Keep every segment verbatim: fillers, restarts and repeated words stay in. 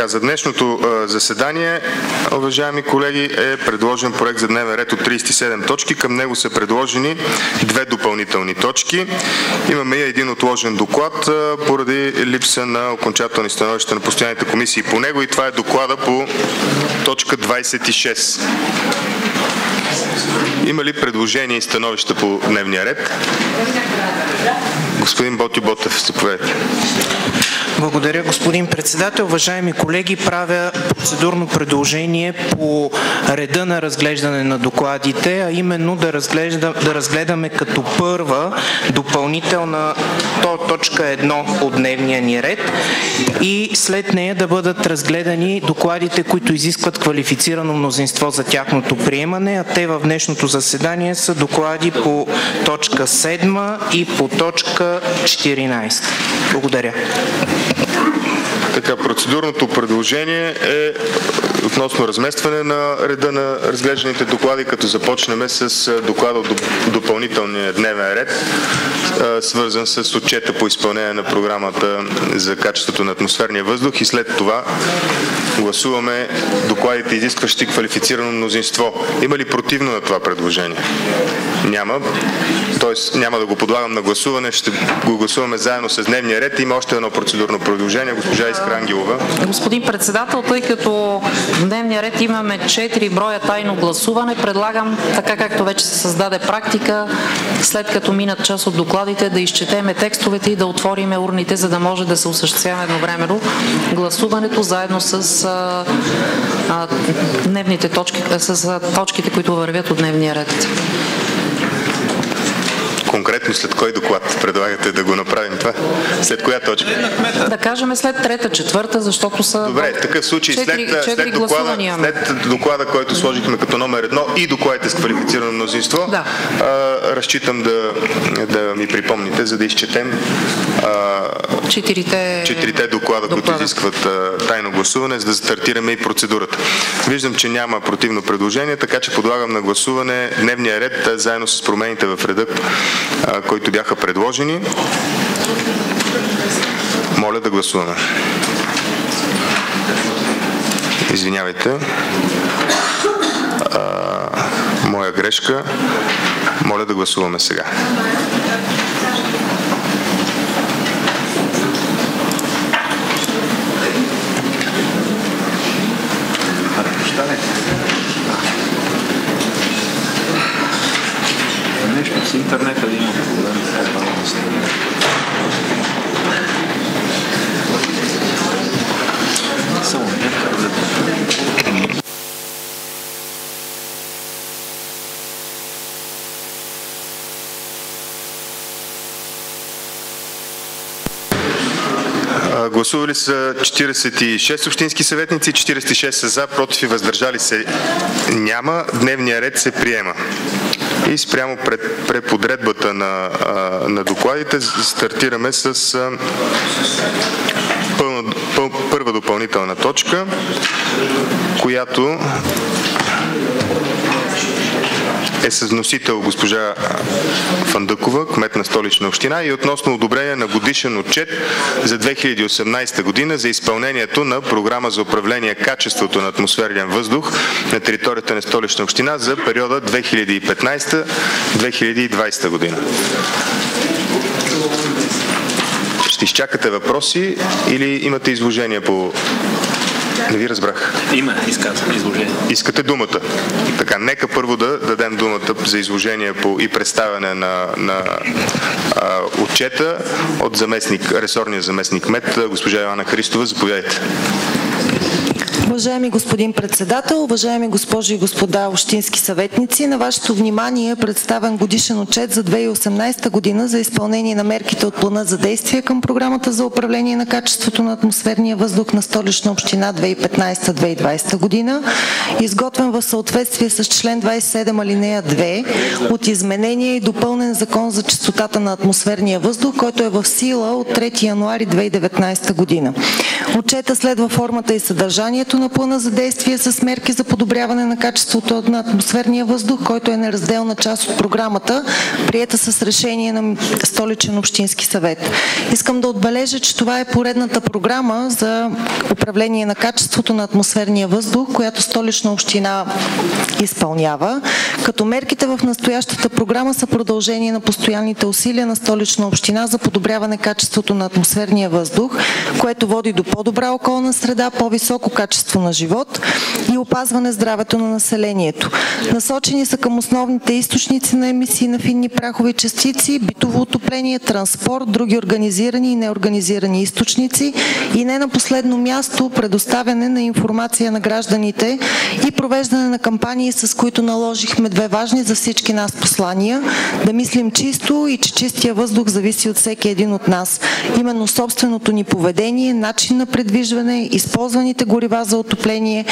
за днешното заседание, уважаеми колеги, е предложен проект за дневен ред от тридесет и седем точки. Към него са предложени две допълнителни точки. Имаме и един отложен доклад поради липса на окончателни становища на постоянните комисии по него, и това е доклада по точка двадесет и шест. Има ли предложения и становища по дневния ред? Господин Ботьо Ботев, заповядайте. Благодаря, господин председател. Уважаеми колеги, правя процедурно предложение по реда на разглеждане на докладите, а именно да, разглежда, да разгледаме като първа допълнителна точка едно от дневния ни ред и след нея да бъдат разгледани докладите, които изискват квалифицирано мнозинство за тяхното приемане, а те в днешното заседание са доклади по точка седма и по точка четиринадесета. Благодаря. Така, процедурното предложение е относно разместване на реда на разглежданите доклади, като започнем с доклада от допълнителния дневен ред, свързан с отчета по изпълнение на програмата за качеството на атмосферния въздух, и след това гласуваме докладите, изискващи квалифицирано мнозинство. Има ли противно на това предложение? Няма. Т.е. няма да го подлагам на гласуване, ще го гласуваме заедно с дневния ред. Има още едно процедурно предложение. Госпожа Искра Ангелова. Господин председател, тъй като в дневния ред имаме четири броя тайно гласуване, предлагам, така както вече се създаде практика, след като минат част от докладите, да изчетеме текстовете и да отвориме урните, за да може да се осъществява едновременно гласуването заедно с а, а, дневните точки, с а, точките, които вървят от дневния ред. Конкретно след кой доклад предлагате да го направим това? След коя точка? Да кажем след трета, четвърта, защото са... Добре, в такъв случай четири, след, четири след, доклада, след доклада, който сложихме като номер едно и докладите с квалифицирано мнозинство, да. а, разчитам да, да ми припомните, за да изчетем а, четирите, четирите доклада, доклада, които изискват а, тайно гласуване, за да стартираме и процедурата. Виждам, че няма противно предложение, така че подлагам на гласуване дневния ред а, заедно с промените в реда, които бяха предложени. Моля да гласуваме. Извинявайте. А, моя грешка. Моля да гласуваме сега. Нещо с интернета да има проблем. Само Гласували са четиридесет и шест общински съветници, четиридесет и шест са за, против и въздържали се няма. Дневният ред се приема. И спрямо пред преподредбата на, на докладите стартираме с пълна, пъл, първа допълнителна точка, която е с вносител госпожа Фандъкова, кмет на Столична община, и относно одобрение на годишен отчет за две хиляди и осемнадесета година за изпълнението на програма за управление качеството на атмосферен въздух на територията на Столична община за периода две хиляди и петнадесета до две хиляди и двадесета година. Ще изчакате въпроси или имате изложение по... Не ви разбрах. Има изказване, изложение. Искате думата. Така, нека първо да дадем думата за изложение по и представяне на, на а, отчета от заместник, ресорния заместник кмет, госпожа Йоанна Христова. Заповядайте. Уважаеми господин председател, уважаеми госпожи и господа общински съветници, на вашето внимание е представен годишен отчет за две хиляди и осемнадесета година за изпълнение на мерките от плана за действие към програмата за управление на качеството на атмосферния въздух на Столична община две хиляди и петнадесета до две хиляди и двадесета година, изготвен в съответствие с член двадесет и седем алинея две от изменение и допълнен закон за чистотата на атмосферния въздух, който е в сила от трети януари две хиляди и деветнадесета година. Отчета следва формата и съдържанието на плана за действие с мерки за подобряване на качеството на атмосферния въздух, който е неразделна част от програмата, приета с решение на Столичен общински съвет. Искам да отбележа, че това е поредната програма за управление на качеството на атмосферния въздух, която Столична община изпълнява, като мерките в настоящата програма са продължение на постоянните усилия на Столична община за подобряване качеството на атмосферния въздух, което води до по-добра околна среда, по-високо качество на живот и опазване здравето на населението. Насочени са към основните източници на емисии на финни прахови частици, битово отопление, транспорт, други организирани и неорганизирани източници и не на последно място предоставяне на информация на гражданите и провеждане на кампании, с които наложихме две важни за всички нас послания: да мислим чисто и че чистия въздух зависи от всеки един от нас. Именно собственото ни поведение, начин на предвижване, използваните горива за отопление,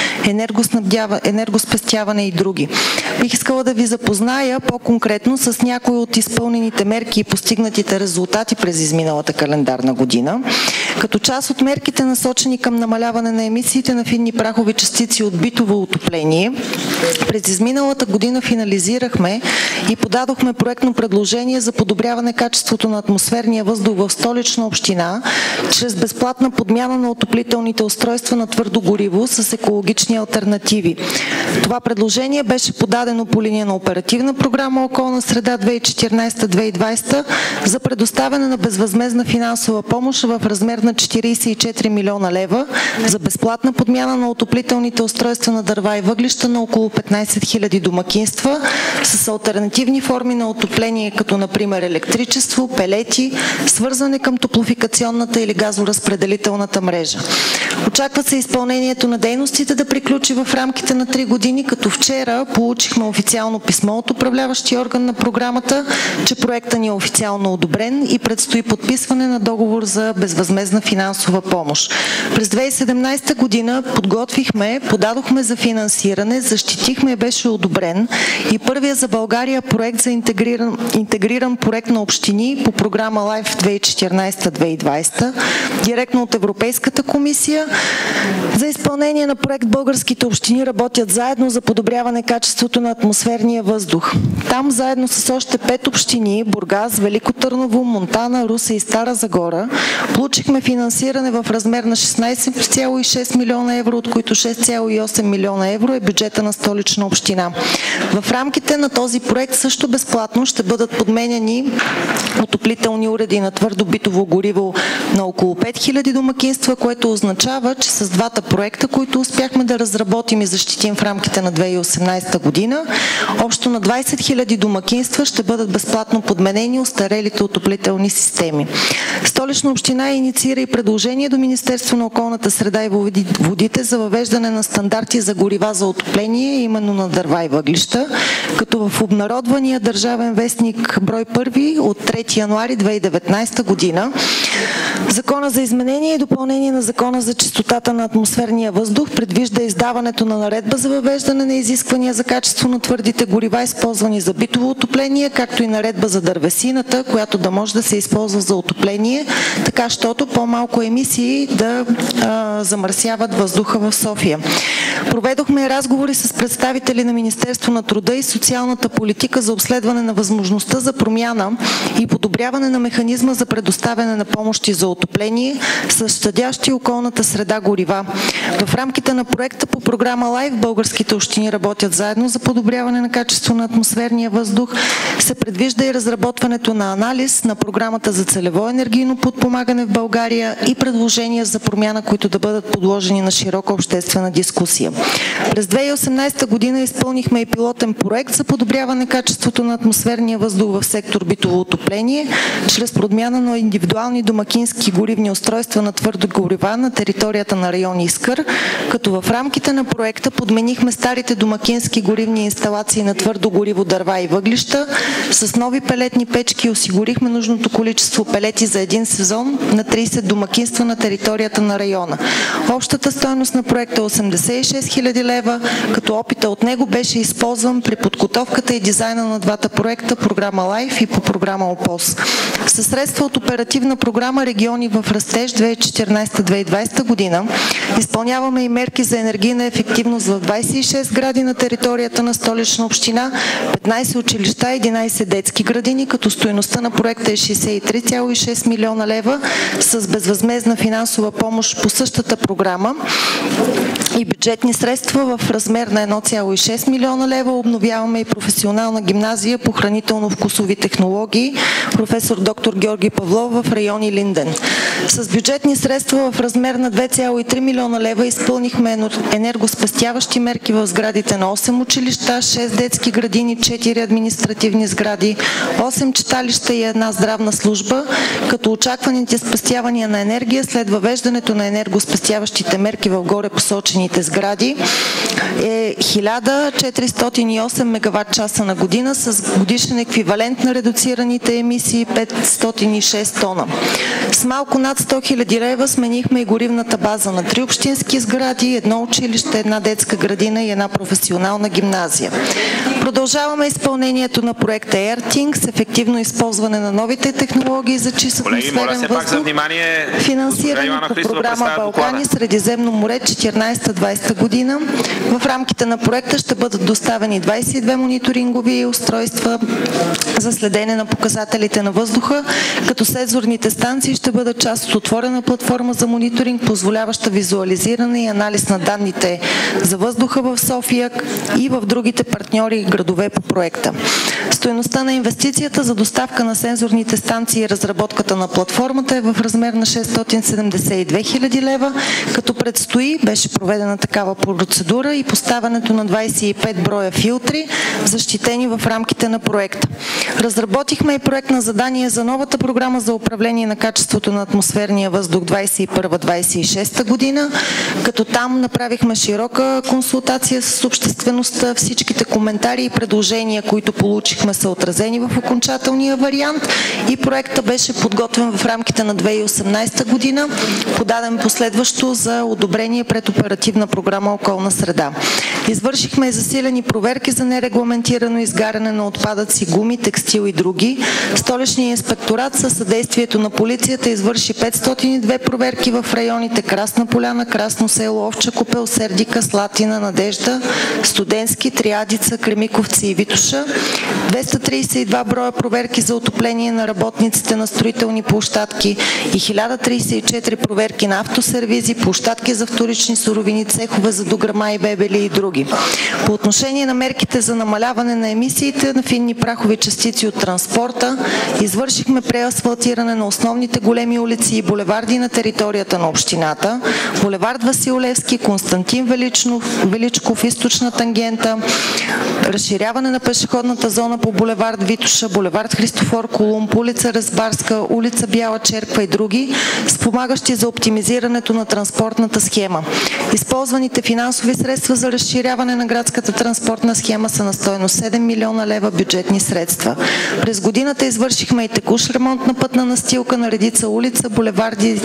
енергоспестяване и други. Бих искала да ви запозная по-конкретно с някои от изпълнените мерки и постигнатите резултати през изминалата календарна година. Като част от мерките, насочени към намаляване на емисиите на финни прахови частици от битово отопление, през изминалата година финализирахме и подадохме проектно предложение за подобряване качеството на атмосферния въздух в Столична община чрез безплатна подмяна на отоплителните устройства на твърдо гориво с екологични алтернативи. Това предложение беше подадено по линия на Оперативна програма Околна среда две хиляди и четиринадесета - две хиляди и двадесета за предоставяне на безвъзмездна финансова помощ в размер на четиридесет и четири милиона лева за безплатна подмяна на отоплителните устройства на дърва и въглища на около петнадесет хиляди домакинства с алтернативни форми на отопление, като например електричество, пелети, свързване към топлофикационната или газоразпределителната мрежа. Очаква се изпълнението на дейностите да приключи в рамките на три години, като вчера получихме официално писмо от управляващия орган на програмата, че проектът ни е официално одобрен и предстои подписване на договор за безвъзмездна финансова помощ. През две хиляди и седемнадесета година подготвихме, подадохме за финансиране, защитихме и беше одобрен и първия за България проект за интегриран, интегриран проект на общини по програма Лайф две хиляди и четиринадесета - две хиляди и двадесета, директно от Европейската комисия. За изпълнение на проект българските общини работят заедно за подобряване качеството на атмосферния въздух. Там заедно с още пет общини – Бургас, Велико Търново, Монтана, Русе и Стара Загора, получихме финансиране в размер на шестнадесет цяло и шест милиона евро, от които шест цяло и осем милиона евро е бюджета на Столична община. В рамките на този проект също безплатно ще бъдат подменяни отоплителни уреди на твърдо битово гориво на около пет хиляди домакинства, което означава, че с двата проекта, които успяхме да разработим и защитим в рамките на две хиляди и осемнадесета година, общо на двадесет хиляди домакинства ще бъдат безплатно подменени остарелите отоплителни системи. Столична община инициира и предложение до Министерство на околната среда и водите за въвеждане на стандарти за горива за отопление, именно на дърва и въглища, като в обнародвания Държавен вестник брой първи от трети януари две хиляди и деветнадесета година Закона за изменение и допълнение на Закона за чистотата на атмосферния въздух предвижда издаването на наредба за въвеждане на изисквания за качество на твърдите горива, използвани за битово отопление, както и наредба за дървесината, която да може да се използва за отопление, така щото по-малко емисии да а, замърсяват въздуха в София. Проведохме разговори с представители на Министерство на труда и социалната политика за обследване на възможността за промяна и подобряване на механизма за предоставяне на помощи за отопление с щадящи околната среда горива. В рамките на проекта по програма Лайф българските общини работят заедно за подобряване на качество на атмосферния въздух. Се предвижда и разработването на анализ на програмата за целево енергийно подпомагане в България и предложения за промяна, които да бъдат подложени на широка обществена дискусия. През две хиляди и осемнадесета година изпълнихме и пилотен проект за подобряване качеството на атмосферния въздух в сектор битово отопление, чрез подмяна на индивидуални домакински горивни устройства на твърдо горива на територията на район Искър, като в рамките на проекта подменихме старите домакински горивни инсталации на твърдо гориво, дърва и въглища с нови пелетни печки и осигурихме нужното количество пелети за един сезон на тридесет домакинства на територията на района. Общата стойност на проекта е осемдесет и шест хиляди лева, като опита от него беше използван при подготовката и дизайна на двата проекта, програма Лайф и по програма ОПОС. Със средства от оперативна програма Региони в растеж две хиляди и четиринадесета - две хиляди и двадесета година изпълняваме и мерки за енергийна ефективност в двадесет и шест сгради на територията на Столична община, петнадесет училища и единадесет детски градини, като стойността на проекта е шестдесет и три цяло и шест милиона лева с безвъзмездна финансова помощ по същата програма и бюджетни средства в размер на едно цяло и шест милиона лева. Обновяваме и професионална гимназия по хранително-вкусови технологии професор доктор Георги Павлов в район Илинден. С бюджетни средства в размер на две цяло и три милиона лева изпълнихме енергоспестяващи мерки в сградите на осем училища, шест детски градини, четири административни сгради, осем читалища и една здравна служба, като очакваните спестявания на енергия след въвеждането на енергоспестяващите мерки в горе посочените сгради е хиляда четиристотин и осем мегават часа на година с годишен еквивалент на редуцираните емисии петстотин и шест тона. С малко над сто хиляди лева сменихме и горивната база на три общински сгради, едно училище, една детска градина и една професионална гимназия. Продължаваме изпълнението на проекта ERTING с ефективно използване на новите технологии за чист атмосферен въздух, финансиране по програма Балкани, Средиземно море четиринадесета - двадесета година. В рамките на проекта ще бъдат доставени двадесет и две мониторингови устройства за следене на показателите на въздуха, като сензорните станции ще бъдат част от отворена платформа за мониторинг, позволяваща визуализиране и анализ на данните за въздуха в София и в другите партньори и градове по проекта. Стойността на инвестицията за доставка на сензорните станции и разработката на платформата е в размер на шестстотин седемдесет и две хиляди лева, като предстои, беше проведена такава процедура и поставянето на двадесет и пет броя филтри, защитени в рамките на проекта. Разработихме и проект на задание за новата програма за управление на качеството на атмосферния въздух двадесет и първа - двадесет и шеста година, като там направихме широка консултация с обществеността. Всичките коментари и предложения, които получихме, са отразени в окончателния вариант и проектът беше подготвен в рамките на две хиляди и осемнадесета година, подаден последващо за одобрение пред оперативна програма Околна среда. Извършихме и засилени проверки за нерегламентирано изгаряне на отпадъци, гуми, текстил и други. Столичният инспекторат със съдействието на полицията извърши петстотин и две проверки в районите Красна поляна, Красно село, Овча купел, Сердика, Слатина, Надежда, Студентски, Триадица, Кремиковци и Витоша. двеста тридесет и два броя проверки за отопление на работниците на строителни площадки и хиляда тридесет и четири проверки на автосервизи, площадки за вторични суровини, цехове за дограма и бебели и други. По отношение на мерките за намаляване на емисиите на финни прахови частици от транспорта, извършихме преасфалтиране на основните големи улици и булеварди на територията на общината. Булевард Васил Левски, Константин Величков, Величков, Източна тангента, разширяване на пешеходната зона по булевард Витоша, булевард Христофор Колумб, улица Разбарска, улица Бяла черква и други, спомагащи за оптимизирането на транспортната схема. Използваните финансови средства за разширяване на градската транспортна схема са на стойност седем милиона лева бюджетни средства. През годината извършихме и текущ ремонт на пътна настилка на редица улица, булеварди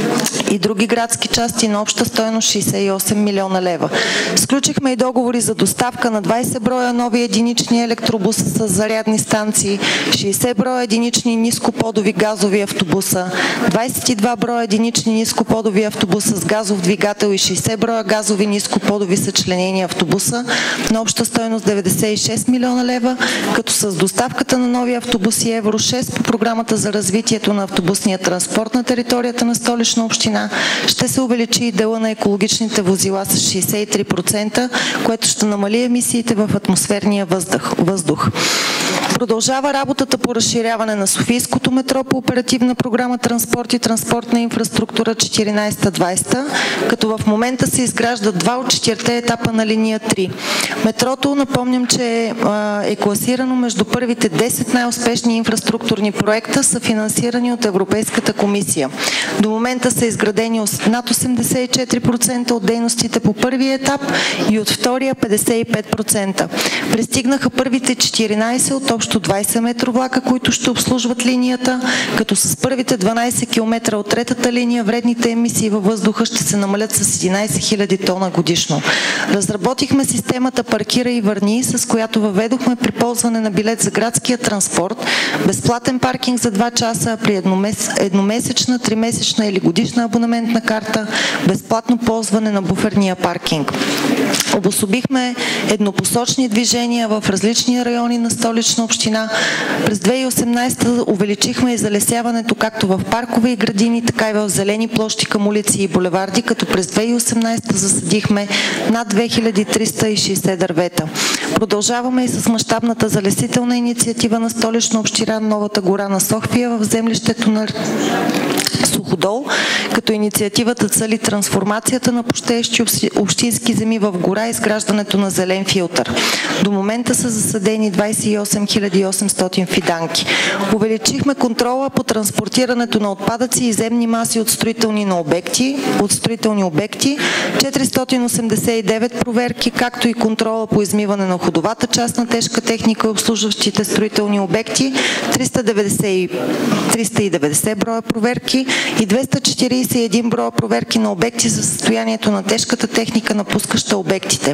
и други градски части на обща стойност шестдесет и осем милиона лева. Сключихме и договори за доставка на двадесет броя нови единични електробуса с зарядни станции, шестдесет броя единични нископодови газови автобуса, двадесет и два броя единични нископодови автобуса с газов двигател и шестдесет броя газови нископодови съчленения автобуса на обща стойност деветдесет и шест милиона лева, като с доставката на нови автобуси Евро шест по програмата за развитието на автобусния транспорт на територията на Столична община ще се увеличи и дела на екологичните возила с шестдесет и три процента, което ще намали емисиите в атмосферния въздух. въздух. Продължава работата по разширяване на Софийското метро по оперативна програма Транспорт и транспортна инфраструктура четиринадесета - двадесета, като в момента се изграждат два от четирите етапа на линия три. Метрото, напомням, че е класирано между първите десет най-успешни инфраструктурни проекта, са финансирани от Европейската комисия. До момента са изградени над осемдесет и четири процента от дейностите по първия етап и от втория петдесет и пет процента. Пристигнаха първите четиринадесет от общо двадесет метровлака, които ще обслужват линията, като с първите дванадесет километра от третата линия вредните емисии във въздуха ще се намалят с единадесет хиляди тона годишно. Разработихме системата Паркирай и върни, с която въведохме при ползване на билет за градския транспорт безплатен паркинг за два часа, при едномес... едномесечна, тримесечна или годишна абонаментна карта, безплатно ползване на буферния паркинг. Обособихме еднопосочни движения в различни райони на Столична община. През две хиляди и осемнадесета увеличихме и залесяването както в паркове и градини, така и в зелени площи към улици и булеварди, като през две хиляди и осемнадесета засадихме над две хиляди триста и шейсет дървета. Продължаваме и с мащабната залесителна инициатива на Столична община Новата гора на София в землището на Суходол, като инициативата цели трансформацията на пустеещи общински земи в гора и изграждането на зелен филтър. До момента са засадени двадесет и осем хиляди и осемстотин фиданки. Увеличихме контрола по транспортирането на отпадъци и земни маси от строителни на обекти, от строителни обекти, четиристотин осемдесет и девет проверки, както и контрола по измиване на ходовата част на тежка техника и обслужващите строителни обекти, триста и деветдесет броя проверки и двеста четиридесет и един броя проверки на обекти за състоянието на тежката техника, напускаща обектите.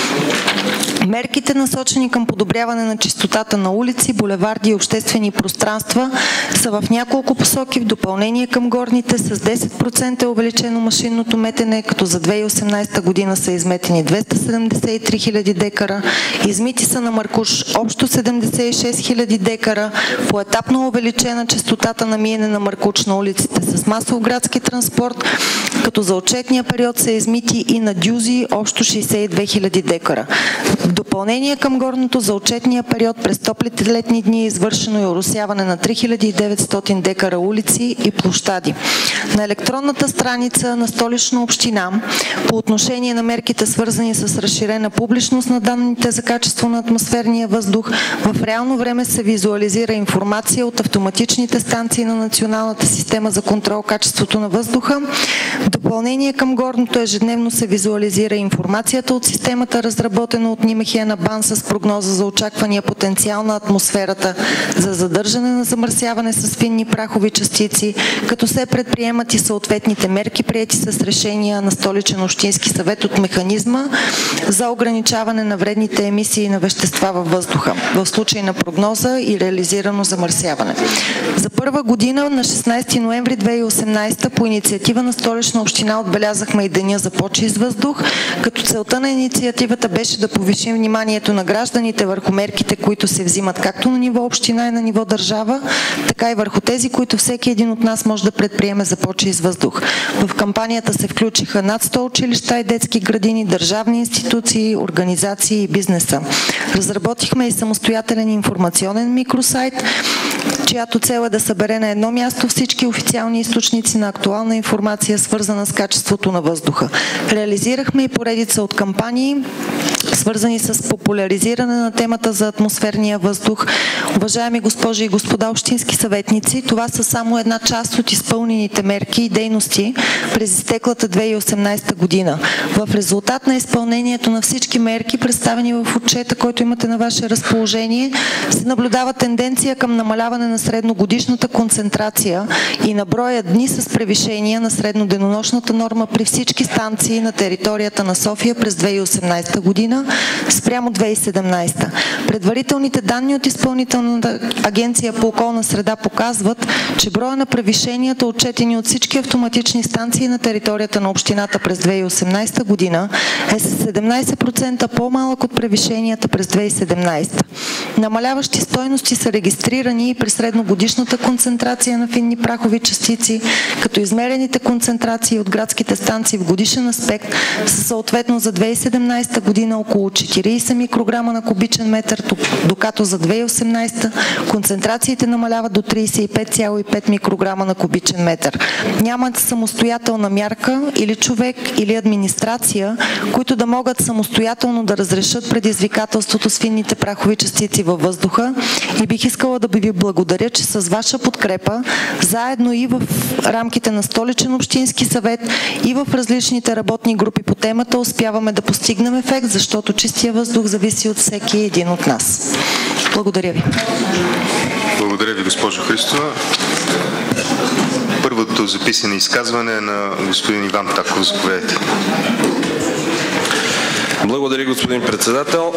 Мерките, насочени към подобряване на чистотата на улици, булеварди и обществени пространства, са в няколко посоки. В допълнение към горните с десет процента е увеличено машинното метене, като за две хиляди и осемнадесета година са изметени двеста седемдесет и три хиляди декара, измити са на Маркуш общо седемдесет и шест хиляди декара, поетапно увеличена честотата на миене на Маркуч на улиците с масов градски транспорт, като за отчетния период са измити и на Дюзи общо шейсет и две хиляди декара. В допълнение към горното за отчетния период през топлите летни дни е извършено и оросяване на три хиляди и деветстотин декара улици и площади. На електронната страница на Столична община по отношение на мерките, свързани с разширена публичност на данните за качество на атмосферния въздух, в реално време се визуализира информация от автоматичните станции на Националната система за контрол качеството на въздуха. В допълнение към горното ежедневно се визуализира информацията от системата, разработена от Нимехена БАН с прогноза за очаквания потенциал на атмосферата за задържане на замърсяване с финни прахови частици, като се предприемат и съответните мерки, приети с решения на Столичен общински съвет от механизма за ограничаване на вредните емисии на вещества във въздуха, в случай на прогноза и реализирано замърсяване. За първа година на шестнадесети ноември две хиляди и осемнадесета по инициатива на Столична община отбелязахме и Деня за по-чист въздух, като целта на инициативата беше да повишим вниманието на гражданите върху мерките, които се взимат както на ниво община и на ниво държава, така и върху тези, които всеки един от нас може да предприеме за по-чист въздух. В кампанията се включиха над сто училища и детски градини, държавни институции, организации и бизнеса. Разработихме и самостоятелен информационен микросайт, чиято цел е да събере на едно място всички официални източници на актуална информация, свързана с качеството на въздуха. Реализирахме и поредица от кампании, свързани с популяризиране на темата за атмосферния въздух. Уважаеми госпожи и господа общински съветници, това са само една част от изпълнените мерки и дейности през изтеклата две хиляди и осемнадесета година. В резултат на изпълнението на всички мерки, представени в отчета, който имате на ваше разположение, се наблюдава тенденция към намаляване на средногодишната концентрация и на броя дни с превишение на средноденонощната норма при всички станции на територията на София през две хиляди и осемнадесета година спрямо две хиляди и седемнадесета. Предварителните данни от Изпълнителната агенция по околна среда показват, че броя на превишенията, отчетени от всички автоматични станции на територията на общината през две хиляди и осемнадесета година, е с седемнадесет процента по-малък от превишенията през две хиляди и седемнадесета. Намаляващи стойности са регистрирани и при средногодишната концентрация на финни прахови частици, като измерените концентрации от градските станции в годишен аспект са съответно за две хиляди и седемнадесета година около четиридесет микрограма на кубичен метър, докато за две хиляди и осемнадесета концентрациите намаляват до тридесет и пет цяло и пет микрограма на кубичен метър. Няма самостоятелна мярка или човек, или администрация, които да могат самостоятелно да разрешат предизвикателството с финните прахови частици във въздуха и бих искала да ви благодаря, че с ваша подкрепа, заедно и в рамките на Столичен общински съвет и в различните работни групи по темата успяваме да постигнем ефект, защото чистия въздух зависи от всеки един от нас. Благодаря ви. Благодаря ви, госпожо Христова. Първото записане изказване е на господин Иван Таков. Заповядайте. Благодаря, господин председател.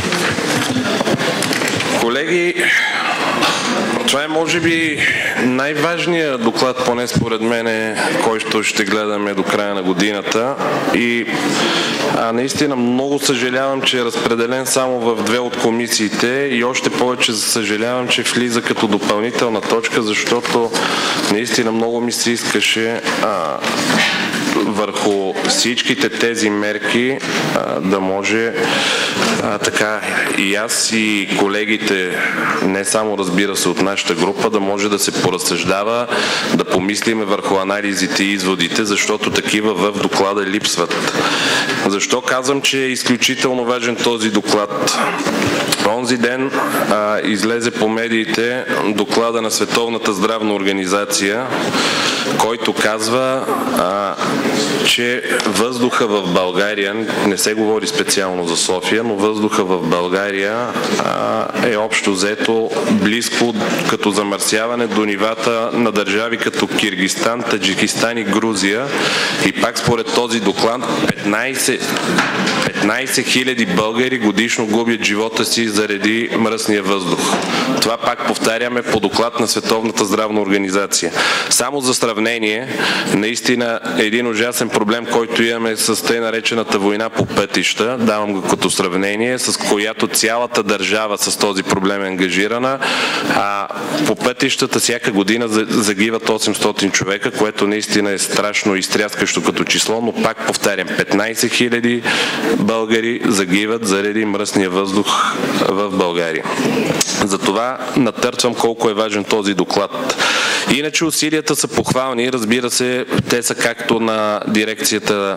Колеги, това е може би най-важният доклад, поне според мен, който ще гледаме до края на годината. И а, наистина много съжалявам, че е разпределен само в две от комисиите и още повече съжалявам, че влиза като допълнителна точка, защото наистина много ми се искаше а, върху всичките тези мерки а, да може а, така и аз и колегите, не само разбира се от нашата група, да може да се поразсъждава, да помислиме върху анализите и изводите, защото такива в доклада липсват. Защо казвам, че е изключително важен този доклад? Онзи ден а, излезе по медиите доклада на Световната здравна организация, който казва, а, че въздуха в България, не се говори специално за София, но въздуха в България а, е общо взето близко като замърсяване до нивата на държави като Киргизстан, Таджикистан и Грузия. И пак според този доклад петнайсет хиляди българи годишно губят живота си заради мръсния въздух. Това пак повтаряме по доклад на Световната здравна организация. Само за сравнение, наистина един ужасен проблем, който имаме с тъй наречената война по пътища, давам го като сравнение, с която цялата държава с този проблем е ангажирана. А по пътищата всяка година загиват осемстотин човека, което наистина е страшно и стряскащо като число, но пак повтарям, петнайсет хиляди българи загиват заради мръсния въздух в България. Затова натъртвам колко е важен този доклад. Иначе усилията са похвални, разбира се, те са както на дирекцията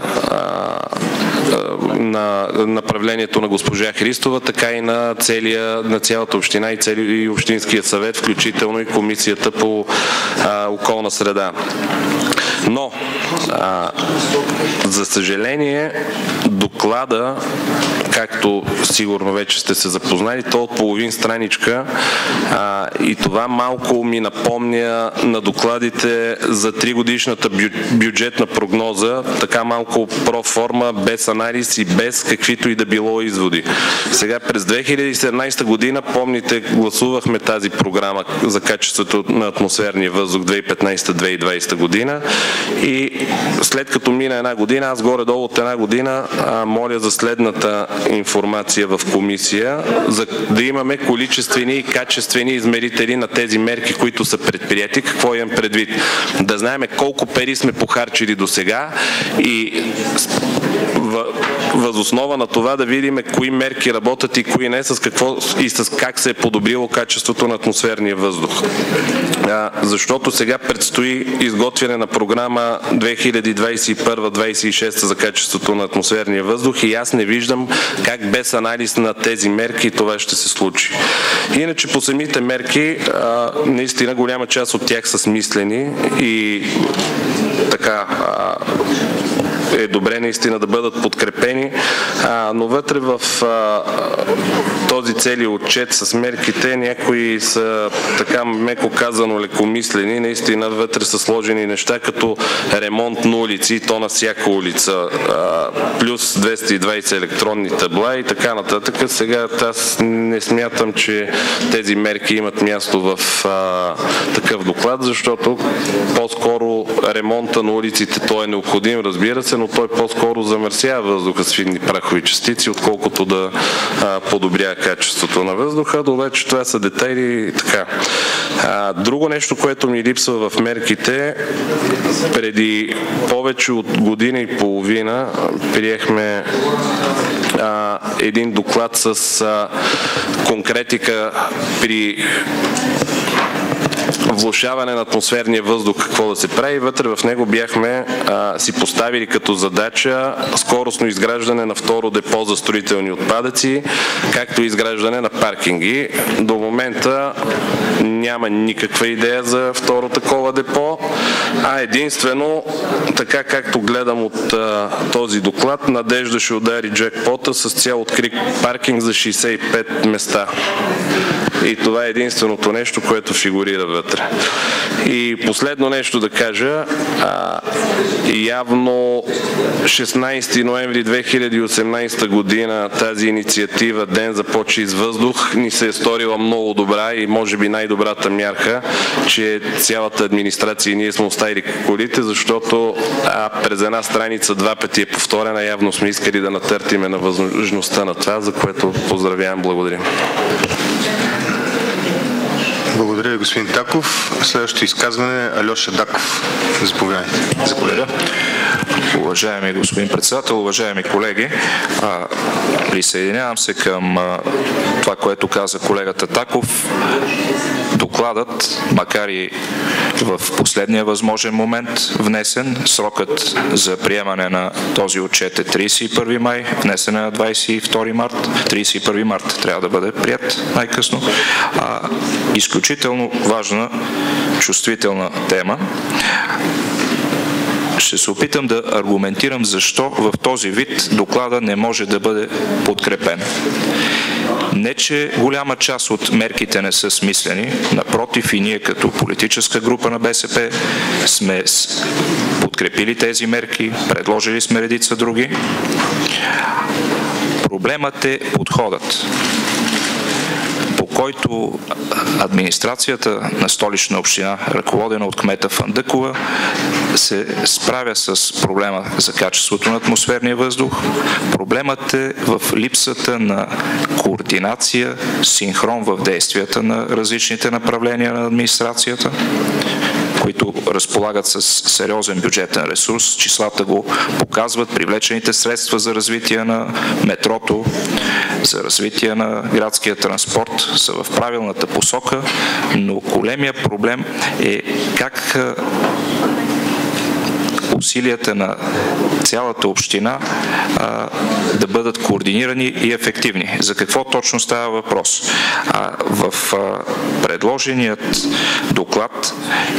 на направлението на госпожа Христова, така и на, целия, на цялата община и, цели, и Общинския съвет, включително и Комисията по а, околна среда. Но, а, за съжаление, доклада, както сигурно вече сте се запознали, то от половин страничка а, и това малко ми напомня на докладите за тригодишната бю, бюджетна прогноза, така малко проформа, без анализ и без каквито и да било изводи. Сега през две хиляди и седемнайсета година, помните, гласувахме тази програма за качеството на атмосферния въздух две хиляди и петнайсета - две хиляди и двайсета година и след като мина една година, аз горе-долу от една година а, моля за следната информация в комисия, за да имаме количествени и качествени измерители на тези мерки, които са предприяти. Какво имам предвид? Да знаем колко пари сме похарчили до сега и възоснова на това да видим кои мерки работят и кои не, с какво и с как се е подобрило качеството на атмосферния въздух. А, защото сега предстои изготвяне на програма две хиляди двайсет и първа - двайсет и шеста за качеството на атмосферния въздух и аз не виждам как без анализ на тези мерки това ще се случи. Иначе по самите мерки, а, наистина голяма част от тях са смислени и така а, е добре наистина да бъдат подкрепени, а, но вътре в а, този цели отчет с мерките някои са така меко казано лекомислени, наистина вътре са сложени неща като ремонт на улици, то на всяка улица, а, плюс двеста и двайсет електронни табла и така нататък. Сега аз не смятам, че тези мерки имат място в а, такъв доклад, защото по-скоро ремонта на улиците той е необходим, разбира се, но той по-скоро замърсява въздуха с фини прахови частици, отколкото да а, подобрява качеството на въздуха. Но вече това са детайли и така. А, друго нещо, което ми липсва в мерките, преди повече от година и половина приехме а, един доклад с а, конкретика при влошаване на атмосферния въздух, какво да се прави. Вътре в него бяхме а, си поставили като задача скоростно изграждане на второ депо за строителни отпадъци, както и изграждане на паркинги. До момента няма никаква идея за второ такова депо, а единствено, така както гледам от а, този доклад, Надежда ще удари джекпота с цял открит паркинг за шейсет и пет места. И това е единственото нещо, което фигурира вътре. И последно нещо да кажа, а, явно шестнайсети ноември две хиляди и осемнайсета година тази инициатива Ден за почи с въздух ни се е сторила много добра и може би най-добрата мярка, че цялата администрация и ние сме оставили колите, защото а, през една страница два пъти е повторена, явно сме искали да натъртиме на възможността на това, за което поздравявам, благодаря. Благодаря, господин Таков. Следващото изказване е Алеша Даков. Заповядайте. Заповядайте. Уважаеми господин председател, уважаеми колеги, а, присъединявам се към а, това, което каза колегата Таков. Докладът, макар и в последния възможен момент внесен, срокът за приемане на този отчет е трийсет и първи май, внесен е на двайсет и втори март, трийсет и първи март трябва да бъде прият най-късно. А, изключително важна, чувствителна тема. Ще се опитам да аргументирам защо в този вид доклада не може да бъде подкрепен. Не, че голяма част от мерките не са смислени, напротив, и ние като политическа група на БСП сме подкрепили тези мерки, предложили сме редица други. Проблемът е подходът, по който администрацията на Столична община, ръководена от кмета Фандъкова, се справя с проблема за качеството на атмосферния въздух. Проблемът е в липсата на координация, синхрон в действията на различните направления на администрацията, които разполагат с сериозен бюджетен ресурс. Числата го показват. Привлечените средства за развитие на метрото, за развитие на градския транспорт са в правилната посока, но големия проблем е как усилията на цялата община а, да бъдат координирани и ефективни. За какво точно става въпрос? А, в а, предложеният доклад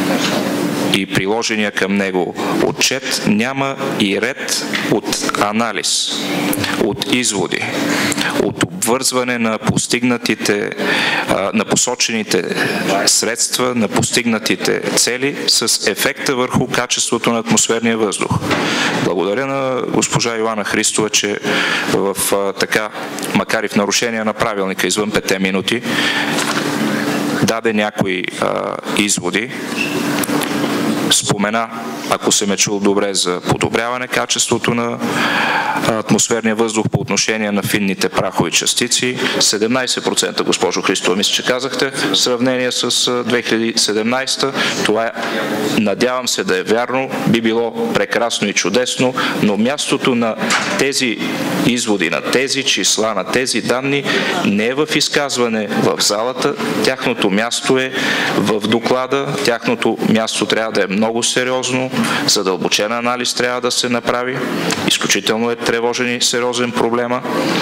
и приложения към него отчет няма и ред от анализ, от изводи, от обвързване на постигнатите, на посочените средства, на постигнатите цели с ефекта върху качеството на атмосферния въздух. Благодаря на госпожа Йоана Христова, че в така, макар и в нарушение на правилника извън петте минути, даде някои а, изводи. Спомена, ако се ме чул добре, за подобряване качеството на атмосферния въздух по отношение на финните прахови частици. седемнайсет процента, госпожо Христова, мисля, че казахте, в сравнение с две хиляди и седемнайсета. Това е, надявам се да е вярно, би било прекрасно и чудесно, но мястото на тези изводи, на тези числа, на тези данни не е в изказване в залата. Тяхното място е в доклада, тяхното място трябва да е много сериозно, задълбочен анализ трябва да се направи. Изключително е тревожен и сериозен проблема.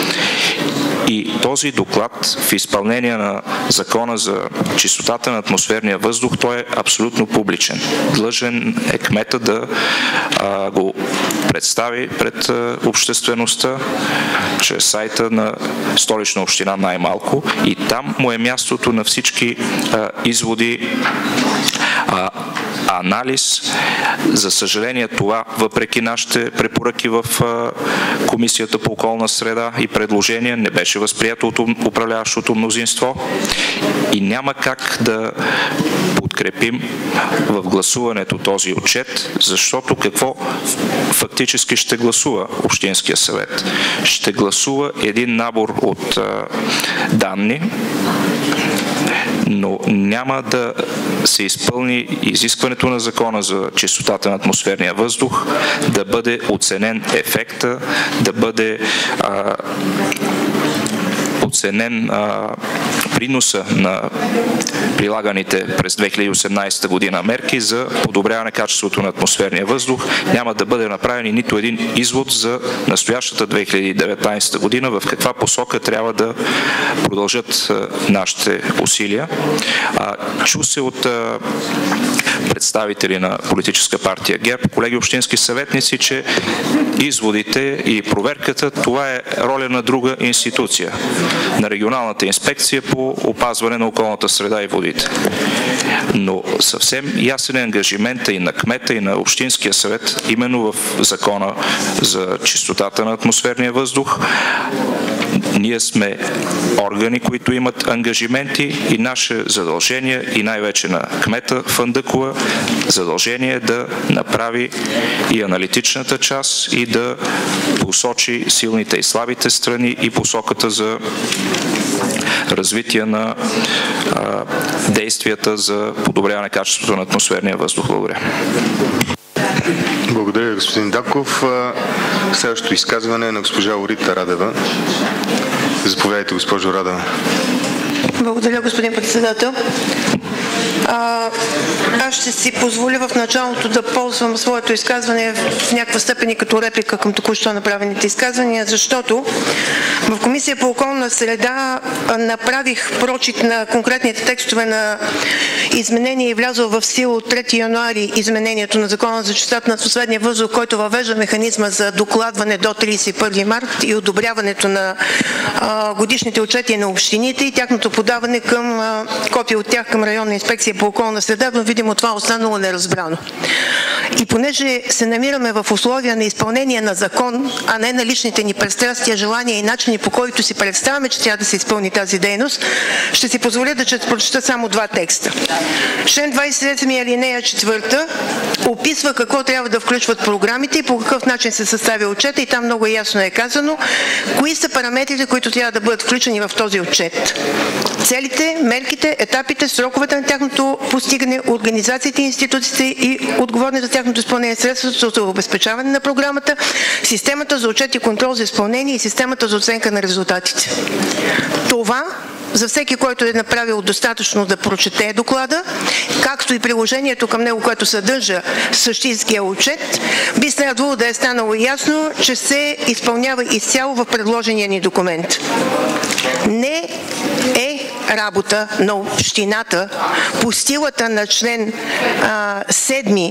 И този доклад в изпълнение на закона за чистотата на атмосферния въздух, той е абсолютно публичен. Длъжен е кмета да а, го представи пред а, обществеността чрез сайта на Столична община най-малко, и там му е мястото на всички а, изводи, а, анализ. За съжаление, това, въпреки нашите препоръки в а, Комисията по околна среда и предложения, не беше възприето от управляващото мнозинство и няма как да подкрепим в гласуването този отчет, защото какво фактически ще гласува Общинския съвет? Ще гласува един набор от а, данни, но няма да се изпълни изискването на закона за чистотата на атмосферния въздух, да бъде оценен ефекта, да бъде а, оценен а, приноса на прилаганите през две хиляди и осемнайсета година мерки за подобряване качеството на атмосферния въздух. Няма да бъде направен и нито един извод за настоящата две хиляди и деветнайсета година, в каква посока трябва да продължат а, нашите усилия. А, чу се от а, представители на политическа партия ГЕРБ, колеги общински съветници, че изводите и проверката, това е роля на друга институция, на регионалната инспекция по опазване на околната среда и водите. но съвсем ясен е ангажимента и на кмета, и на Общинския съвет, именно в Закона за чистотата на атмосферния въздух. Ние сме органи, които имат ангажименти и наше задължение, и най-вече на кмета Фандъкова, задължение е да направи и аналитичната част и да посочи силните и слабите страни и посоката за развитие на а, действията за подобряване качеството на атмосферния въздух. Благодаря. Благодаря, господин Даков. Следващото изказване е на госпожа Орита Радева. Заповядайте, госпожо Радева. Благодаря, господин председател. А, аз ще си позволя в началото да ползвам своето изказване в някаква степен и като реплика към току-що направените изказвания, защото в Комисия по околна среда направих прочит на конкретните текстове на изменение и влязъл в сила от трети януари изменението на Закона за чистотата на атмосферния въздух, който въвежда механизма за докладване до тридесет и първи март и одобряването на а, годишните отчети на общините и тяхното подаване към а, копия от тях към районна инспекция по околна среда, но видимо това останало неразбрано. И понеже се намираме в условия на изпълнение на закон, а не на личните ни пристрастия, желания и начини, по които си представяме, че трябва да се изпълни тази дейност, ще си позволя да прочета само два текста. Член двадесет и седем алинея четвърта описва какво трябва да включват програмите и по какъв начин се съставя отчета, и там много ясно е казано кои са параметрите, които трябва да бъдат включени в този отчет. Целите, мерките, етапите, сроковете на тяхното постигане, организациите и институциите и отговорни за тяхното изпълнение, средствата за обезпечаване на програмата, системата за отчет и контрол за изпълнение и системата за оценка на резултатите. Това за всеки, който е направил достатъчно да прочете доклада, както и приложението към него, което съдържа същинския отчет, би следвало да е станало ясно, че се изпълнява изцяло в предложения ни документ. Не е работа на общината по силата на член а, седми,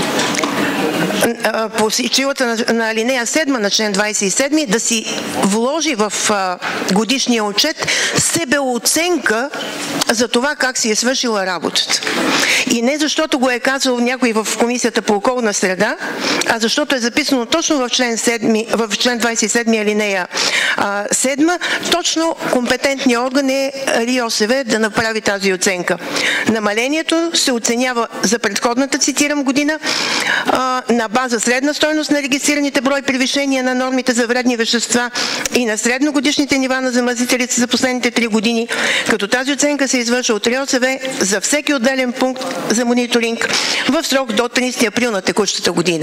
по силата на, на алинея седма на член двадесет и седми да си вложи в а, годишния отчет себеоценка за това как си е свършила работата. И не защото го е казал някой в Комисията по околна среда, а защото е записано точно в член, седми, в член двадесет и седми алинея а, седма, точно компетентният орган е РИОСВ да направи тази оценка. Намалението се оценява за предходната, цитирам, година а, на база средна стойност на регистрираните брой превишения на нормите за вредни вещества и на средногодишните нива на замърсителите за последните три години, като тази оценка се извършва от РИОСВ за всеки отделен пункт за мониторинг в срок до тридесети април на текущата година.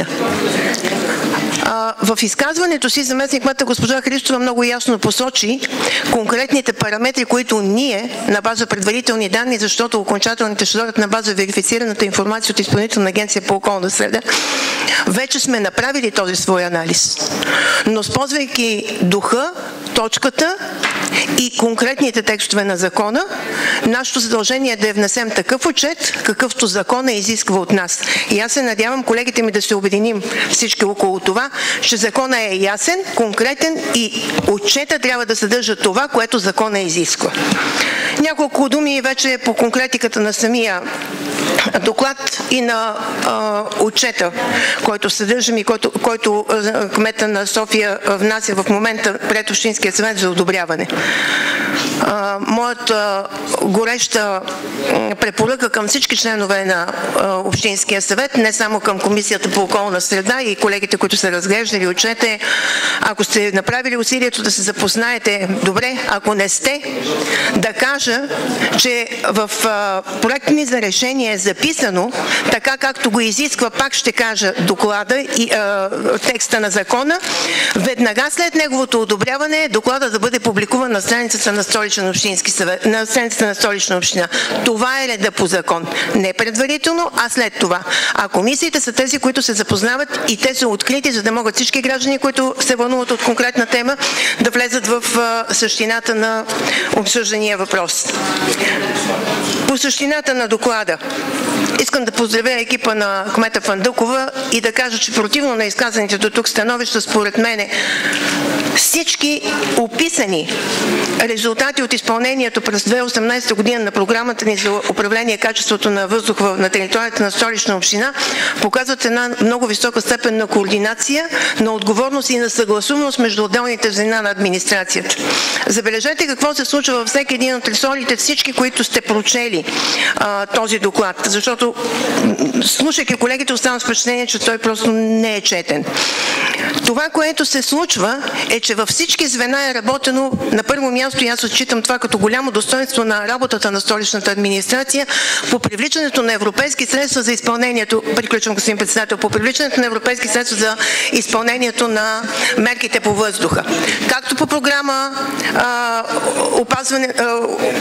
А, в изказването си заместник-кметът госпожа Христова много ясно посочи конкретните параметри, които ние на база предварителни данни, защото окончателните ще дойдат на база верифицираната информация от Изпълнителна агенция по околна среда, вече сме направили този свой анализ. Но използвайки духа, точката и конкретните текстове на закона, нашето задължение е да внесем такъв отчет, какъвто закона изисква от нас. И аз се надявам колегите ми да се обединим всички около това, че закона е ясен, конкретен и отчета трябва да съдържа това, което закона изисква. Няколко думи вече по конкретиката на самия доклад и на а, отчета, който съдържам и който, който а, кмета на София внася в момента пред Общинския съвет за одобряване. А, моята гореща препоръка към всички членове на а, Общинския съвет, не само към Комисията по околна среда и колегите, които са разглеждали отчета, е, ако сте направили усилието да се запознаете добре, ако не сте, да кажа, че в а, проект ми за решение е записано, така както го изисква, пак ще кажа, доклада и а, текста на закона, веднага след неговото одобряване доклада да бъде публикуван на страницата на Столична общински съвет, на страницата на Столична община. Това е реда по закон. Не предварително, а след това. А комисиите са тези, които се запознават и те са открити, за да могат всички граждани, които се вълнуват от конкретна тема, да влезат в а, същината на обсъждания въпрос. По същината на доклада искам да поздравя екипа на кмета Фандъкова и да кажа, че противно на изказаните до тук становища, според мене всички описани резултати от изпълнението през две хиляди и осемнадесета година на програмата ни за управление и качеството на въздуха на територията на Столична община показват една много висока степен на координация, на отговорност и на съгласуваност между отделните звена на администрацията. Забележете какво се случва във всеки един от ресорите, всички, които сте прочели а, този доклад, защото слушайки колегите оставам с впечатление, че той просто не е четен. Това, което се случва, е, че във всички звена е работено на първо място, и аз отчитам това като голямо достоинство на работата на столичната администрация, по привличането на европейски средства за изпълнението, приключвам, господин председател, по привличането на европейски средства за изпълнението на мерките по въздуха. Както по програма а, опазване, а,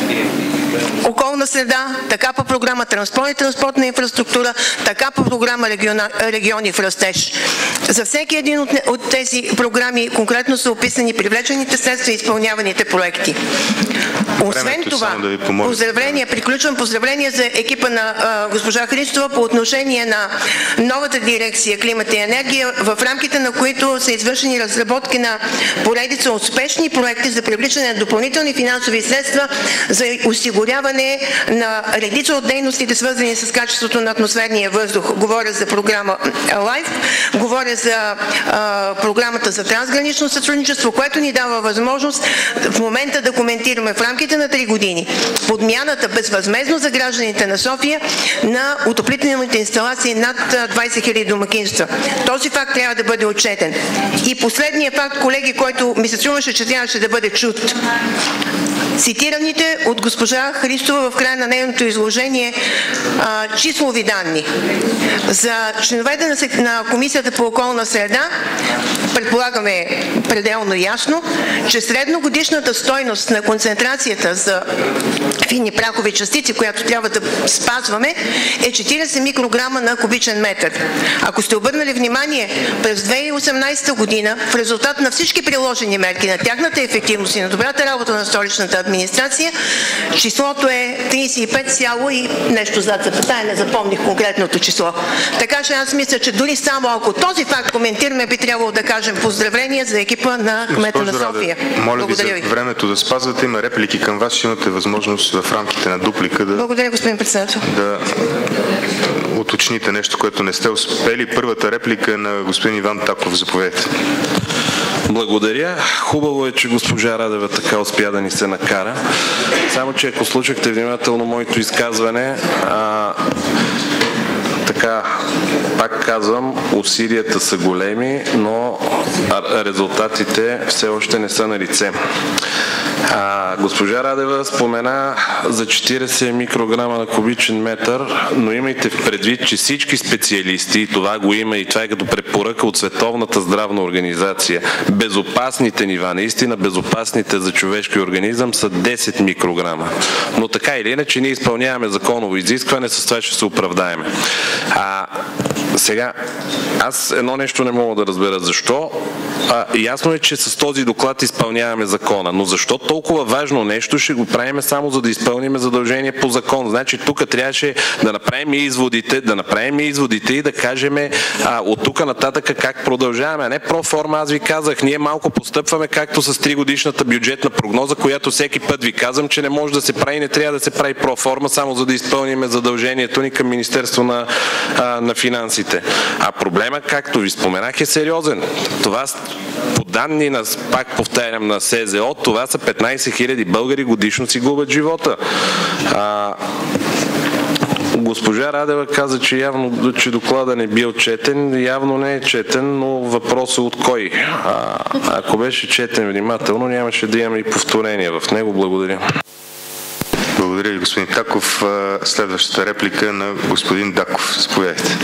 околна среда, така по програма транспорт и транспортна инфраструктура, така по програма региона, региони в растеж. За всеки един от, от тези програми конкретно са описани привлечените средства и изпълняваните проекти. Освен това, да поздравления, приключвам, поздравления за екипа на а, госпожа Христова по отношение на новата дирекция Климат и енергия, в рамките на които са извършени разработки на поредица успешни проекти за привличане на допълнителни финансови средства за осигуряване на редица от дейностите, свързани с качеството на атмосферния въздух. Говоря за програма LIFE, говоря за а, програмата за трансгранично сътрудничество, което ни дава възможност в момента да коментираме в рамките на три години подмяната безвъзмездно за гражданите на София на отоплителните инсталации над двадесет хиляди домакинства. Този факт трябва да бъде отчетен. И последният факт, колеги, който ми се струваше, че трябваше да бъде чут. Цитираните от госпожа Христова в края на нейното изложение а, числови данни. За членовете на, на Комисията по околна среда предполагаме пределно ясно, че средногодишната стойност на концентрацията за фини прахови частици, която трябва да спазваме, е четиридесет микрограма на кубичен метър. Ако сте обърнали внимание, през две хиляди и осемнадесета година, в резултат на всички приложени мерки, на тяхната ефективност и на добрата работа на столичната администрация, числото е тридесет и пет цяло и нещо зад запетая, не запомних конкретното число. Така че аз мисля, че дори само ако този факт коментираме, би трябвало да кажем поздравления за екипа на кмета на София. Моля Благодаря ви ви за времето да спазвате. Има реплики към вас. Имате възможност в рамките на дуплика да... Благодаря, господин председател. Да уточните нещо, което не сте успели. Първата реплика е на господин Иван Таков. Заповядайте. Благодаря. Хубаво е, че госпожа Радева така успя да ни се накара. Само, че ако слушахте внимателно моето изказване, а, така, пак казвам, усилията са големи, но резултатите все още не са на лице. А, госпожа Радева спомена за четиридесет микрограма на кубичен метър, но имайте в предвид, че всички специалисти, това го има и това е като препоръка от Световната здравна организация, безопасните нива, наистина безопасните за човешки организъм са десет микрограма. Но така или иначе ние изпълняваме законово изискване, с това ще се оправдаем. А, сега, аз едно нещо не мога да разбера. Защо? А, ясно е, че с този доклад изпълняваме закона, но защо толкова важно нещо ще го правим само за да изпълним задължение по закон? Значи тук трябваше да направим изводите, да направим изводите и да кажем а, от тук нататък как продължаваме, а не проформа. Аз ви казах, ние малко постъпваме както с тригодишната бюджетна прогноза, която всеки път ви казвам, че не може да се прави, не трябва да се прави проформа, само за да изпълним задължението ни към Министерство на, а, на финансите. А проблема, както ви споменах, е сериозен. Това по данни, на, пак повтарям, на СЗО, това са петнадесет хиляди българи годишно си губят живота. А, госпожа Радева каза, че явно, че доклада не бил четен. Явно не е четен, но въпросът от кой? А, ако беше четен внимателно, нямаше да имаме и повторение в него. Благодаря. Благодаря ви, господин Таков. Следващата реплика на господин Даков. Заповядайте.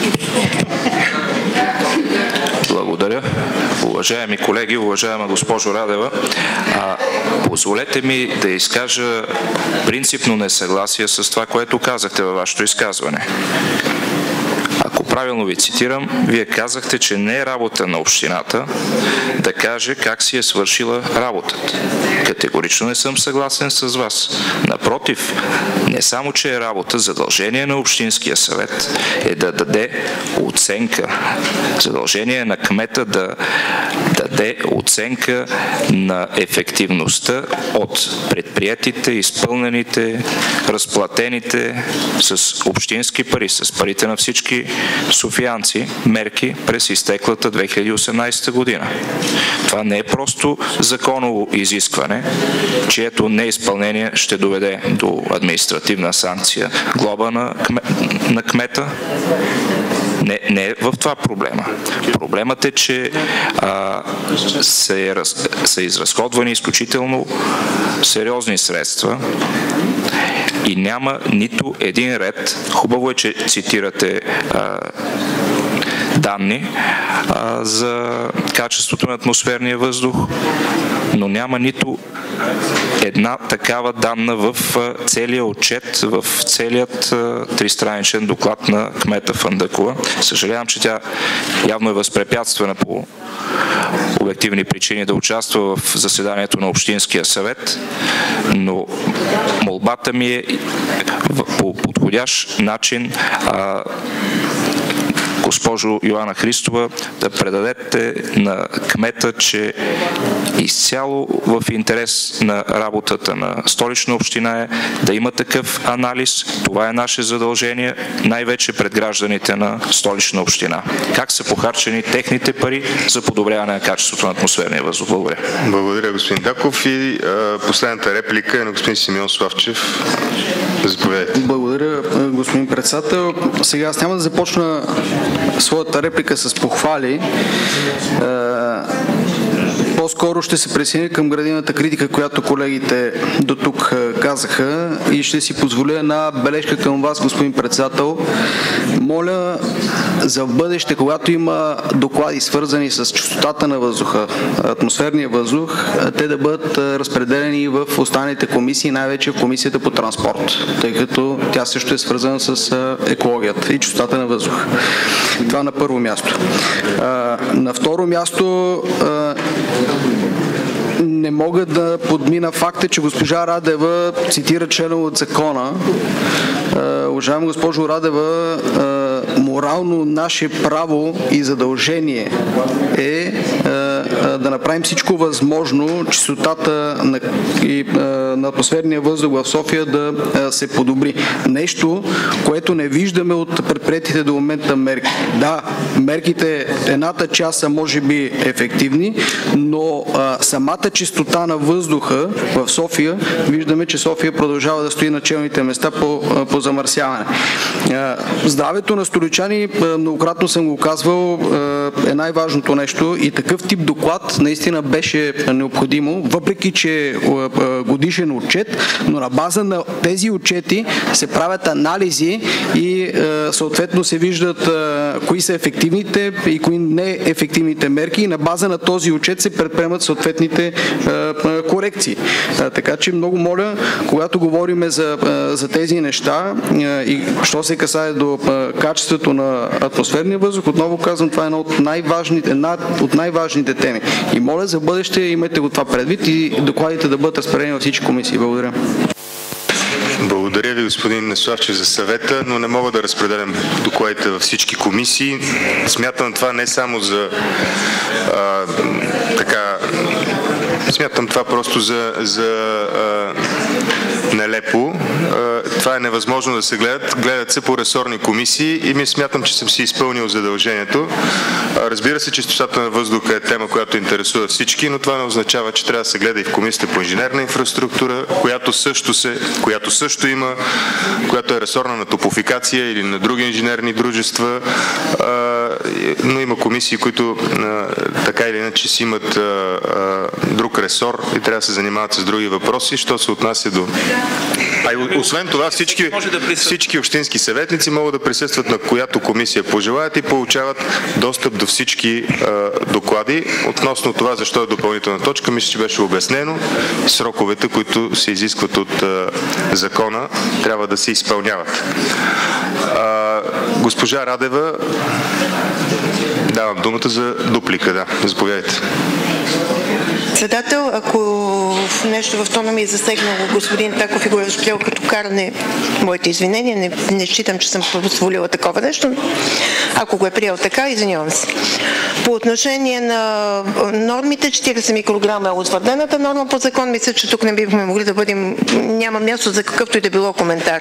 Благодаря. Уважаеми колеги, уважаема госпожо Радева, а, позволете ми да изкажа принципно несъгласие с това, което казахте във вашето изказване. Ако правилно ви цитирам, вие казахте, че не е работа на общината да каже как си е свършила работата. Категорично не съм съгласен с вас. Напротив, не само, че е работа, задължение на Общинския съвет е да даде оценка. Задължение на кмета да даде оценка на ефективността от предприятите, изпълнените, разплатените с общински пари, с парите на всички софиянци мерки през изтеклата две хиляди и осемнадесета година. Това не е просто законово изискване, чието неизпълнение ще доведе до административна санкция, глоба на, кме, на кмета. Не, не е в това проблема. Проблемът е, че а, са, е, са изразходвани изключително сериозни средства и няма нито един ред. Хубаво е, че цитирате а, данни а, за качеството на атмосферния въздух, но няма нито една такава данна в целия отчет, в целият тристраничен доклад на кмета Фандъкова. Съжалявам, че тя явно е възпрепятствана по обективни причини да участва в заседанието на Общинския съвет, но молбата ми е по подходящ начин а, госпожо Йоана Христова, да предадете на кмета, че изцяло в интерес на работата на Столична община е да има такъв анализ. Това е наше задължение, най-вече пред гражданите на Столична община. Как са похарчени техните пари за подобряване на качеството на атмосферния въздух? Благодаря. Благодаря, господин Даков. И а, последната реплика е на господин Симеон Славчев. Заповядайте. Благодаря, господин председател. Сега аз няма да започна своята реплика с похвали. По-скоро ще се присъединя към градивната критика, която колегите до тук казаха, и ще си позволя една бележка към вас, господин председател. Моля за в бъдеще, когато има доклади свързани с чистотата на въздуха, атмосферния въздух, те да бъдат разпределени в останалите комисии, най-вече в Комисията по транспорт, тъй като тя също е свързана с екологията и чистотата на въздуха. Това на първо място. На второ място, не мога да подмина факта, че госпожа Радева цитира членове от закона. Уважаема госпожо Радева, морално наше право и задължение е да направим всичко възможно чистотата на, и, на атмосферния въздух в София да се подобри. Нещо, което не виждаме от предприетите до момента мерки. Да, мерките, едната част са може би ефективни, но а, самата чистота на въздуха в София, виждаме, че София продължава да стои на челните места по, по замърсяване. А, здравето на столичани, многократно съм го казвал, е най-важното нещо и такъв тип доклад наистина беше необходимо, въпреки че годишен отчет, но на база на тези отчети се правят анализи и съответно се виждат кои са ефективните и кои неефективните мерки и на база на този отчет се предприемат съответните корекции. Така че много моля, когато говорим за, за тези неща и що се касае до качеството на атмосферния въздух, отново казвам, това е една от най-важните, една от най-важните теми. И моля за бъдеще имайте го това предвид и докладите да бъдат разпределени във всички комисии. Благодаря. Благодаря ви, господин Славчев, за съвета, но не мога да разпределям докладите във всички комисии. Смятам това не само за а, така... Смятам това просто за, за а, нелепо. А, това е невъзможно да се гледат. Гледат се по ресорни комисии и ми смятам, че съм си изпълнил задължението. А, разбира се, че чистотата на въздуха е тема, която интересува всички, но това не означава, че трябва да се гледа и в Комисията по инженерна инфраструктура, която също, се, която също има, която е ресорна на Топлофикация или на други инженерни дружества, а, но има комисии, които а, така или иначе си имат а, а, друг ресор и трябва да се занимават с други въпроси, що се отнася до... А и освен това всички, всички общински съветници могат да присъстват на която комисия пожелаят и получават достъп до всички а, доклади. Относно това, защо е допълнителна точка, мисля, че беше обяснено. Сроковете, които се изискват от а, закона, трябва да се изпълняват. А, госпожа Радева, давам думата за дуплика. Да, заповядайте. Председател, ако нещо в тона ми е засегнало господин Таков и го е възприел като каране, моите извинения, не, не считам, че съм позволила такова нещо. Ако го е приел така, извинявам се. По отношение на нормите, четиридесет микрограма е утвърдената норма по закон. Мисля, че тук не бихме могли да бъдем, няма място за какъвто и да било коментар.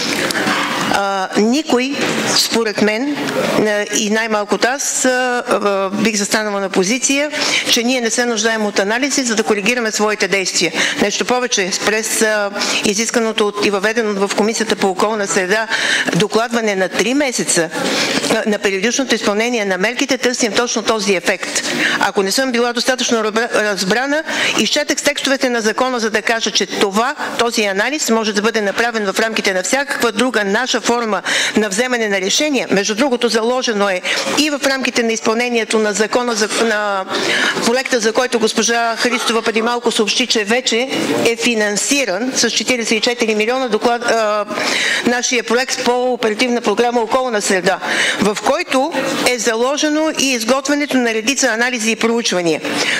А, никой, според мен, и най-малкото аз, а, а, бих застанала на позиция, че ние не се нуждаем от анализи, за да коригираме своите действия. Нещо повече, през а, изисканото и въведено в Комисията по околна среда докладване на три месеца а, на периодичното изпълнение на мерките, търсим точно този ефект. Ако не съм била достатъчно разбрана, изчетах текстовете на закона, за да кажа, че това, този анализ може да бъде направен в рамките на всякаква друга наша форма на вземане на решения. Между другото, заложено е и в рамките на изпълнението на закона, на проекта, за който госпожа Христова преди малко съобщи, че вече е финансиран с четиридесет и четири милиона доклад, а, нашия проект по оперативна програма Околна среда, в който е заложено и изготвянето на редица анализи и проучвания.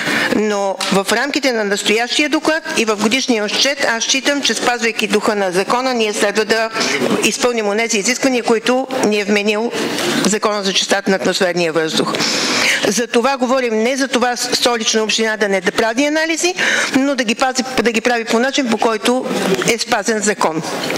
Но в рамките на настоящия доклад и в годишния отчет аз считам, че спазвайки духа на закона, ние следва да изпълним онези изисквания, които ни е вменил Закона за чистотата на атмосферния въздух. За това говорим, не за това Столична община да не да прави анализи, но да ги, пази, да ги прави по начин, по който е спазен закон.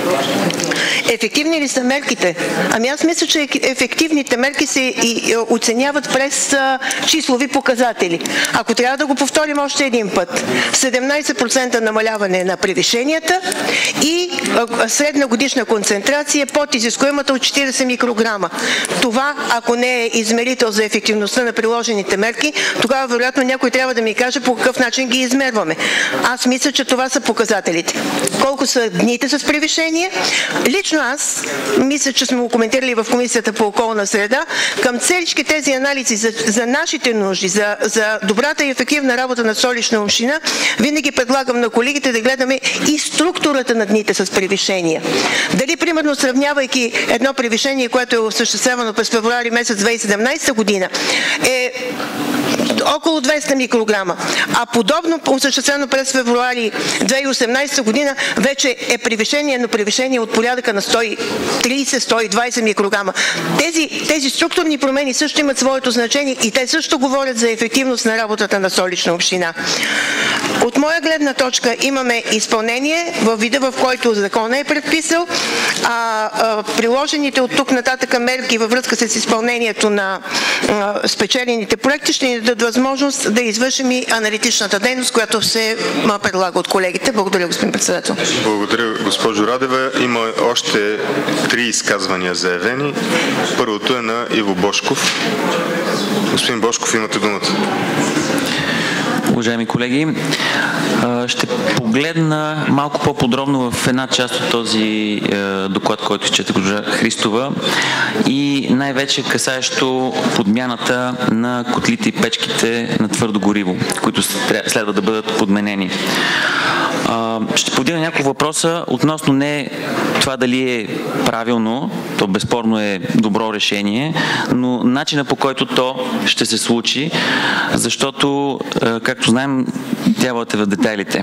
Ефективни ли са мерките? Ами аз мисля, че ефективните мерки се и оценяват през а, числови показатели. Ако трябва да го повторим още един път, седемнадесет процента намаляване на превишенията и а, средна годишна концентрация под изискуемата от четиридесет микрограма. Това, ако не е измерител за ефективността на приложените мерки, тогава вероятно някой трябва да ми каже по какъв начин ги измерваме. Аз мисля, че това са показателите. Колко са дните с превишение? Лично аз мисля, че сме го коментирали в Комисията по околна среда. Към целички тези анализи за, за нашите нужди, за, за добрата и ефективна работа на Столична община, винаги предлагам на колегите да гледаме и структурата на дните с превишение. Дали, примерно, сравнявайки едно превишение, което е осъществявано през февруари месец две хиляди и седемнадесета година, е около двеста микрограма, а подобно осъществено през февруари две хиляди и осемнадесета година вече е превишение, но превишение от порядъка на сто и тридесет до сто и двадесет микрограма. Тези, тези структурни промени също имат своето значение и те също говорят за ефективност на работата на Столична община. От моя гледна точка имаме изпълнение във вида, в който закона е предписал, а, а приложените от тук нататък мерки във връзка с изпълнението на а, спечелените проекти ще ни дадат възможност да извършим и аналитичната дейност, която се предлага от колегите. Благодаря, господин председател. Благодаря, госпожо Радева. Има още три изказвания заявени. Първото е на Иво Божков. Господин Божков, имате думата. Уважаеми колеги, ще погледна малко по-подробно в една част от този доклад, който изчете госпожа Христова и най-вече касаещо подмяната на котлите и печките на твърдо гориво, които следва да бъдат подменени. Ще подигна няколко въпроса относно не това дали е правилно, то безспорно е добро решение, но начина по който то ще се случи, защото, както знаем, дяволът е в детайлите.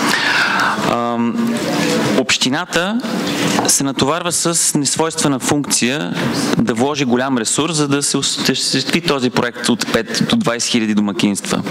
Общината се натоварва с несвойствена функция да вложи голям ресурс, за да се осъществи този проект от пет до двадесет хиляди домакинства.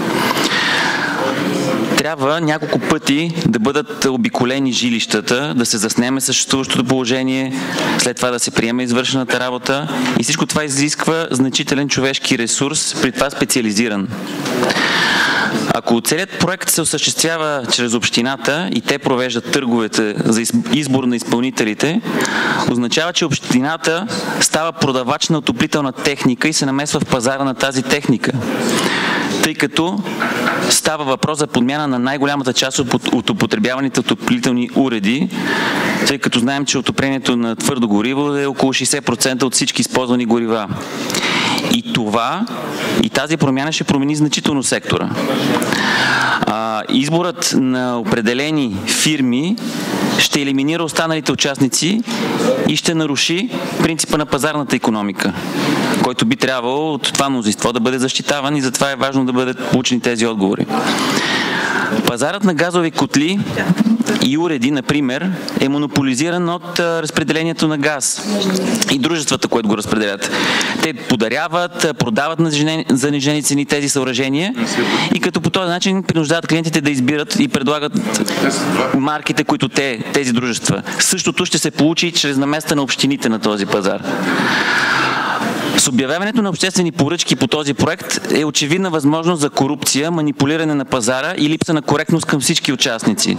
Трябва няколко пъти да бъдат обиколени жилищата, да се заснеме съществуващото положение, след това да се приеме извършената работа и всичко това изисква значителен човешки ресурс, при това специализиран. Ако целият проект се осъществява чрез общината и те провеждат търговете за избор на изпълнителите, означава, че общината става продавач на отоплителна техника и се намесва в пазара на тази техника, тъй като става въпрос за подмяна на най-голямата част от употребяваните отоплителни уреди, тъй като знаем, че отоплението на твърдо гориво е около шейсет процента от всички използвани горива. И това, и тази промяна ще промени значително сектора. А, изборът на определени фирми ще елиминира останалите участници и ще наруши принципа на пазарната икономика, който би трябвало от това мнозинство да бъде защитаван и затова е важно да бъдат получени тези отговори. Пазарът на газови котли и уреди, например, е монополизиран от разпределението на газ и дружествата, които го разпределят. Те подаряват, продават на занижени цени тези съоръжения и като по този начин принуждават клиентите да избират и предлагат марките, които те, тези дружества. Същото ще се получи чрез наместа на общините на този пазар. С обявяването на обществени поръчки по този проект е очевидна възможност за корупция, манипулиране на пазара и липса на коректност към всички участници.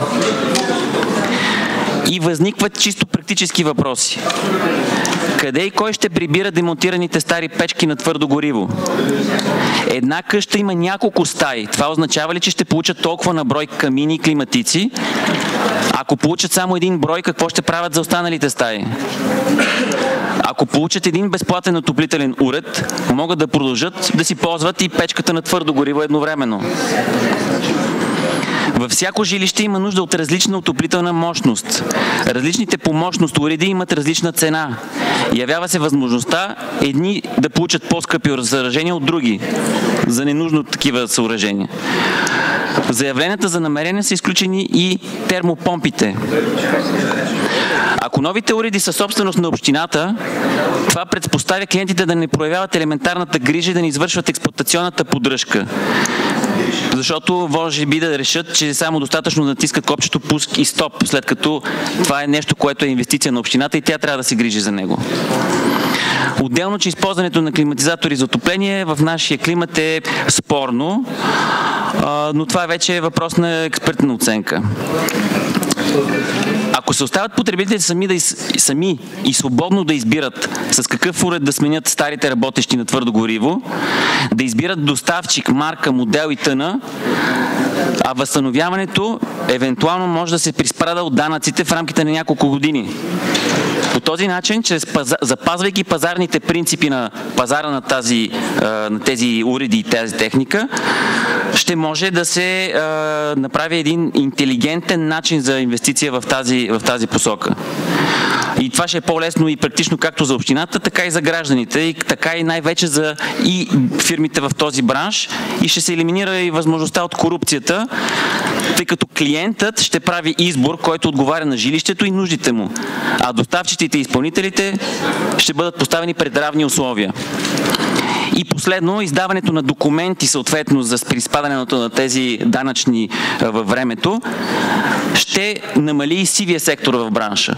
И възникват чисто практически въпроси. Къде и кой ще прибира демонтираните стари печки на твърдо гориво? Една къща има няколко стаи. Това означава ли, че ще получат толкова на брой камини и климатици? Ако получат само един брой, какво ще правят за останалите стаи? Ако получат един безплатен отоплителен уред, могат да продължат да си ползват и печката на твърдо гориво едновременно. Във всяко жилище има нужда от различна отоплителна мощност. Различните по мощност уреди имат различна цена. Явява се възможността едни да получат по-скъпи съоръжения от други за ненужно такива съоръжения. В заявленията за намерение са изключени и термопомпите. Ако новите уреди са собственост на общината, това предпоставя клиентите да не проявяват елементарната грижа и да не извършват експлоатационната поддръжка. Защото може би да решат, че е само достатъчно да натискат копчето пуск и стоп, след като това е нещо, което е инвестиция на общината и тя трябва да се грижи за него. Отделно, че използването на климатизатори за отопление в нашия климат е спорно, но това вече е въпрос на експертна оценка. Ако се оставят потребителите сами, да из, сами и свободно да избират с какъв уред да сменят старите работещи на твърдо гориво, да избират доставчик, марка, модел и т.н., а възстановяването евентуално може да се приспада от данъците в рамките на няколко години. По този начин, чрез пазар, запазвайки пазарните принципи на пазара на, тази, на тези уреди и тази техника, ще може да се а, направи един интелигентен начин за инвестиция в тази, в тази посока. И това ще е по-лесно и практично както за общината, така и за гражданите, и така и най-вече за и фирмите в този бранш, и ще се елиминира и възможността от корупцията, тъй като клиентът ще прави избор, който отговаря на жилището и нуждите му, а доставчиците и изпълнителите ще бъдат поставени пред равни условия. И последно, издаването на документи съответно за приспадането на тези данъчни във времето ще намали и сивия сектор в бранша.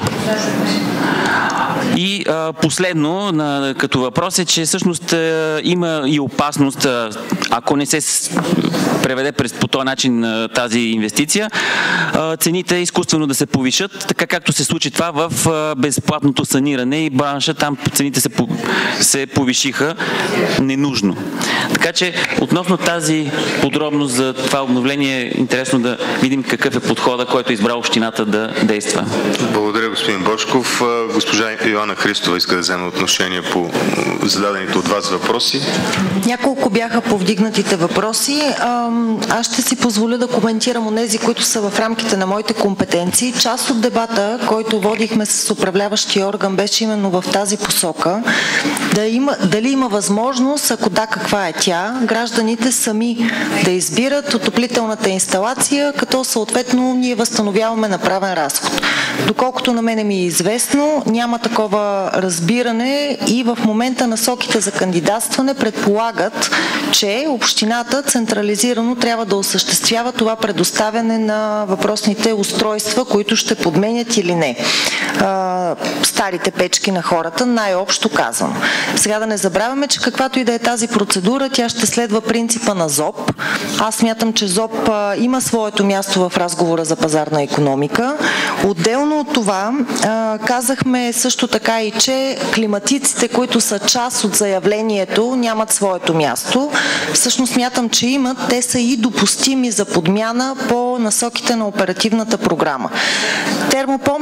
И а, последно, на, като въпрос е, че всъщност а, има и опасност, а, ако не се преведе през, по този начин а, тази инвестиция, а, цените изкуствено да се повишат, така както се случи това в а, безплатното саниране и бранша, там цените се, се повишиха ненужно. Така че относно тази подробност за това обновление е интересно да видим какъв е подхода, който е избрал общината да действа. Благодаря, господин Божков. Госпожа Йоанна Христова иска да вземе отношение по зададените от вас въпроси. Няколко бяха повдигнатите въпроси. Аз ще си позволя да коментирам онези, които са в рамките на моите компетенции. Част от дебата, който водихме с управляващия орган, беше именно в тази посока. Да има, дали има възможност, ако да, каква е тя, гражданите сами да избират отоплителната инсталация, като съответно ние възстановяваме направен разход. Доколкото на мене ми е известно, няма такова разбиране и в момента насоките за кандидатстване предполагат, че общината централизирано трябва да осъществява това предоставяне на въпросните устройства, които ще подменят или не старите печки на хората, най-общо казано. Сега да не забравяме, че каквато и да е тази процедура, тя ще следва принципа на ЗОП. Аз смятам, че ЗОП има своето място в разговора за пазарна икономика. Отделно от това, казахме също така и, че климатиците, които са част от заявлението, нямат своето място. Всъщност смятам, че имат. Те са и допустими за подмяна по насоките на оперативната програма. Термопомпите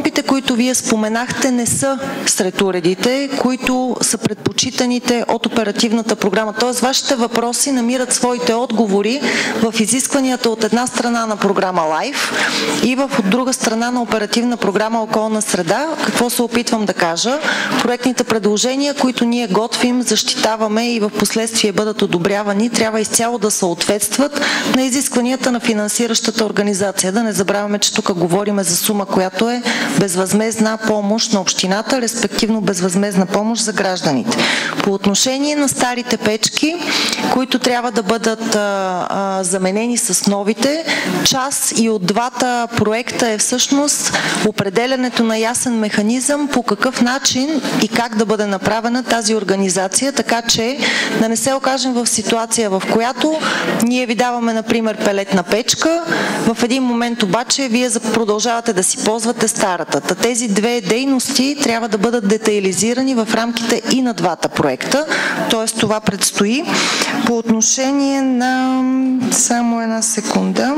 групите, които вие споменахте, не са сред уредите, които са предпочитаните от оперативната програма. Тоест, вашите въпроси намират своите отговори в изискванията от една страна на програма Лайф и в от друга страна на оперативна програма Околна среда. Какво се опитвам да кажа? Проектните предложения, които ние готвим, защитаваме и в последствие бъдат одобрявани, трябва изцяло да съответстват на изискванията на финансиращата организация. Да не забравяме, че тук говорим за сума, която е безвъзмездна помощ на общината, респективно безвъзмездна помощ за гражданите. По отношение на старите печки, които трябва да бъдат а, а, заменени с новите, част и от двата проекта е всъщност определянето на ясен механизъм по какъв начин и как да бъде направена тази организация, така че да не се окажем в ситуация, в която ние ви даваме, например, пелетна печка, в един момент обаче вие продължавате да си ползвате старата. Та тези две дейности трябва да бъдат детайлизирани в рамките и на двата проекта, т.е. това предстои. По отношение на... само една секунда...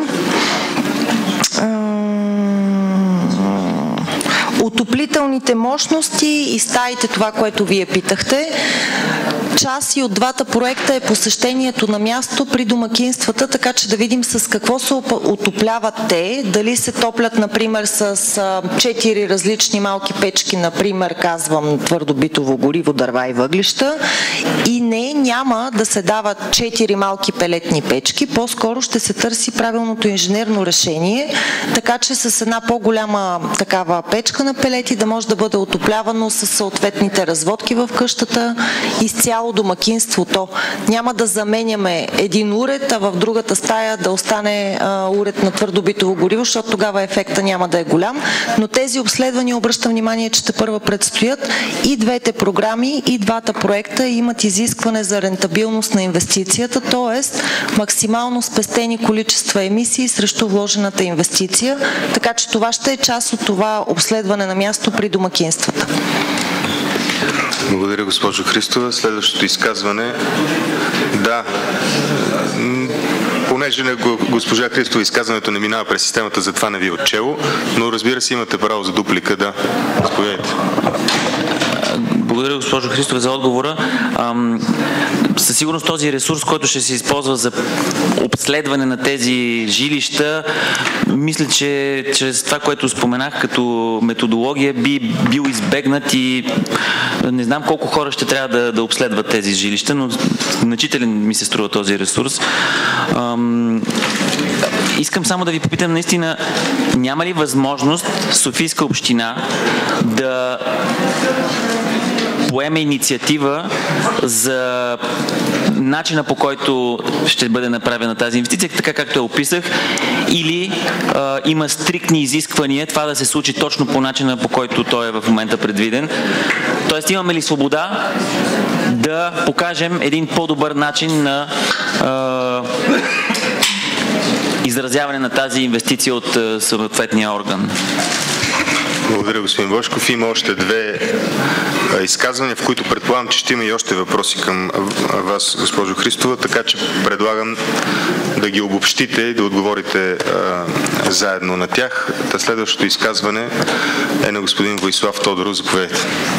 отоплителните мощности и стаите, това, което вие питахте. Част и от двата проекта е посещението на място при домакинствата, така че да видим с какво се отопляват те, дали се топлят, например, с четири различни малки печки, например, казвам, твърдо битово гориво, дърва и въглища, и не, няма да се дават четири малки пелетни печки, по-скоро ще се търси правилното инженерно решение, така че с една по-голяма такава печка на пелети да може да бъде отоплявано с съответните разводки в къщата, изцяло домакинството. Няма да заменяме един уред, а в другата стая да остане а, уред на твърдо битово гориво, защото тогава ефекта няма да е голям. Но тези обследвания, обръщам внимание, че те първа предстоят, и двете програми, и двата проекта имат изискване за рентабилност на инвестицията, т.е. максимално спестени количества емисии срещу вложената инвестиция, така че това ще е част от това обследване на място при домакинствата. Благодаря, госпожо Христова. Следващото изказване. Да, понеже на госпожа Христова изказването не минава през системата, затова не ви е отчело, но разбира се, имате право за дуплика. Да, заповядайте. Благодаря, госпожо Христова, за отговора. Ам, със сигурност този ресурс, който ще се използва за обследване на тези жилища, мисля, че чрез това, което споменах като методология, би бил избегнат и не знам колко хора ще трябва да, да обследват тези жилища, но значителен ми се струва този ресурс. Ам, искам само да ви попитам, наистина, няма ли възможност Софийска община да поеме инициатива за начина, по който ще бъде направена тази инвестиция, така както я описах, или а, има стриктни изисквания това да се случи точно по начина, по който той е в момента предвиден. Тоест, имаме ли свобода да покажем един по-добър начин на а, изразяване на тази инвестиция от а, съответния орган? Благодаря, господин Бошков. Има още две изказвания, в които предполагам, че ще има и още въпроси към вас, госпожо Христова, така че предлагам да ги обобщите и да отговорите а, заедно на тях. Та следващото изказване е на господин Войслав Тодоров. Заповядайте.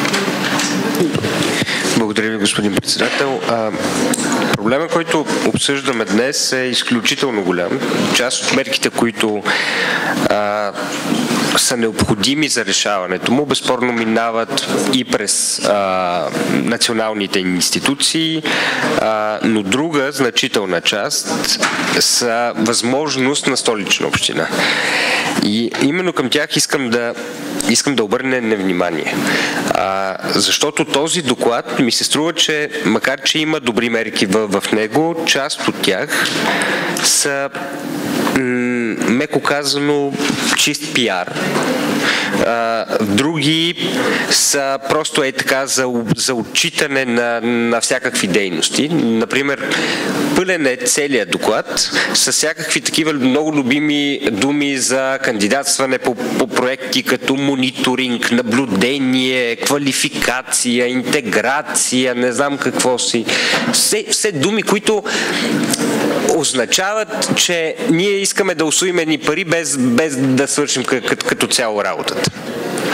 Благодаря ви, господин председател. А, проблема, който обсъждаме днес, е изключително голям. Част от мерките, които а, са необходими за решаването му, безспорно минават и през а, националните институции, а, но друга значителна част са възможност на Столична община. И именно към тях искам да искам да обърна внимание. А, защото този доклад ми се струва, че макар че има добри мерки в, в него, част от тях са меко казано чист пиар. А, други са просто е така за, за отчитане на, на всякакви дейности. Например, пълен е целият доклад с всякакви такива много любими думи за кандидатстване по, по проекти като мониторинг, наблюдение, квалификация, интеграция, не знам какво си. Все, все думи, които означават, че ние искаме да усвоим ни пари без, без да свършим като, като цяло работата.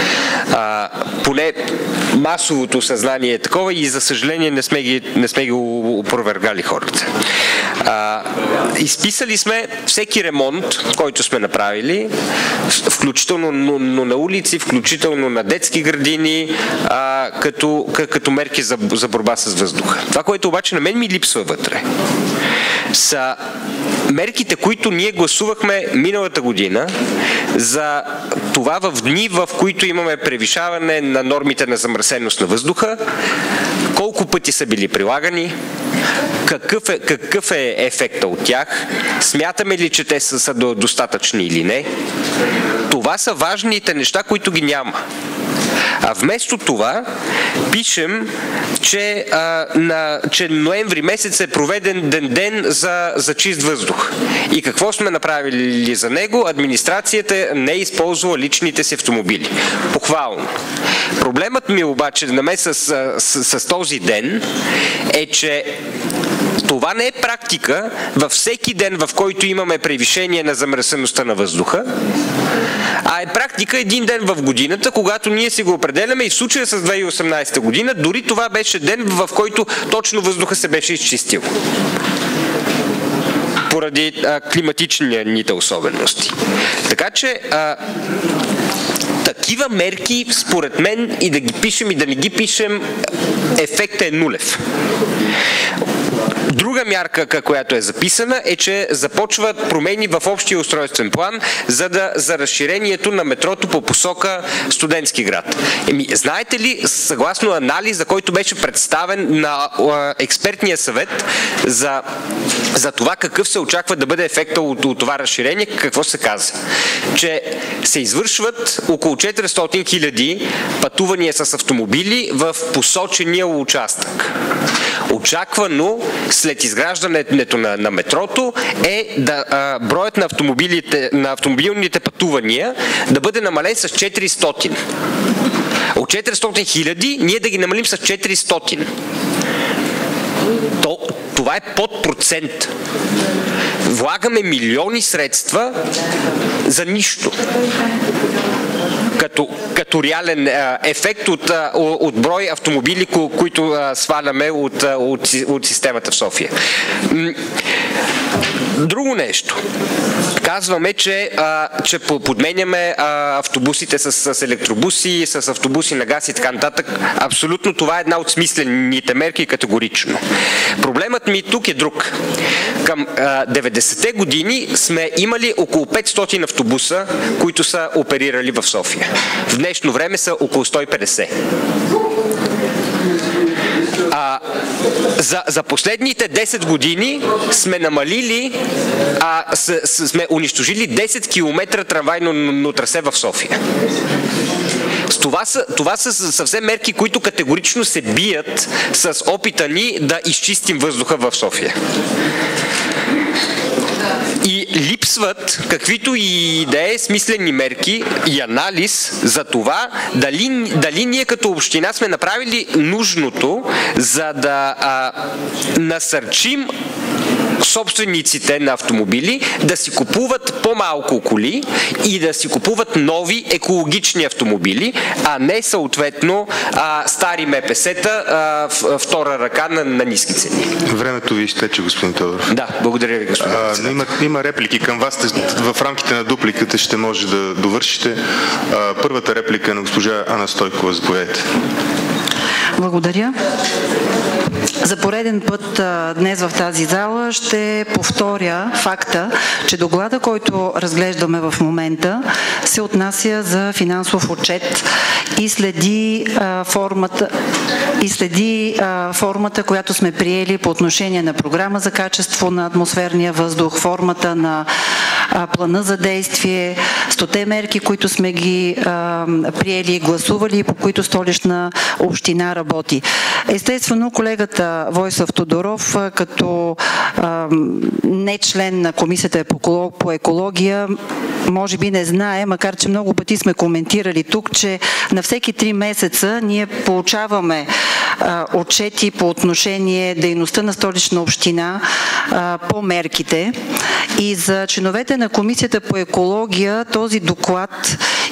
а, поне масовото съзнание е такова и за съжаление не сме ги, не сме ги опровергали хората. А, изписали сме всеки ремонт, който сме направили, включително но, но на улици, включително на детски градини, а, като, като мерки за, за борба с въздуха. Това, което обаче на мен ми липсва вътре, са мерките, които ние гласувахме миналата година за това в дни, в които имаме превишаване на нормите на замърсеност на въздуха, колко пъти са били прилагани, какъв е, какъв е ефекта от тях, смятаме ли, че те са, са достатъчни или не. Това са важните неща, които ги няма. А вместо това пишем, че, а, на, че ноември месец е проведен ден, ден за, за чист въздух. И какво сме направили за него? Администрацията не е използвала личните си автомобили. Похвално. Проблемът ми обаче на мен с, с, с, с този ден е, че това не е практика във всеки ден, в който имаме превишение на замърсеността на въздуха, а е практика един ден в годината, когато ние си го определяме, и в случая с две хиляди и осемнадесета година, дори това беше ден, в който точно въздуха се беше изчистил поради а, климатичните особености. Така че а, такива мерки, според мен, и да ги пишем, и да не ги пишем, ефектът е нулев. Друга мярка, която е записана, е, че започват промени в общия устройствен план за, да, за разширението на метрото по посока Студентски град. Еми, знаете ли, съгласно анализа, който беше представен на а, експертния съвет за, за това какъв се очаква да бъде ефекта от, от това разширение, какво се каза? Че се извършват около четиристотин хиляди пътувания с автомобили в посочения участък. Очаквано след изграждането на, на метрото е да а, броят на, автомобилите, на автомобилните пътувания да бъде намален с четиристотин. От четиристотин хиляди ние да ги намалим с четиристотин. То, това е под процент. Влагаме милиони средства за нищо. Като, като реален а, ефект от, а, от брой автомобили, ко, които а, сваляме от, а, от, от системата в София. Друго нещо. Казваме, че, а, че подменяме а, автобусите с, с електробуси, с автобуси на газ и така нататък. Абсолютно това е една от смислените мерки категорично. Проблемът ми тук е друг. Към а, деветдесетте години сме имали около петстотин автобуса, които са оперирали в София. В днешно време са около сто и петдесет. А, за, за последните десет години сме намалили, а, с, с, сме унищожили десет километра трамвайно трасе в София. Това са, това са съвсем мерки, които категорично се бият с опита ни да изчистим въздуха в София. И липсват каквито и да е смислени мерки и анализ за това дали, дали ние като община сме направили нужното, за да а, насърчим собствениците на автомобили да си купуват по-малко коли и да си купуват нови екологични автомобили, а не съответно а, стари МПС-та а, втора ръка на, на ниски цени. Времето ви изтече, господин Тодоров. Да, благодаря ви, господин председател. Има, има реплики към вас. В рамките на дупликата ще може да довършите. А, първата реплика е на госпожа Ана Стойкова. Заповядайте. Благодаря. За пореден път а, днес в тази зала ще повторя факта, че доклада, който разглеждаме в момента, се отнася за финансов отчет и следи а, формата, и следи а, формата, която сме приели по отношение на програма за качество на атмосферния въздух, формата на а, плана за действие, стоте мерки, които сме ги а, приели и гласували, по които Столична община работи. Естествено, колегата Войсов Тодоров, като а, не член на Комисията по екология, може би не знае, макар че много пъти сме коментирали тук, че на всеки три месеца ние получаваме а, отчети по отношение дейността на Столична община а, по мерките. И за членовете на Комисията по екология този доклад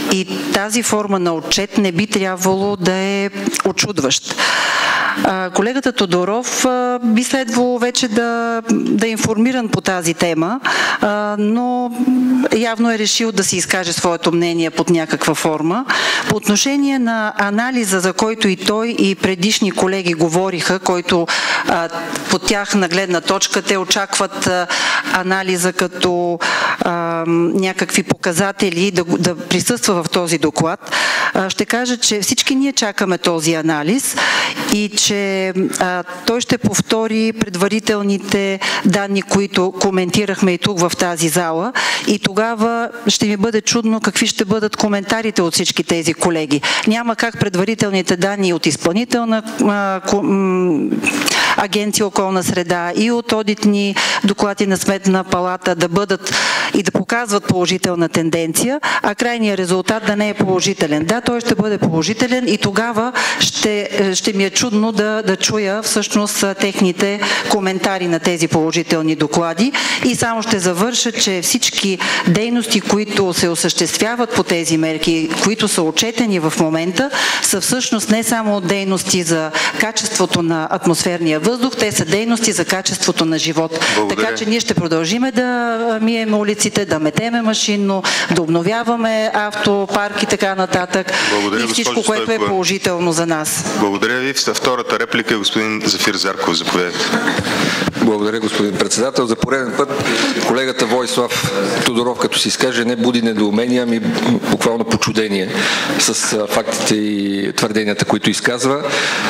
и тази форма на отчет не би трябвало да е очудващ. Колегата Тодоров би следвало вече да, да е информиран по тази тема, но явно е решил да си изкаже своето мнение под някаква форма. По отношение на анализа, за който и той и предишни колеги говориха, който по тяхна гледна точка те очакват анализа като а, някакви показатели да, да присъства в този доклад, ще кажа, че всички ние чакаме този анализ и че а, той ще повтори предварителните данни, които коментирахме и тук в тази зала, и тогава ще ми бъде чудно какви ще бъдат коментарите от всички тези колеги. Няма как предварителните данни от изпълнителна а, м, агенция околна среда и от одитни доклади на Сметна палата да бъдат и да показват положителна тенденция, а крайният резултат да не е положителен. Да, той ще бъде положителен и тогава ще, ще ми е чудно да, да чуя всъщност техните коментари на тези положителни доклади. И само ще завърша, че всички дейности, които се осъществяват по тези мерки, които са отчетени в момента, са всъщност не само дейности за качеството на атмосферния въздух, те са дейности за качеството на живот. Благодаря. Така че ние ще продължиме да миеме улиците, да метеме машинно, да обновяваме автопарк и така нататък. Благодаря, и всичко, което е положително за нас. Благодаря ви. Втората реплика е господин Зафир Зарков. Заповядайте. Благодаря, господин председател. За пореден път колегата Войслав Тодоров, като си изкаже, не буди недоумения, ами буквално почудение с фактите и твърденията, които изказва.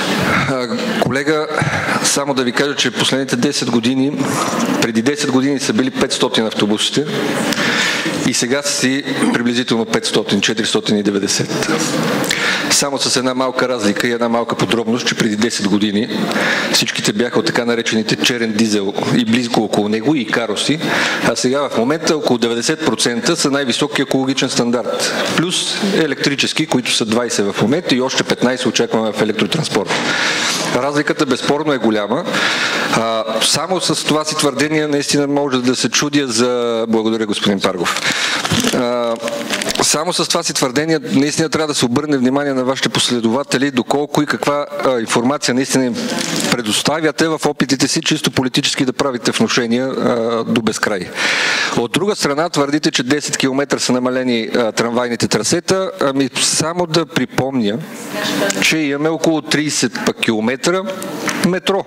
Колега, само да ви кажа, че последните десет години, преди десет години са били петстотин автобусите и сега са си приблизително петстотин, четиристотин и деветдесет. Само с една малка разлика и една малка подробност, че преди десет години всичките бяха от така наречените черен дизел и близко около него и кароси, а сега в момента около деветдесет процента са най-високи екологичен стандарт. Плюс електрически, които са двайсет в момента и още петнайсет очакваме в електротранспорт. Разликата безспорно е голяма. А, само с това си твърдение наистина може да се чудя за... Благодаря, господин Паргов. А, само с това си твърдение наистина трябва да се обърне внимание на вашите последователи доколко и каква а, информация наистина им предоставяте в опитите си чисто политически да правите внушения а, до безкрай. От друга страна твърдите, че десет километра са намалени а, трамвайните трасета. Ами само да припомня, че имаме около трийсет километра метро.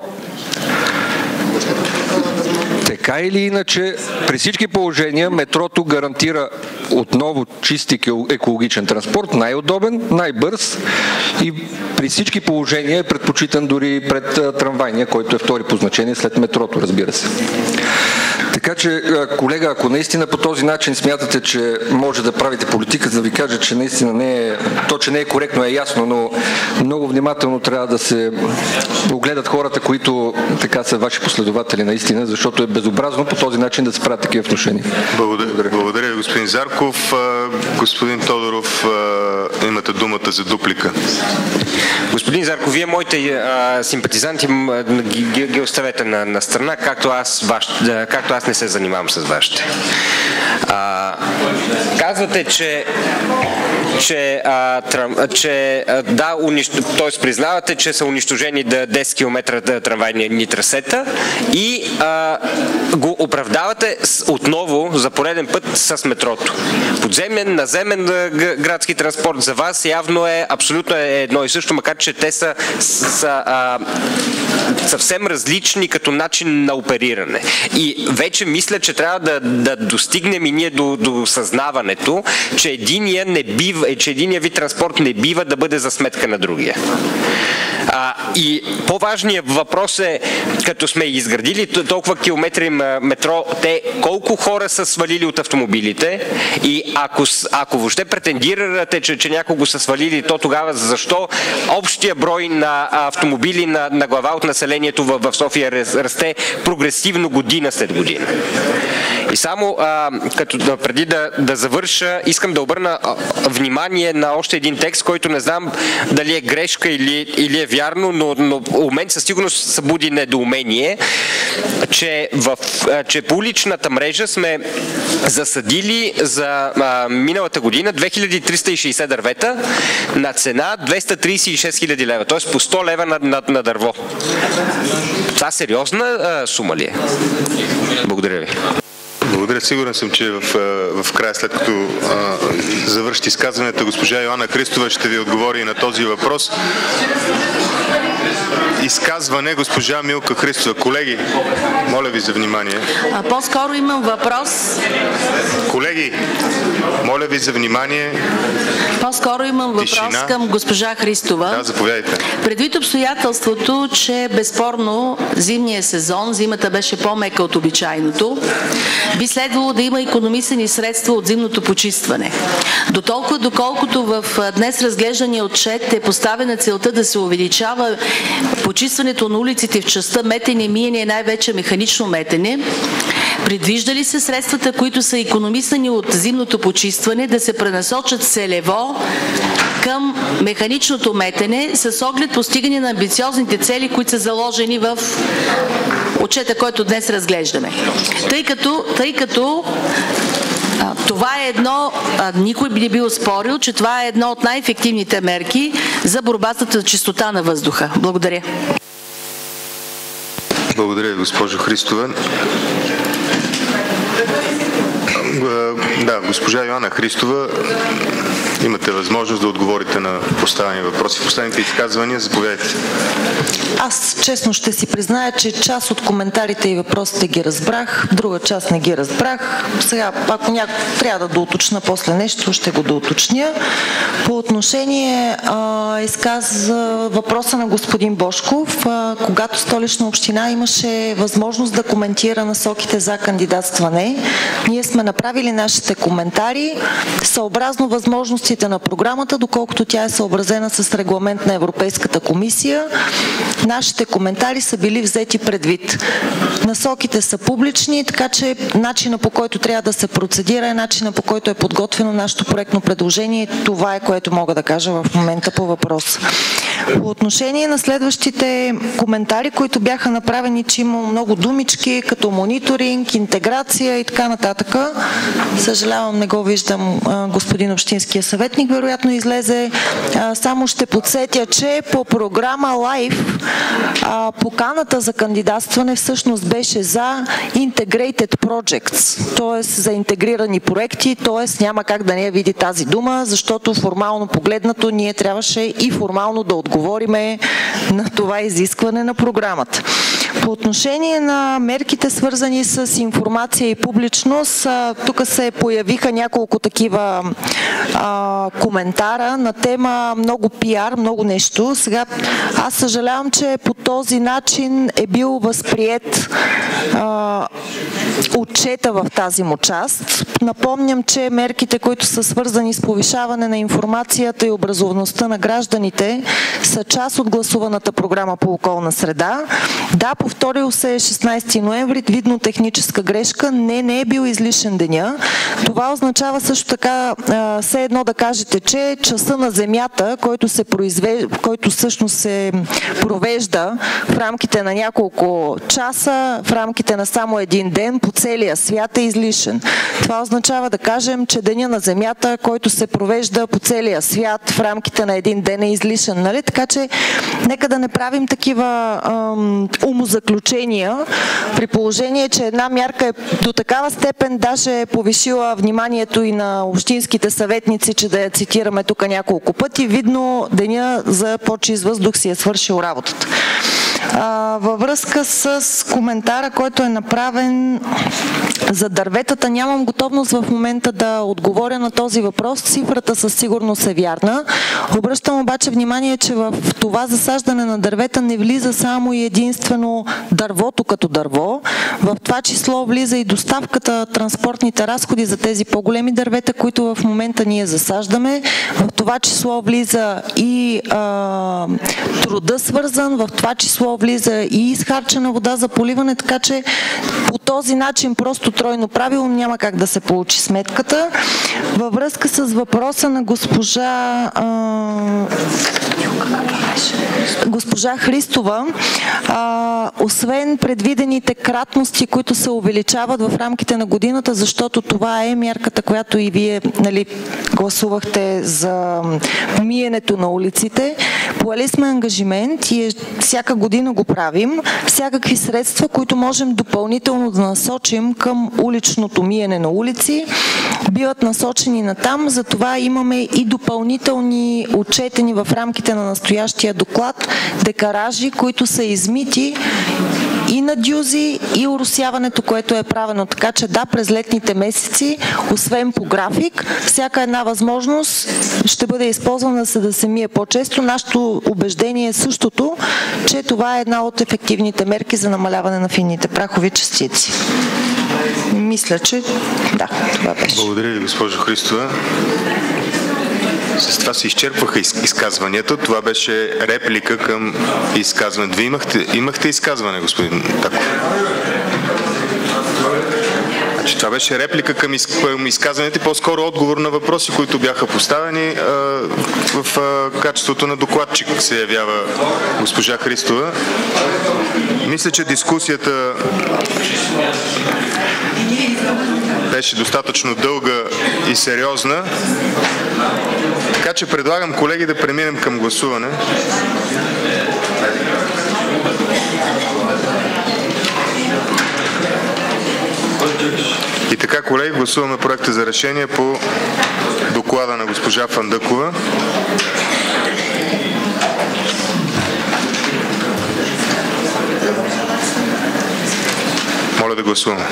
Така или иначе, при всички положения метрото гарантира отново чист екологичен транспорт, най-удобен, най-бърз и при всички положения е предпочитан дори пред трамвайния, който е втори по значение след метрото, разбира се. Така че, колега, ако наистина по този начин смятате, че може да правите политика, да ви кажа, че наистина не е, то, че не е коректно, е ясно, но много внимателно трябва да се огледат хората, които така са ваши последователи наистина, защото е безобразно по този начин да се правят такива внушения. Благодаря. Благодаря, господин Зарков. Господин Тодоров, имате думата за дуплика. Господин Зарков, вие моите а, симпатизанти ги, ги, ги оставете на, на страна, както аз, ваш, както аз не се занимавам с вашите. А, казвате, че че, а, трам, че а, да, унищ... т.е. признавате, че са унищожени десет километра трамвайни ни трасета и а, го оправдавате с, отново за пореден път с метрото. Подземен, наземен градски транспорт за вас явно е абсолютно е едно и също, макар че те са, са а, съвсем различни като начин на опериране. И вече мисля, че трябва да, да достигнем и ние до, до съзнаването, че единия не бива, че единия вид транспорт не бива да бъде за сметка на другия. А, и по-важният въпрос е, като сме изградили толкова километри метро, те колко хора са свалили от автомобилите и ако, ако въобще претендирате, че, че някого са свалили, то тогава защо общия брой на автомобили на, на глава от населението в, в София расте прогресивно година след година? И само а, като, преди да, да завърша, искам да обърна внимание внимание на още един текст, който не знам дали е грешка или, или е вярно, но, но у мен със сигурност събуди недоумение, че, в, че по уличната мрежа сме засадили за а, миналата година две хиляди триста и шейсет дървета на цена двеста тридесет и шест хиляди лева, т.е. по сто лева на, на, на дърво. Това сериозна а, сума ли е? Благодаря ви. Благодаря. Сигурен съм, че в, в края, след като а, завърши изказването, госпожа Йоана Христова ще ви отговори на този въпрос. Изказване госпожа Милка Христова. Колеги, моля ви за внимание. По-скоро имам въпрос. Колеги, моля ви за внимание. По-скоро имам въпрос Тишина. Към госпожа Христова. Да, заповядайте. Предвид обстоятелството, че безспорно зимния сезон, зимата беше по-мека от обичайното, би следвало да има икономисани средства от зимното почистване. До толкова, доколкото в днес разглеждания отчет е поставена целта да се увеличава почистването на улиците в частта метене, миене, най-вече механично метене, предвижда ли се средствата, които са икономисани от зимното почистване, да се пренасочат целево към механичното метене с оглед постигане на амбициозните цели, които са заложени в отчета, който днес разглеждаме? Тъй като, тъй като а, това е едно, а, никой би бил спорил, че това е едно от най-ефективните мерки за борбата за чистота на въздуха. Благодаря. Благодаря, госпожо Христова. Да, госпожа Йоана Христова, имате възможност да отговорите на поставени въпроси. Последните изказвания, заповядайте. Аз честно ще си призная, че част от коментарите и въпросите ги разбрах, друга част не ги разбрах. Сега, ако някой трябва да доуточна после нещо, ще го доуточня. По отношение а, изказа въпроса на господин Божков, а, когато Столична община имаше възможност да коментира насоките за кандидатстване, ние сме направили нашите коментари съобразно възможностите на програмата, доколкото тя е съобразена с регламент на Европейската комисия. Нашите коментари са били взети предвид. Насоките са публични, така че начина, по който трябва да се процедира, е начина, по който е подготвено нашето проектно предложение. Това е, което мога да кажа в момента по въпроса. По отношение на следващите коментари, които бяха направени, че има много думички, като мониторинг, интеграция и така нататък. Съжалявам, не го виждам господин общинския съветник, вероятно излезе. Само ще подсетя, че по програма Life поканата за кандидатстване всъщност беше за Integrated Projects, т.е. за интегрирани проекти, т.е. няма как да не я види тази дума, защото формално погледнато ние трябваше и формално да отговориме на това изискване на програмата. По отношение на мерките, свързани с информация и публичност, тук се появиха няколко такива а, коментара на тема много пиар, много нещо. Сега аз съжалявам, че по този начин е бил възприет а, отчета в тази му част. Напомням, че мерките, които са свързани с повишаване на информацията и образоваността на гражданите, са част от гласуваната програма по околна среда. Да, повторил се шестнайсети ноември, видно техническа грешка, не, не е бил излишен деня. Това означава също така все едно да кажете, че часа на Земята, който, се произвежда, който всъщност се провежда в рамките на няколко часа, в рамките на само един ден по целия свят е излишен. Това означава да кажем, че деня на Земята, който се провежда по целия свят в рамките на един ден е излишен. Нали? Така че нека да не правим такива ам, умозаключения, при положение, че една мярка е до такава степен даже повишила вниманието и на общинските съветници, че да я цитираме тук няколко пъти. Видно, деня за по-чист въздух си е свършил работата. А, във връзка с коментара, който е направен за дърветата, нямам готовност в момента да отговоря на този въпрос. Цифрата със сигурност е вярна. Обръщам обаче внимание, че в това засаждане на дървета не влиза само и единствено дървото като дърво. В това число влиза и доставката, транспортните разходи за тези по-големи дървета, които в момента ние засаждаме. В това число влиза и а, труда свързан, в това число влиза и изхарчена вода за поливане, така че по този начин просто тройно правило няма как да се получи сметката. Във връзка с въпроса на госпожа а, госпожа Христова, а, освен предвидените кратности, които се увеличават в рамките на годината, защото това е мярката, която и вие, нали, гласувахте за миенето на улиците, поели сме ангажимент и е, всяка година го правим, всякакви средства, които можем допълнително да насочим към уличното миене на улици, биват насочени на там, затова имаме и допълнителни отчетени в рамките на настоящия доклад декаражи, които са измити и на дюзи, и оросяването, което е правено. Така че да, през летните месеци, освен по график, всяка една възможност ще бъде използвана, за да се мие по-често. Нашето убеждение е същото, че това е една от ефективните мерки за намаляване на финните прахови частици. Мисля, че да, това беше. Благодаря ви, госпожо Христова. С това се изчерпваха изказванията. Това беше реплика към изказването. Вие имахте, имахте изказване, господин Таков. Значи, това беше реплика към изказването и по-скоро отговор на въпроси, които бяха поставени. В качеството на докладчик се явява госпожа Христова. Мисля, че дискусията беше достатъчно дълга и сериозна. Така че предлагам, колеги, да преминем към гласуване. И така, колеги, гласуваме проекта за решение по доклада на госпожа Фандъкова. Моля да гласуваме.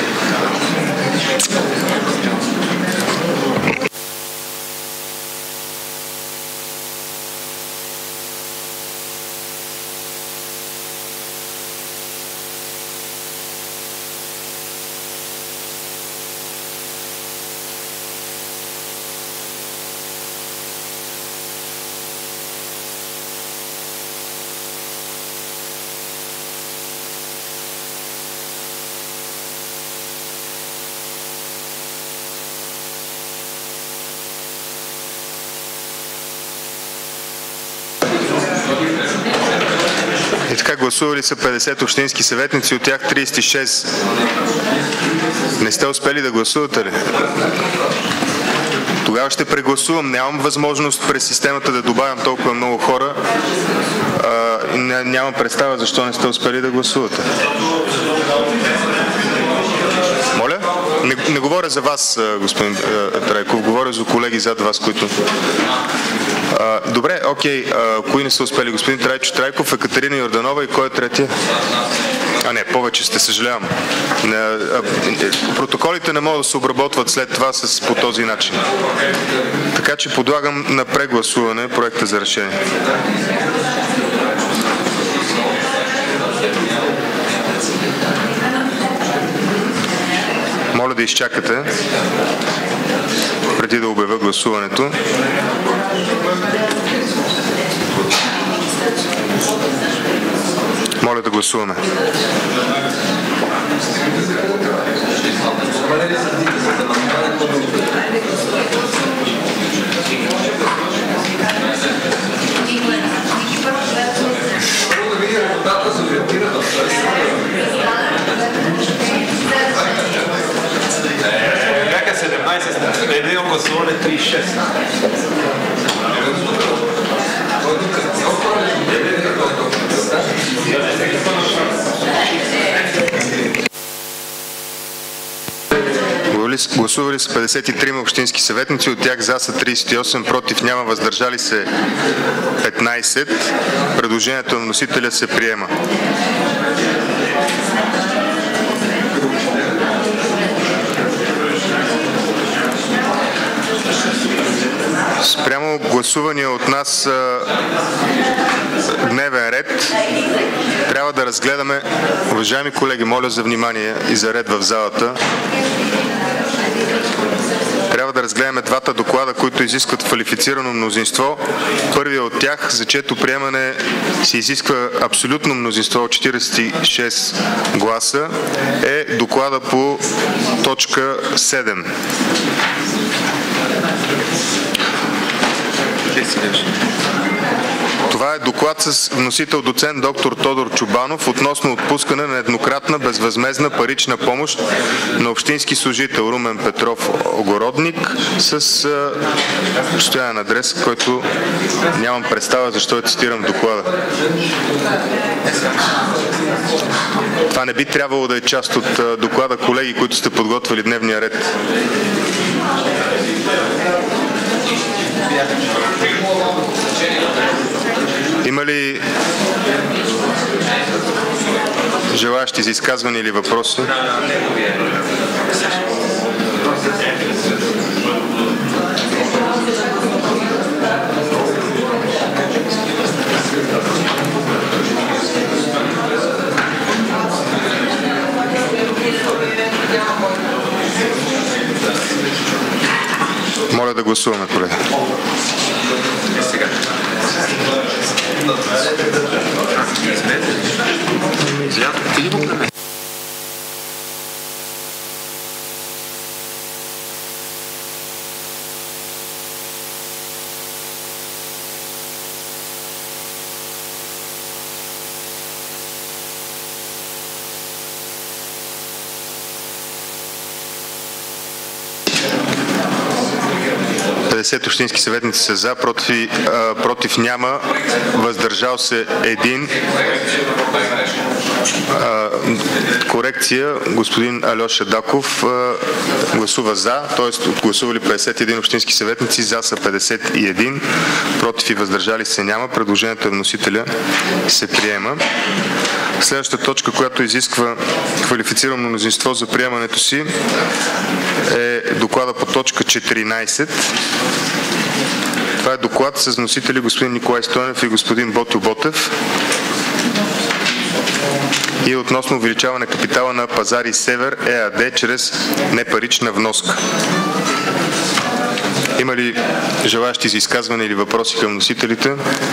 И така, гласували са петдесет общински съветници, от тях тридесет и шест. Не сте успели да гласувате ли? Тогава ще прегласувам. Нямам възможност през системата да добавям толкова много хора. А, нямам представа защо не сте успели да гласувате. Моля? Не, не говоря за вас, господин Трайков, говоря за колеги зад вас, които... А, добре, окей, а, кои не са успели? Господин Трайчо Трайков, Екатерина Йорданова и кой е третия? А не, повече сте, съжалявам. Не, а, протоколите не могат да се обработват след това с, по този начин. Така че подлагам на прегласуване проекта за решение. Моля да изчакате преди да обявя гласуването. Моля да гласуваме. Бяха седемнайсет, един гласуване тридесет и шест. Гласували са петдесет и три общински съветници, от тях за са тридесет и осем, против няма, въздържали се петнайсет. Предложението на вносителя се приема. Спрямо гласувания от нас а, дневен ред, трябва да разгледаме, уважаеми колеги, моля за внимание и за ред в залата, трябва трябва да разгледаме двата доклада, които изискват квалифицирано мнозинство. Първият от тях, за чието приемане се изисква абсолютно мнозинство от четиридесет и шест гласа, е доклада по точка седем. Това е доклад с вносител доцент доктор Тодор Чубанов относно отпускане на еднократна безвъзмездна парична помощ на общински служител Румен Петров Огородник с а, постоянен адрес, който нямам представа защо я цитирам в доклада. Това не би трябвало да е част от а, доклада, колеги, които сте подготвили дневния ред. Има ли желаящи за изказване или въпроси? Моля да гласуваме, колеги. петдесет общински съветници са за, против, а, против няма, въздържал се един. А, корекция, господин Алеша Даков а, гласува за, т.е. гласували петдесет и един общински съветници, за са петдесет и един, против и въздържали се няма. Предложението на вносителя се приема. Следващата точка, която изисква квалифицирано мнозинство за приемането си, е доклада по точка четиринайсет. Това е доклад с вносители господин Николай Стойнев и господин Ботьо Ботев и относно увеличаване капитала на Пазари Север ЕАД чрез непарична вноска. Има ли желаящи за изказване или въпроси към вносителите?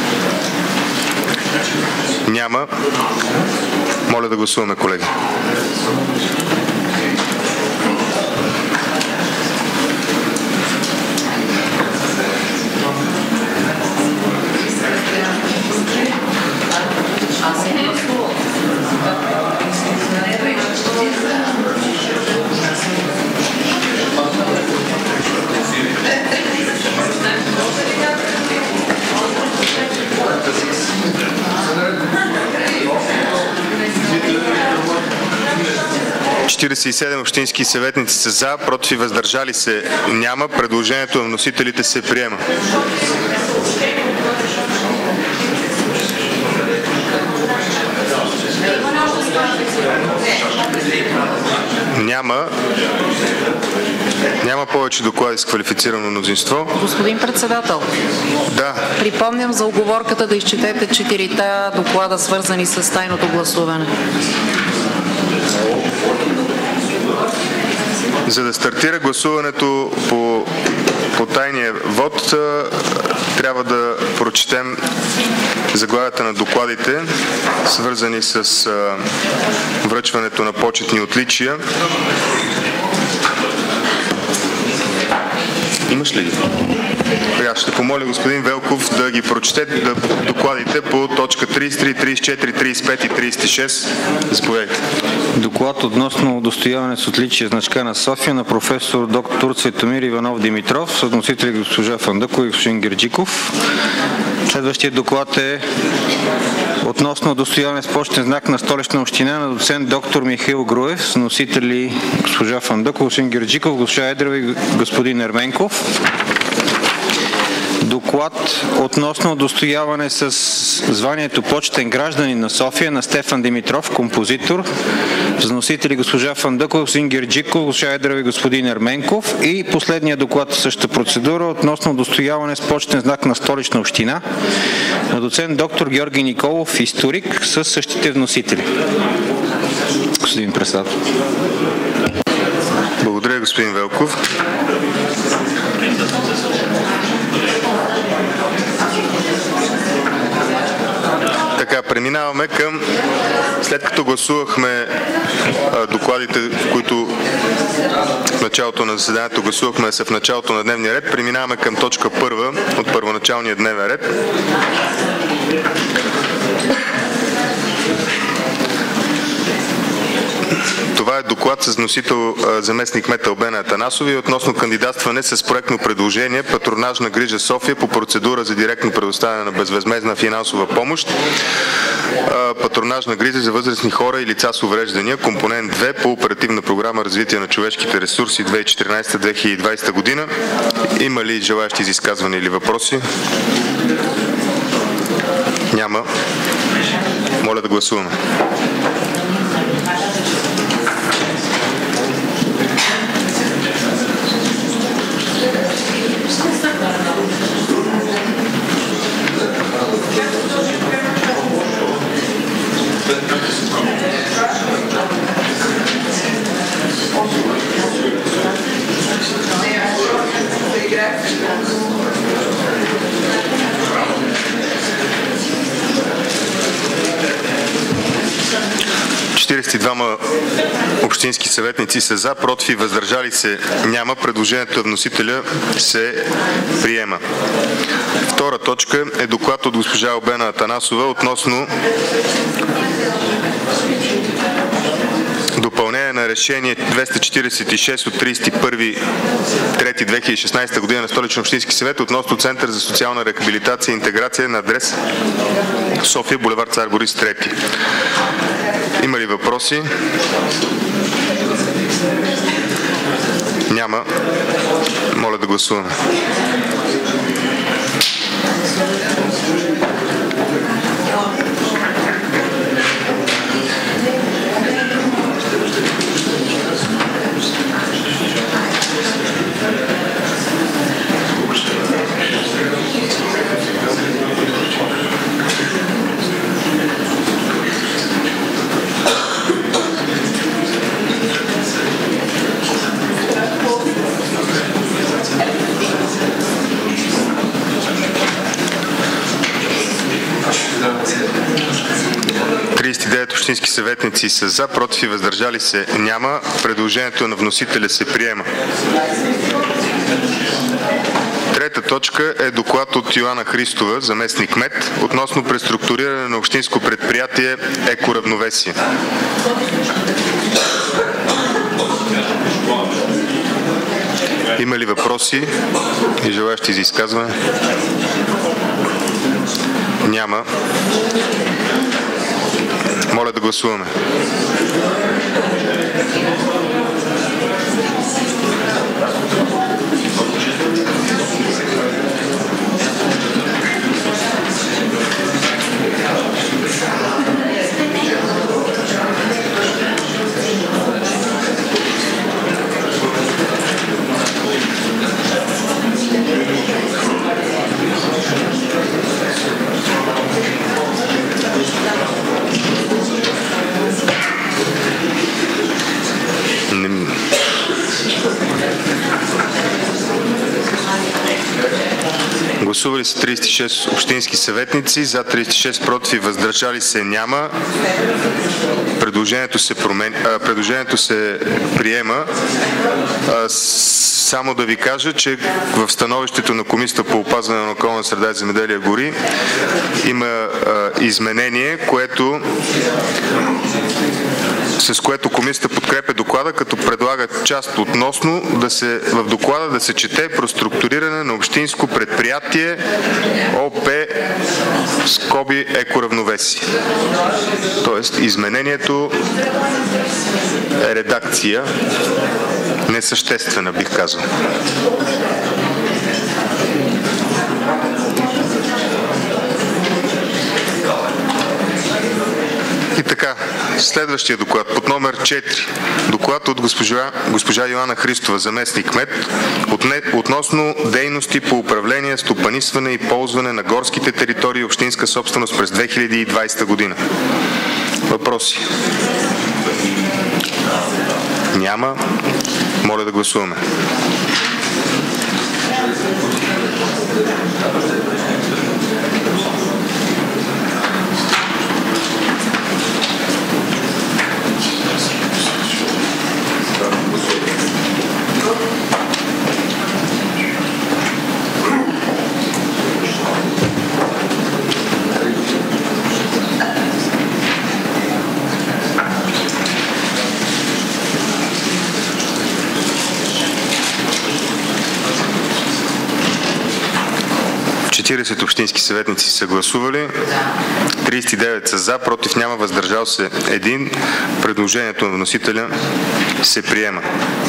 Няма. Моля да гласуваме, колеги. четиридесет и седем общински съветници са за, против и въздържали се няма. Предложението на вносителите се приема. Няма. Няма повече доклади с квалифицирано мнозинство. Господин председател, да. Припомням за уговорката да изчетете четирите доклада, свързани с тайното гласуване. За да стартира гласуването по, по тайния вод, трябва да прочетем заглавията на докладите, свързани с връчването на почетни отличия. Имаш ли ги? Сега ще помоля господин Велков да ги прочете да, докладите по точка трийсет и три, трийсет и четири, трийсет и пет и трийсет и шест. Заповядайте. Доклад относно удостояване с отличие значка на София на професор доктор Цветомир Иванов Димитров, с вносители госпожа Фандъкова и господин Герджиков. Следващия доклад е относно удостояване с почетен знак на Столична община на доцент доктор Михаил Груев, с носители госпожа Фандъкова, господин Герджиков, госпожа Едрева и господин Ерменков. Доклад относно удостояване с званието почетен гражданин на София на Стефан Димитров, композитор, с носители госпожа Фандъкова, господин Герджиков, госпожа Едрева и господин Ерменков. И последния доклад в същата процедура относно удостояване с почетен знак на Столична община на доцент доктор Георги Николов, историк, с същите вносители. Господин председател. Благодаря, господин Велков. Така, преминаваме към, след като гласувахме а, докладите, в които в началото на заседанието гласувахме са в началото на дневния ред, преминаваме към точка първа от първоначалния дневен ред. Това е доклад с носител заместник-кмет Албена Атанасова и относно кандидатстване с проектно предложение Патронажна грижа София по процедура за директно предоставяне на безвъзмездна финансова помощ. Патронажна грижа за възрастни хора и лица с увреждания, компонент две по Оперативна програма Развитие на човешките ресурси две хиляди и четиринадесета - две хиляди и двадесета година. Има ли желаещи за изказване или въпроси? Няма. Моля да гласуваме. четиридесет и двама общински съветници са за, против и въздържали се няма. Предложението на вносителя се приема. Втора точка е доклад от госпожа Албена Атанасова относно допълнение на решение двеста четиридесет и шест от тридесет и първи март две хиляди и шестнадесета година на Столичен общински съвет относно Център за социална рехабилитация и интеграция на адрес София, булевард Цар Борис трети. Има ли въпроси? Няма. Моля да гласуваме. тридесет и девет общински съветници са за, против и въздържали се няма. Предложението на вносителя се приема. Трета точка е доклад от Йоана Христова, заместник-кмет, относно преструктуриране на общинско предприятие Екоравновесие. Има ли въпроси и желаещи за изказване? Няма. Моля да гласуваме. Гласували са тридесет и шест общински съветници, за тридесет и шест, против и въздържали се няма. Предложението се, промен... Предложението се приема. Само да ви кажа, че в становището на Комисията по опазване на околна среда и земеделие и гори има изменение, което с което комисията подкрепя доклада, като предлага част относно да се, в доклада да се чете преструктуриране на общинско предприятие ОП скоби Екоравновесие. Тоест изменението е редакция, несъществена, бих казал. И така, следващия доклад под номер четири. Доклад от госпожа, госпожа Йоана Христова, заместник-кмет, относно дейности по управление, стопанисване и ползване на горските територии и общинска собственост през две хиляди и двадесета година. Въпроси? Няма. Моля да гласуваме. четиридесет общински съветници са гласували, тридесет и девет са за, против няма, въздържал се един. Предложението на вносителя се приема.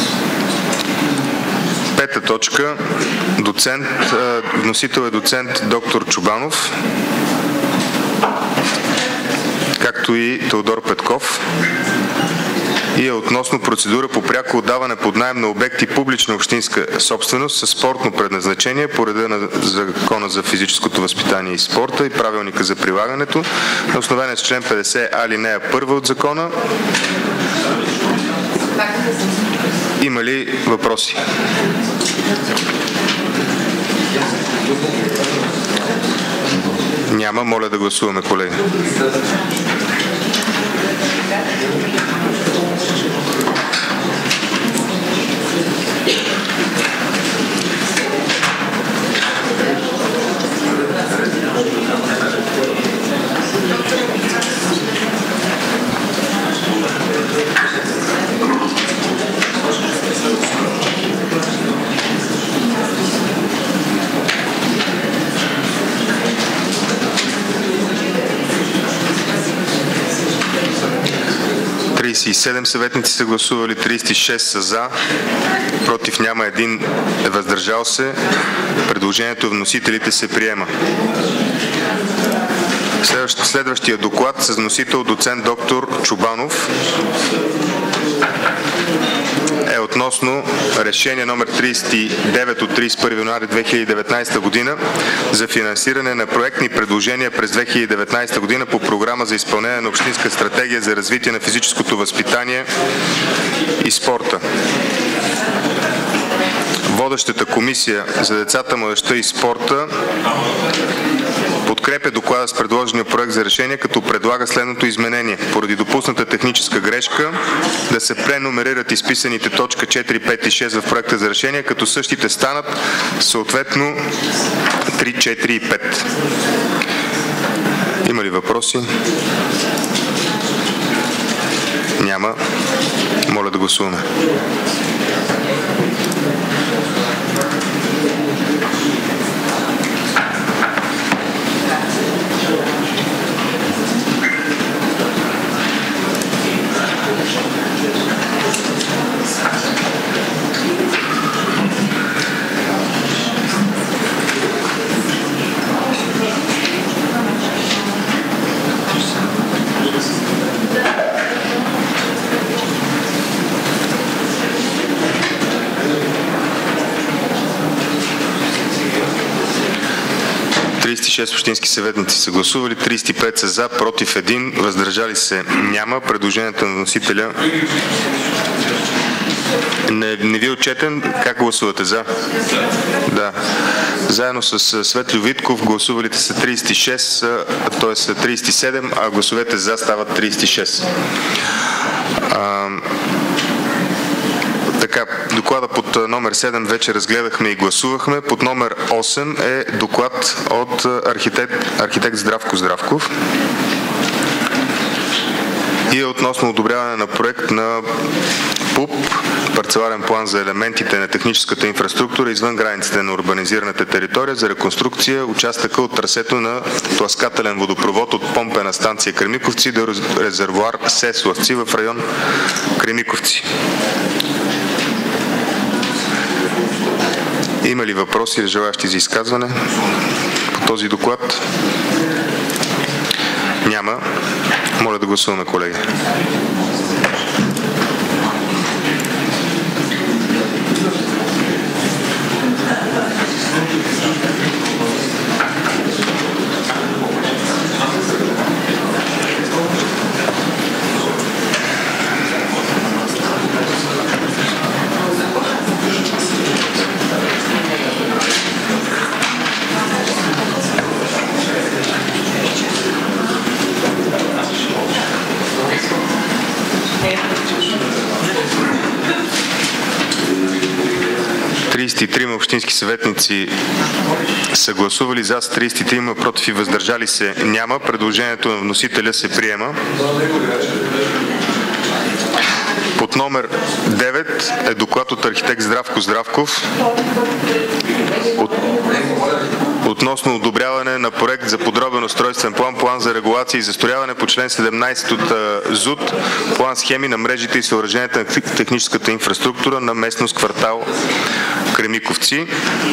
Пета точка. Доцент, вносител е доцент доктор Чобанов, както и Теодор Петков, и е относно процедура по пряко отдаване под наем на обекти публична общинска собственост със спортно предназначение по реда на Закона за физическото възпитание и спорта и правилника за прилагането на основание с член петдесет а, алинея първа от Закона. Има ли въпроси? Няма. Моля да гласуваме, колеги. тридесет и седем съветници са гласували, тридесет и шест са за, против няма, един е въздържал се. Предложението вносителите се приема. Следващ, следващия доклад с вносител доцент доктор Чобанов е относно решение номер тридесет и девет от тридесет и първи януари две хиляди и деветнадесета година за финансиране на проектни предложения през две хиляди и деветнадесета година по програма за изпълнение на Общинска стратегия за развитие на физическото възпитание и спорта. Водещата комисия за децата, младежта и спорта подкрепя доклада с предложения проект за решение, като предлага следното изменение. Поради допусната техническа грешка да се преномерират изписаните точка четири, пет и шест в проекта за решение, като същите станат съответно три, четири и пет. Има ли въпроси? Няма. Моля да гласуваме. тридесет и шест общински съветници са гласували, тридесет и пет са за, против един, въздържали се няма. Предложението на вносителя не, не ви е отчетен. Как гласувате? За? Да. Заедно с Светлю Витков гласувалите са тридесет и шест, т.е. тридесет и седем, а гласовете за стават тридесет и шест. А, Така, доклада под номер седем вече разгледахме и гласувахме. Под номер осем е доклад от архитект, архитект Здравко Здравков и е относно одобряване на проект на ПУП, парцеларен план за елементите на техническата инфраструктура извън границите на урбанизираната територия за реконструкция участъка от трасето на тласкателен водопровод от помпена станция Кремиковци до резервоар Сеславци в район Кремиковци. Има ли въпроси или желащи за изказване по този доклад? Няма. Моля да гласуваме, колеги. тридесет и трима общински съветници са гласували за, с тридесет и трима против и въздържали се няма. Предложението на вносителя се приема. Под номер девет е доклад от архитект Здравко Здравков. От... относно одобряване на проект за подробен устройствен план, план за регулация и застрояване по член седемнайсет от ЗУТ, план схеми на мрежите и съоръженията на техническата инфраструктура на местност квартал Кремиковци.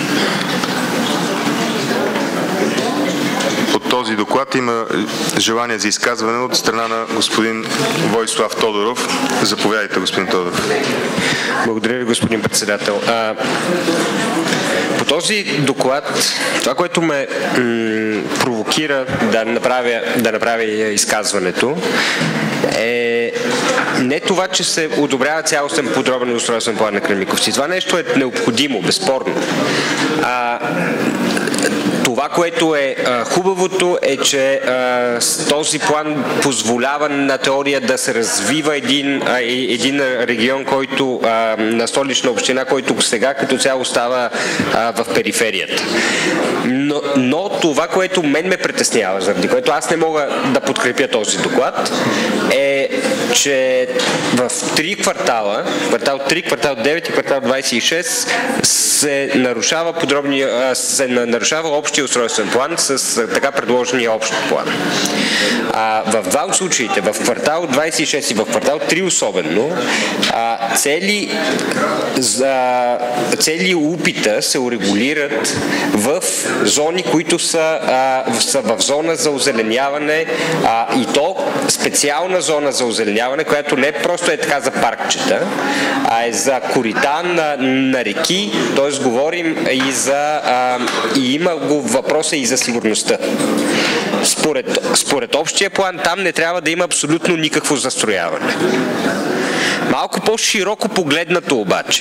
По този доклад има желание за изказване от страна на господин Войслав Тодоров. Заповядайте, господин Тодоров. Благодаря ви, господин председател. А, по този доклад, това, което ме м- провокира да направя, да направя изказването, е не това, че се одобрява цялостен подробен устройствен план на Кремиковци. Това нещо е необходимо, безспорно. А, Това, което е а, хубавото, е, че а, с този план позволява на теория да се развива един, а, един регион, който а, на Столична община, който сега като цяло става а, в периферията. Но, но това, което мен ме притеснява, заради което аз не мога да подкрепя този доклад, е, че в три квартала, квартал три, квартал девет и квартал двайсет и шест, се нарушава подробни, се нарушава общия устройствен план с така предложения общ план. А, в два от случаите, в квартал двайсет и шест и в квартал три особено, а, цели, за, цели упита се урегулират в зони, които са, а, са в зона за озеленяване, а, и то специална зона за озеленяване, която не просто е така за паркчета, а е за корита на, на реки, т.е. говорим и за а, и има го въпроса и за сигурността. Според, според общия план там не трябва да има абсолютно никакво застрояване. Малко по-широко погледнато обаче,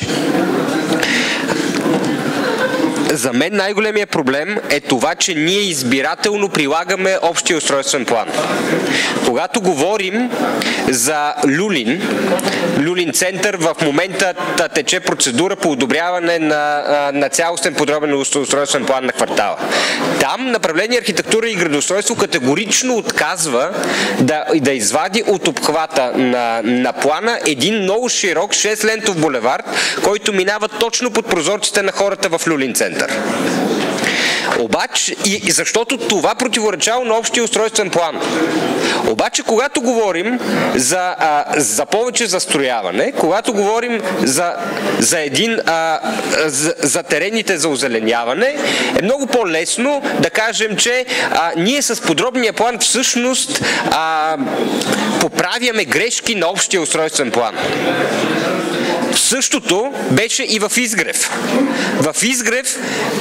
за мен най-големият проблем е това, че ние избирателно прилагаме общия устройствен план. Когато говорим за Люлин, Люлин център, в момента тече процедура по одобряване на, на цялостен подробен устройствен план на квартала. Там направление архитектура и градоустройство категорично отказва да, да извади от обхвата на, на плана един много широк шест-лентов булевард, който минава точно под прозорците на хората в Люлин център. Обаче, и, и защото това противоречало на общия устройствен план. Обаче, когато говорим за, а, за повече застрояване, когато говорим за, за, един, а, за, за терените за озеленяване, е много по-лесно да кажем, че а, ние с подробния план всъщност а, поправяме грешки на общия устройствен план. Същото беше и в Изгрев. В Изгрев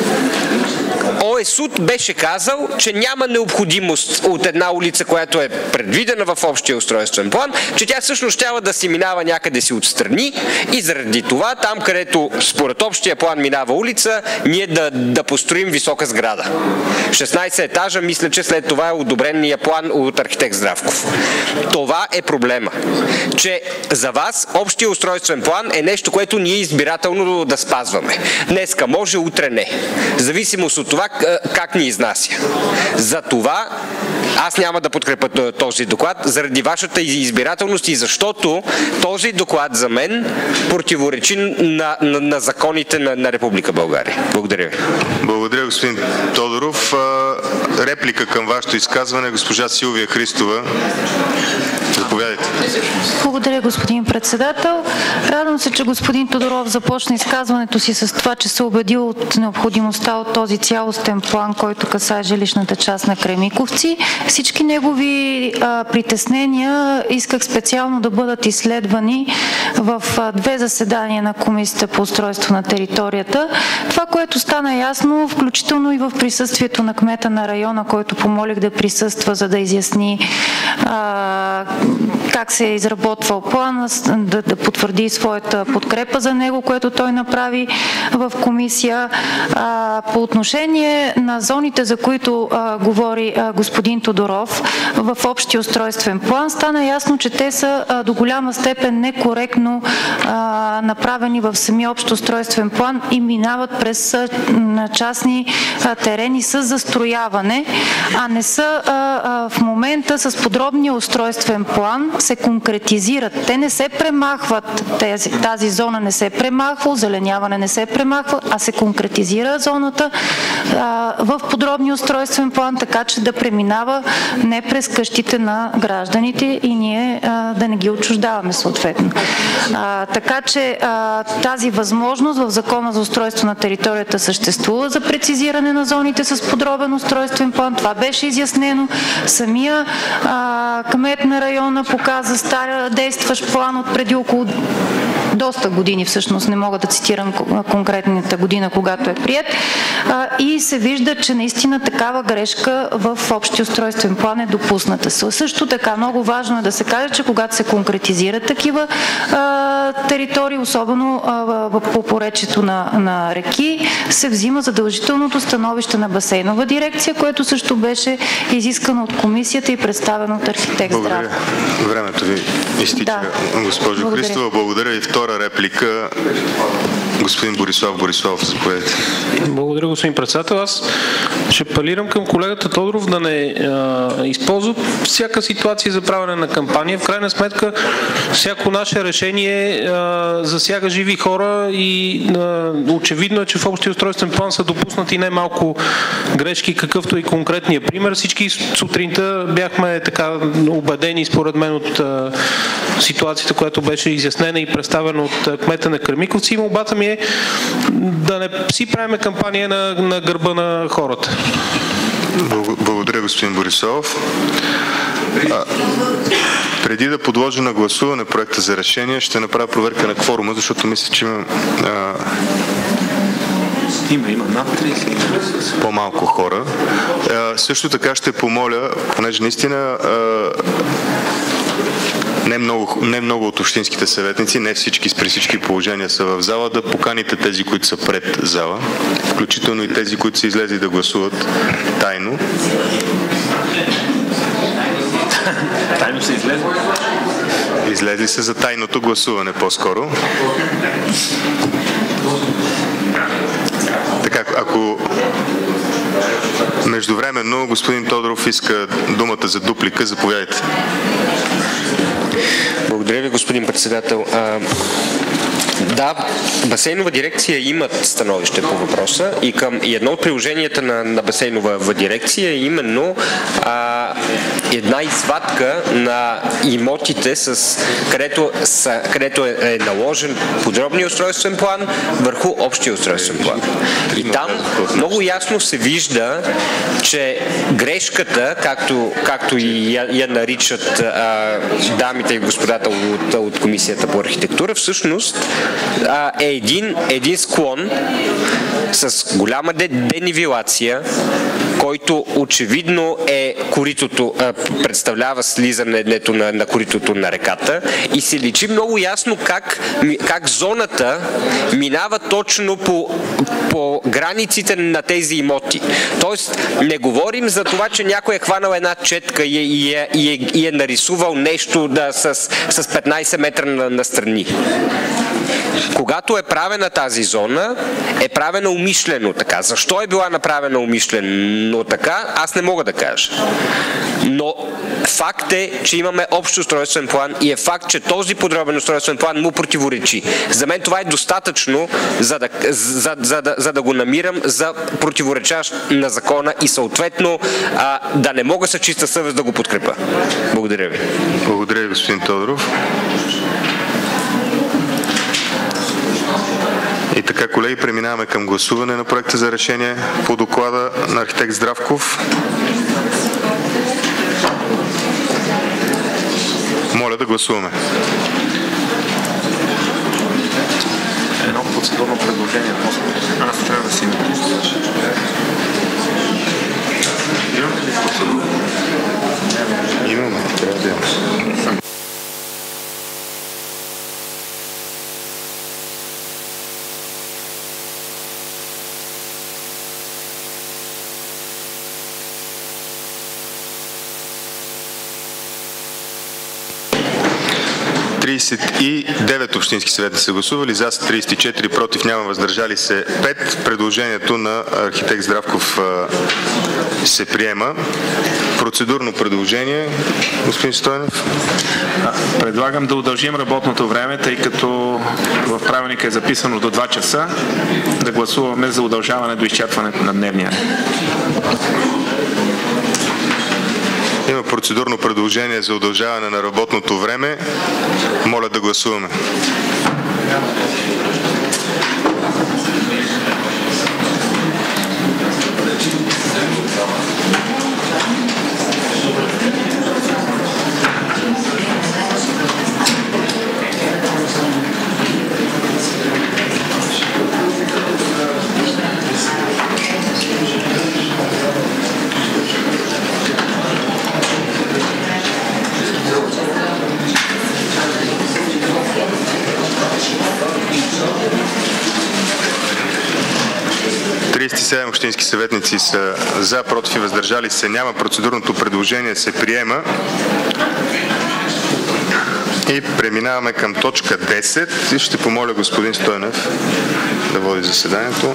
ОЕСУД беше казал, че няма необходимост от една улица, която е предвидена в общия устройствен план, че тя всъщност щяла да си минава някъде си отстрани и заради това там, където според общия план минава улица, ние да, да построим висока сграда. шестнайсет етажа, мисля, че след това е одобрения план от архитект Здравков. Това е проблема. Че за вас общия устройствен план е нещо, което ние избирателно да спазваме. Днеска може, утре не. В зависимост от това как ни изнася. За това аз няма да подкрепя този доклад, заради вашата избирателност и защото този доклад за мен противоречи на, на, на законите на, на Република България. Благодаря ви. Благодаря, господин Тодоров. Реплика към вашето изказване, госпожа Силвия Христова. Заповядайте. Благодаря, господин председател. Радвам се, че господин Тодоров започна изказването си с това, че се убедил от необходимостта от този цялостен план, който касае жилищната част на Кремиковци. Всички негови а, притеснения исках специално да бъдат изследвани в а, две заседания на Комисията по устройство на територията. Това, което стана ясно, включително и в присъствието на кмета на района, който помолих да присъства, за да изясни а, как се е изработвал план, да, да потвърди своята подкрепа за него, което той направи в комисия. А, по отношение на зоните, за които а, говори а, господин Тодоров, в общия устройствен план, стана ясно, че те са а, до голяма степен некоректно а, направени в самия общ устройствен план и минават през а, частни а, терени с застрояване, а не са а, а, в момента с подробния устройствен план се конкретизират. Те не се премахват, тези, тази зона не се премахва, озеленяване не се премахва, а се конкретизира зоната а, в подробния устройствен план, така че да преминава не през къщите на гражданите и ние а, да не ги отчуждаваме съответно. А, така че а, тази възможност в Закона за устройство на територията съществува за прецизиране на зоните с подробен устройствен план. Това беше изяснено. Самия а, кмет на района показа стар действащ план от преди около доста години, всъщност не мога да цитирам конкретната година, когато е прият, а, и се вижда, че наистина такава грешка в общия устройствен план е допусната. Също така много важно е да се каже, че когато се конкретизират такива а, територии, особено а, по поречието на, на реки, се взима задължителното становище на басейнова дирекция, което също беше изискано от комисията и представено от архитект Здравко. Времето ви изтича, да. Госпожо Благодаря. Христова. Благодаря. И втора реплика. Господин Борислав Борислав, заповядайте. Благодаря, господин председател. Аз ще апелирам към колегата Тодоров да не а, използва всяка ситуация за правене на кампания. В крайна сметка, всяко наше решение а, засяга живи хора и а, очевидно е, че в общия устройствен план са допуснати най-малко грешки, какъвто и конкретния пример. Всички сутринта бяхме така убедени, според мен, от а, ситуацията, която беше изяснена и представена от а, кмета на Кремиковци. Молбата ми е да не си правим кампания на, на гърба на хората. Благодаря, господин Борисов. А, преди да подложа на гласуване проекта за решение, ще направя проверка на кворума, защото мисля, че има а, Има, има над трийсет. По-малко хора. А, също така ще помоля, понеже наистина а, Не много, не много от общинските съветници, не всички при всички положения са в зала, да поканите тези, които са пред зала, включително и тези, които са излезли да гласуват тайно. Тайно са излезли? Излезли са за тайното гласуване по-скоро. Така, ако междувременно господин Тодоров иска думата за дуплика, заповядайте. Благодаря ви, господин председател. А, да, басейнова дирекция имат становище по въпроса и към и едно от приложенията на, на басейнова дирекция е именно а, една извадка на имотите, с, където, са, където е, е наложен подробния устройствен план върху общия устройствен план. И там много ясно се вижда, че грешката, както, както и я, я наричат а, дамите и господата от, от Комисията по архитектура, всъщност а, е един, един склон с голяма денивелация, който очевидно е коритото, а, представлява слизането на, на коритото на реката и се личи много ясно как, как зоната минава точно по, по границите на тези имоти. Тоест, не говорим за това, че някой е хванал една четка и е, и е, и е, и е нарисувал нещо да, с, с петнайсет метра на, на страни. Когато е правена тази зона, е правена умишлено така. Защо е била направена умишлено така, аз не мога да кажа. Но факт е, че имаме общ устройствен план и е факт, че този подробен устройствен план му противоречи. За мен това е достатъчно, за да, за, за, за, за да го намирам за противоречащ на закона и съответно а, да не мога с чиста съвест да го подкрепа. Благодаря ви. Благодаря ви, господин Тодоров. И така, колеги, преминаваме към гласуване на проекта за решение по доклада на архитект Здравков. Моля да гласуваме. Едно процедурно предложение. Аз трябва да си имаме. Трябва да имаме. трийсет и девет общински съветници са гласували, за трийсет и четири, против няма, въздържали се пет. Предложението на архитект Здравков се приема. Процедурно предложение, господин Стойнев. Предлагам да удължим работното време, тъй като в правилника е записано до два часа, да гласуваме за удължаване до изчерпването на дневния ред. Има процедурно предложение за удължаване на работното време. Моля да гласуваме. тридесет и седем общински съветници са за, против и въздържали се няма. Процедурното предложение се приема. И преминаваме към точка десет и ще помоля господин Стойнев да води заседанието.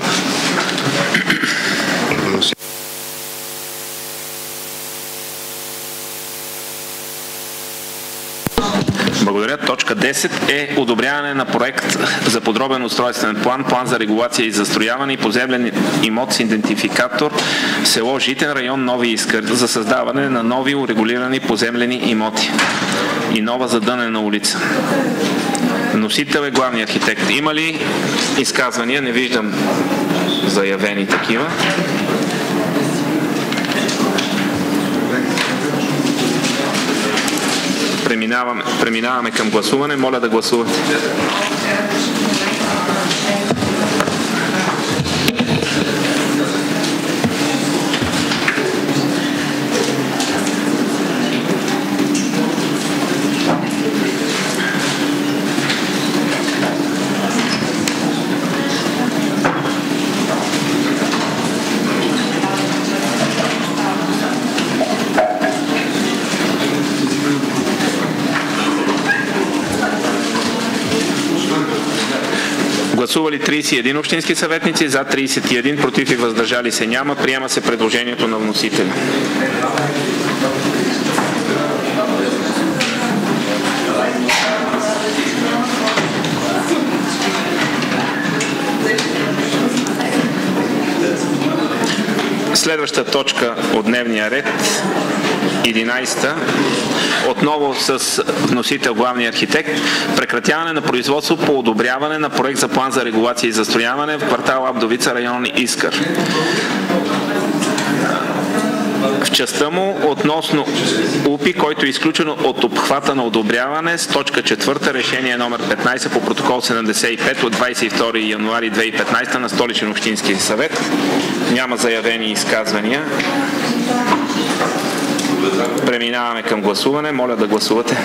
Благодаря. Точка десет е одобряване на проект за подробен устройствен план, план за регулация и застрояване и поземлен имот с идентификатор село Житен, район Нови Искър, за създаване на нови урегулирани поземлени имоти и нова задънена улица. Носител е главният архитект. Има ли изказвания? Не виждам заявени такива. Преминаваме, преминаваме към гласуване. Моля да гласувате. Гласували тридесет и един общински съветници, за тридесет и един, против и въздържали се няма. Приема се предложението на вносителя. Следваща точка от дневния ред, единайсета, отново с вносител главния архитект, прекратяване на производство по одобряване на проект за план за регулация и застрояване в квартал Абдовица, район Искър. В частта му относно УПИ, който е изключено от обхвата на одобряване с точка четвърта, решение номер петнайсет по протокол седемдесет и пет от двайсет и втори януари две хиляди и петнайсета на Столичен общински съвет. Няма заявени изказвания. Преминаваме към гласуване. Моля да гласувате.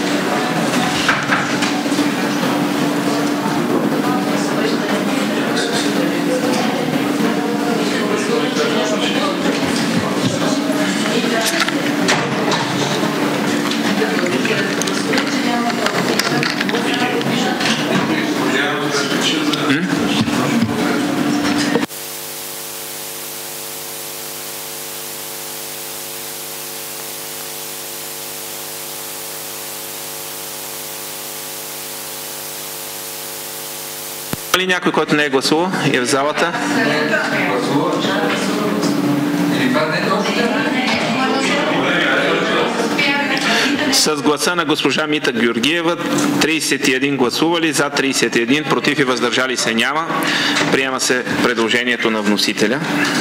Има ли някой, който не е гласувал и е в залата? С гласа на госпожа Мита Георгиева, тридесет и един гласували, за тридесет и един, против и въздържали се няма. Приема се предложението на вносителя.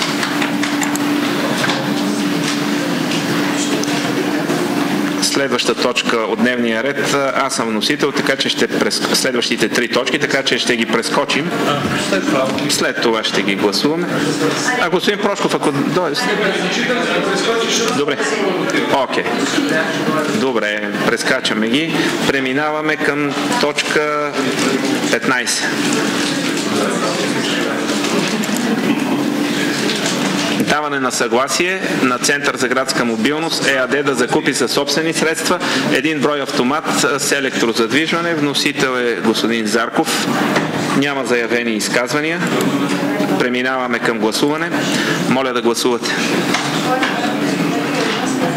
Следваща точка от дневния ред. Аз съм вносител, така че ще прес... следващите три точки, така че ще ги прескочим. След това ще ги гласуваме. А господин Прошков, ако дойде... Добре. Окей. Добре, прескачаме ги. Преминаваме към точка петнайсет. Даване на съгласие на Център за градска мобилност ЕАД да закупи със собствени средства един брой автомат с електрозадвижване. Вносител е господин Зарков. Няма заявени изказвания. Преминаваме към гласуване. Моля да гласувате.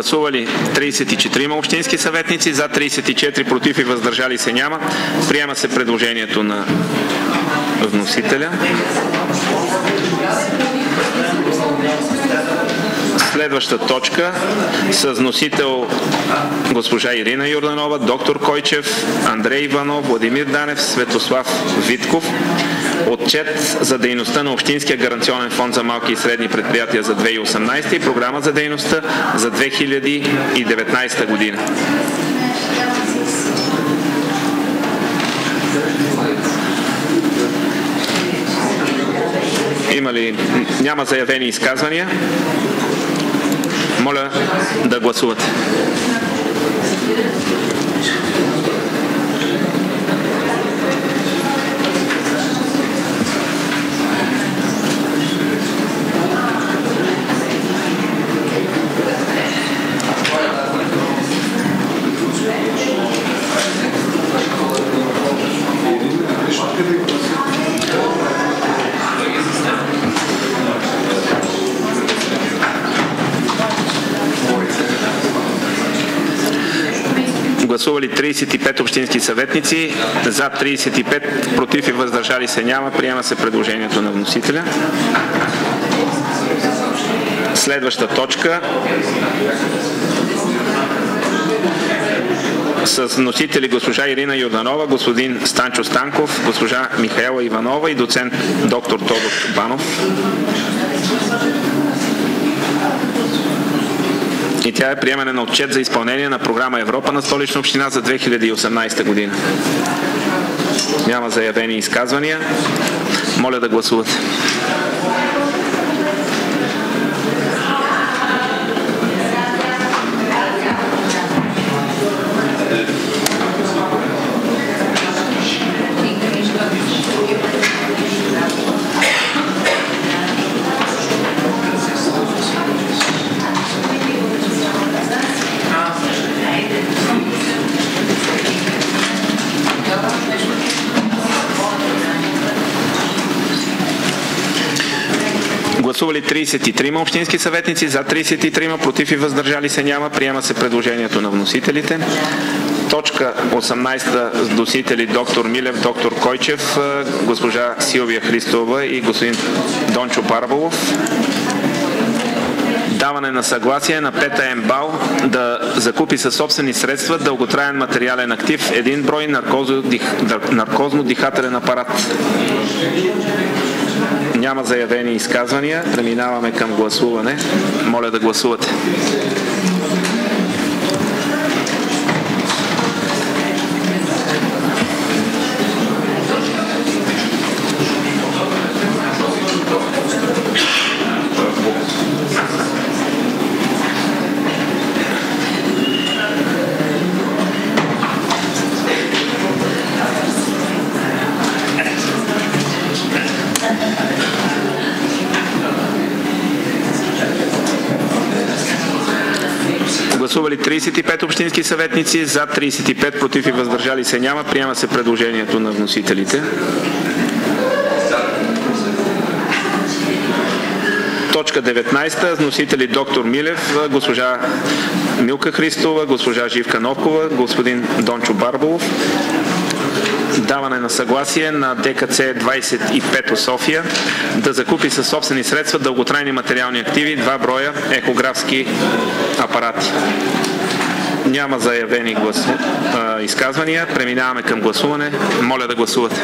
Гласували тридесет и четирима общински съветници, за тридесет и четири, против и въздържали се няма. Приема се предложението на вносителя. Следваща точка с вносител госпожа Ирина Йорданова, доктор Койчев, Андрей Иванов, Владимир Данев, Светослав Витков. Отчет за дейността на Общинския гаранционен фонд за малки и средни предприятия за две хиляди и осемнадесета и програма за дейността за две хиляди и деветнадесета година. Има ли? Няма заявени изказвания. Моля да гласувате. Гласували тридесет и пет общински съветници, за тридесет и пет, против и въздържали се няма. Приема се предложението на вносителя. Следваща точка с вносители госпожа Ирина Йорданова, господин Станчо Станков, госпожа Михаела Иванова и доцент доктор Тодор Чубанов. И тя е приемане на отчет за изпълнение на програма Европа на Столична община за две хиляди и осемнадесета година. Няма заявени изказвания. Моля да гласувате. Гласували тридесет и трима общински съветници, за тридесет и трима, против и въздържали се няма. Приема се предложението на вносителите. Точка осемнадесета с вносители доктор Милев, доктор Койчев, госпожа Силвия Христова и господин Дончо Парволов. Даване на съгласие на Пета Ембал да закупи със собствени средства дълготраен материален актив един брой наркозно-дихателен апарат. Няма заявени изказвания. Преминаваме към гласуване. Моля да гласувате. Гласували тридесет и пет общински съветници, за тридесет и пет, против и въздържали се няма. Приема се предложението на вносителите. Точка деветнадесета. Вносители доктор Милев, госпожа Милка Христова, госпожа Живка Новкова, господин Дончо Барболов. Даване на съгласие на ДКЦ двадесет и пет София да закупи със собствени средства дълготрайни материални активи, два броя ехографски апарати. Няма заявени гласу... а, изказвания. Преминаваме към гласуване. Моля да гласувате.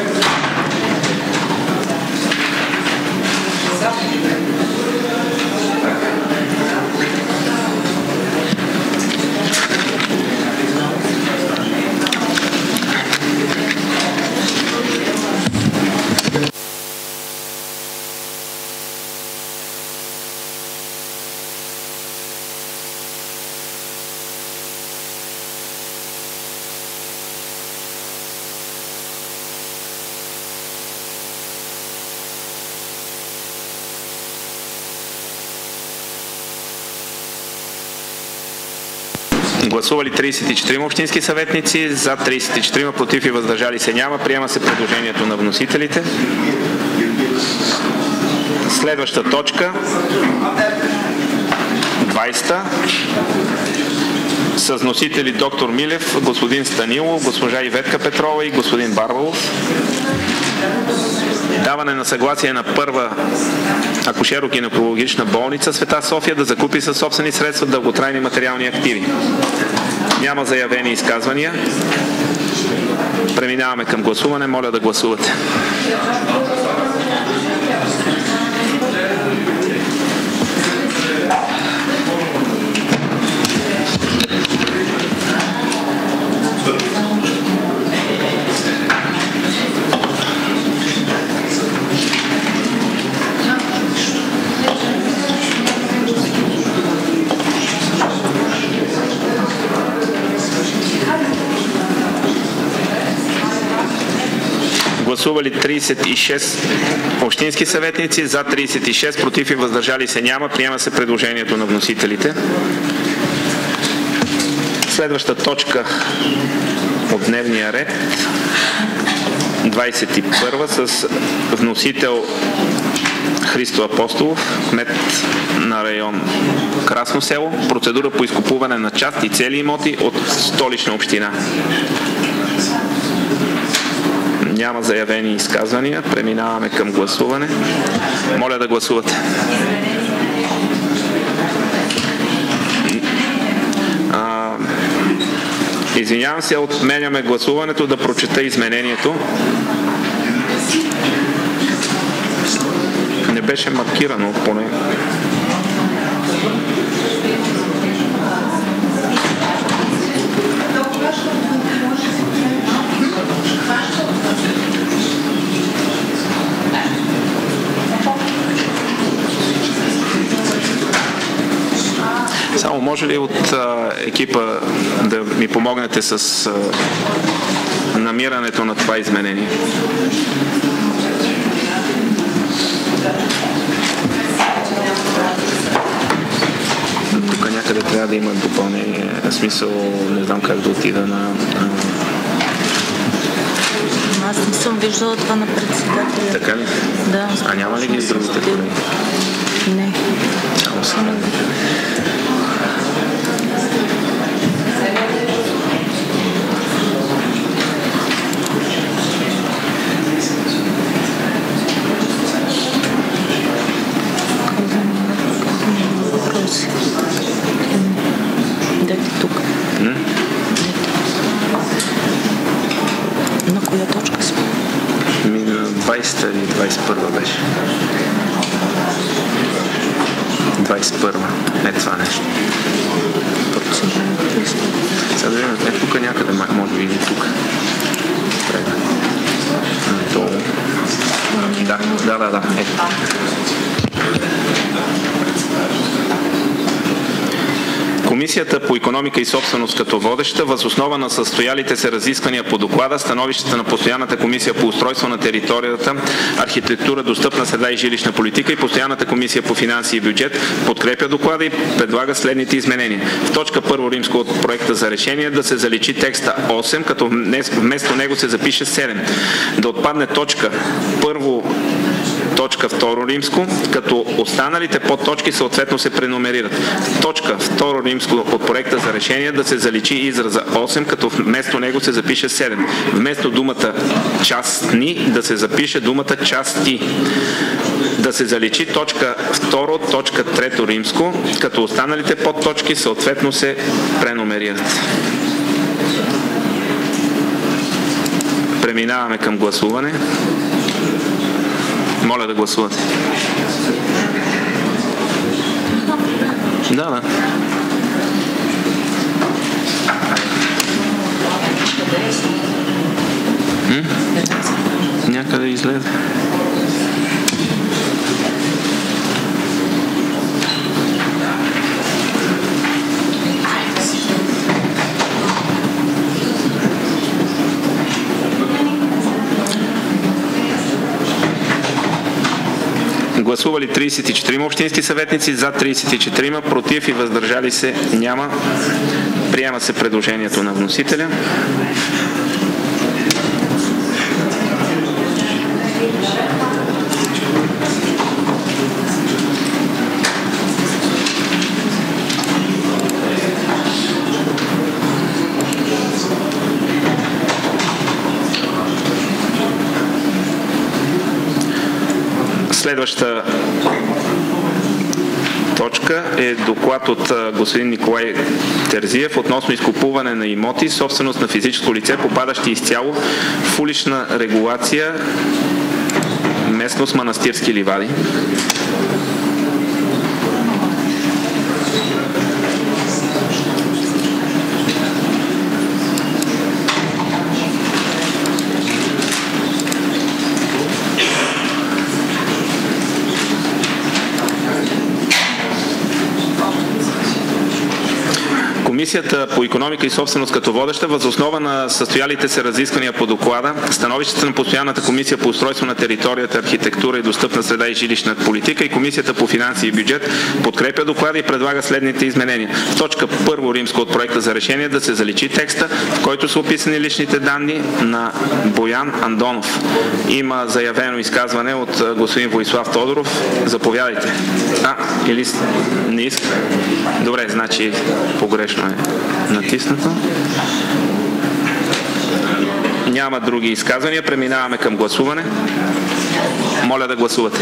Гласували тридесет и четирима общински съветници, за тридесет и четирима, против и въздържали се няма. Приема се предложението на вносителите. Следваща точка двадесета. с вносители доктор Милев, господин Станилов, госпожа Иветка Петрова и господин Барбалов. Даване на съгласие на първа акушеро-гинекологична болница Света София да закупи със собствени средства дълготрайни материални активи. Няма заявени изказвания. Преминаваме към гласуване. Моля да гласувате. Гласували тридесет и шест общински съветници, за тридесет и шест, против и въздържали се няма. Приема се предложението на вносителите. Следваща точка от дневния ред, двадесет и първа, с вносител Христо Апостолов, кмет на район Красно село. Процедура по изкупуване на част и цели имоти от Столична община. Няма заявени изказвания. Преминаваме към гласуване. Моля да гласувате. А, извинявам се, отменяме гласуването, да прочета изменението. Не беше маркирано поне. Само може ли от а, екипа да ми помогнете с а, намирането на това изменение? Тук някъде трябва да има допълнение. В смисъл, не знам как да отида на... Аз не съм виждала това на председателя. Така ли? Да. А няма ли ги другите колеги? Не. Само сега. Дайте тук. На коя точка сме? Ми на двадесета или двадесет и първа беше. двадесет и първа. Е това нещо. Сега да видим, е тук някъде, може би и тук. Долу. Да, да, да, да. Е. Комисията по икономика и собственост като водеща, въз основа на състоялите се разисквания по доклада, становищата на Постоянната комисия по устройство на територията, архитектура, достъпна среда и жилищна политика и Постоянната комисия по финанси и бюджет подкрепя доклада и предлага следните изменения. В точка първо римско от проекта за решение да се заличи текста осем, като вместо него се запише седем. Да отпадне точка първо точка второ римско, като останалите подточки съответно се преномерират. Точка второ римско от проекта за решение да се заличи израза осем, като вместо него се запише седем. Вместо думата частни да се запише думата части. Да се заличи точка второ, точка трето римско, като останалите подточки съответно се преномерират. Преминаваме към гласуване. Моля да гласувате. Да, да. М? Някъде излезе. Гласували тридесет и четирима общински съветници, за тридесет и четирима, против и въздържали се няма. Приема се предложението на вносителя. Следващата точка е доклад от господин Николай Терзиев относно изкупуване на имоти, собственост на физическо лице, попадащи изцяло в улична регулация, местност Манастирски ливади. Комисията по икономика и собственост като водеща, въз основа на състоялите се разисквания по доклада, становищата на Постоянната комисия по устройство на територията, архитектура и достъпна среда и жилищна политика и Комисията по финанси и бюджет подкрепя доклада и предлага следните изменения. В точка първо римско от проекта за решение да се заличи текста, в който са описани личните данни на Боян Андонов. Има заявено изказване от господин Войслав Тодоров. Заповядайте. А, или не иска? Добре, значи погрешно е натиснато. Няма други изказвания. Преминаваме към гласуване. Моля да гласувате.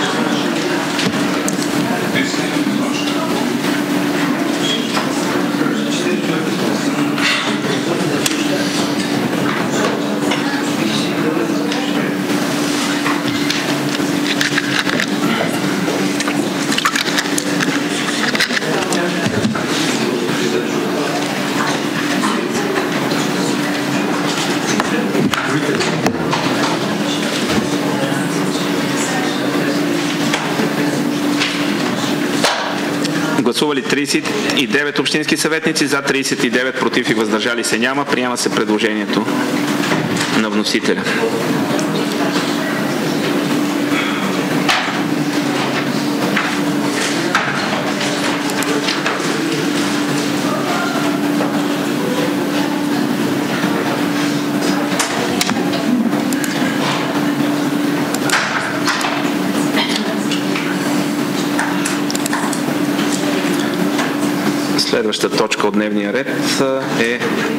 Гласували тридесет и девет общински съветници, за тридесет и девет, против и въздържали се няма. Приема се предложението на вносителя. Следващата точка от дневния ред е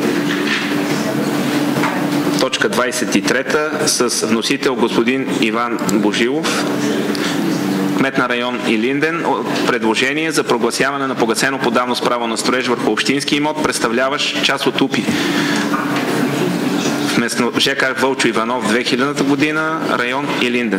точка двадесет и трета с вносител господин Иван Божилов, кмет на район Илинден. Предложение за прогласяване на погасено по давност право на строеж върху общински имот, представляващ част от УПИ. Вместо ЖК Вълчо Иванов две хилядната година, район Илинден.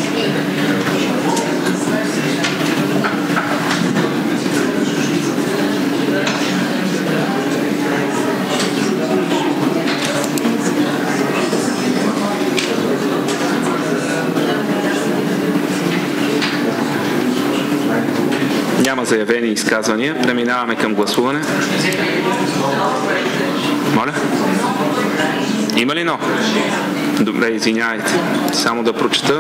Няма заявени изказвания. Преминаваме към гласуване. Моля? Има ли но? Добре, извинявайте. Само да прочета.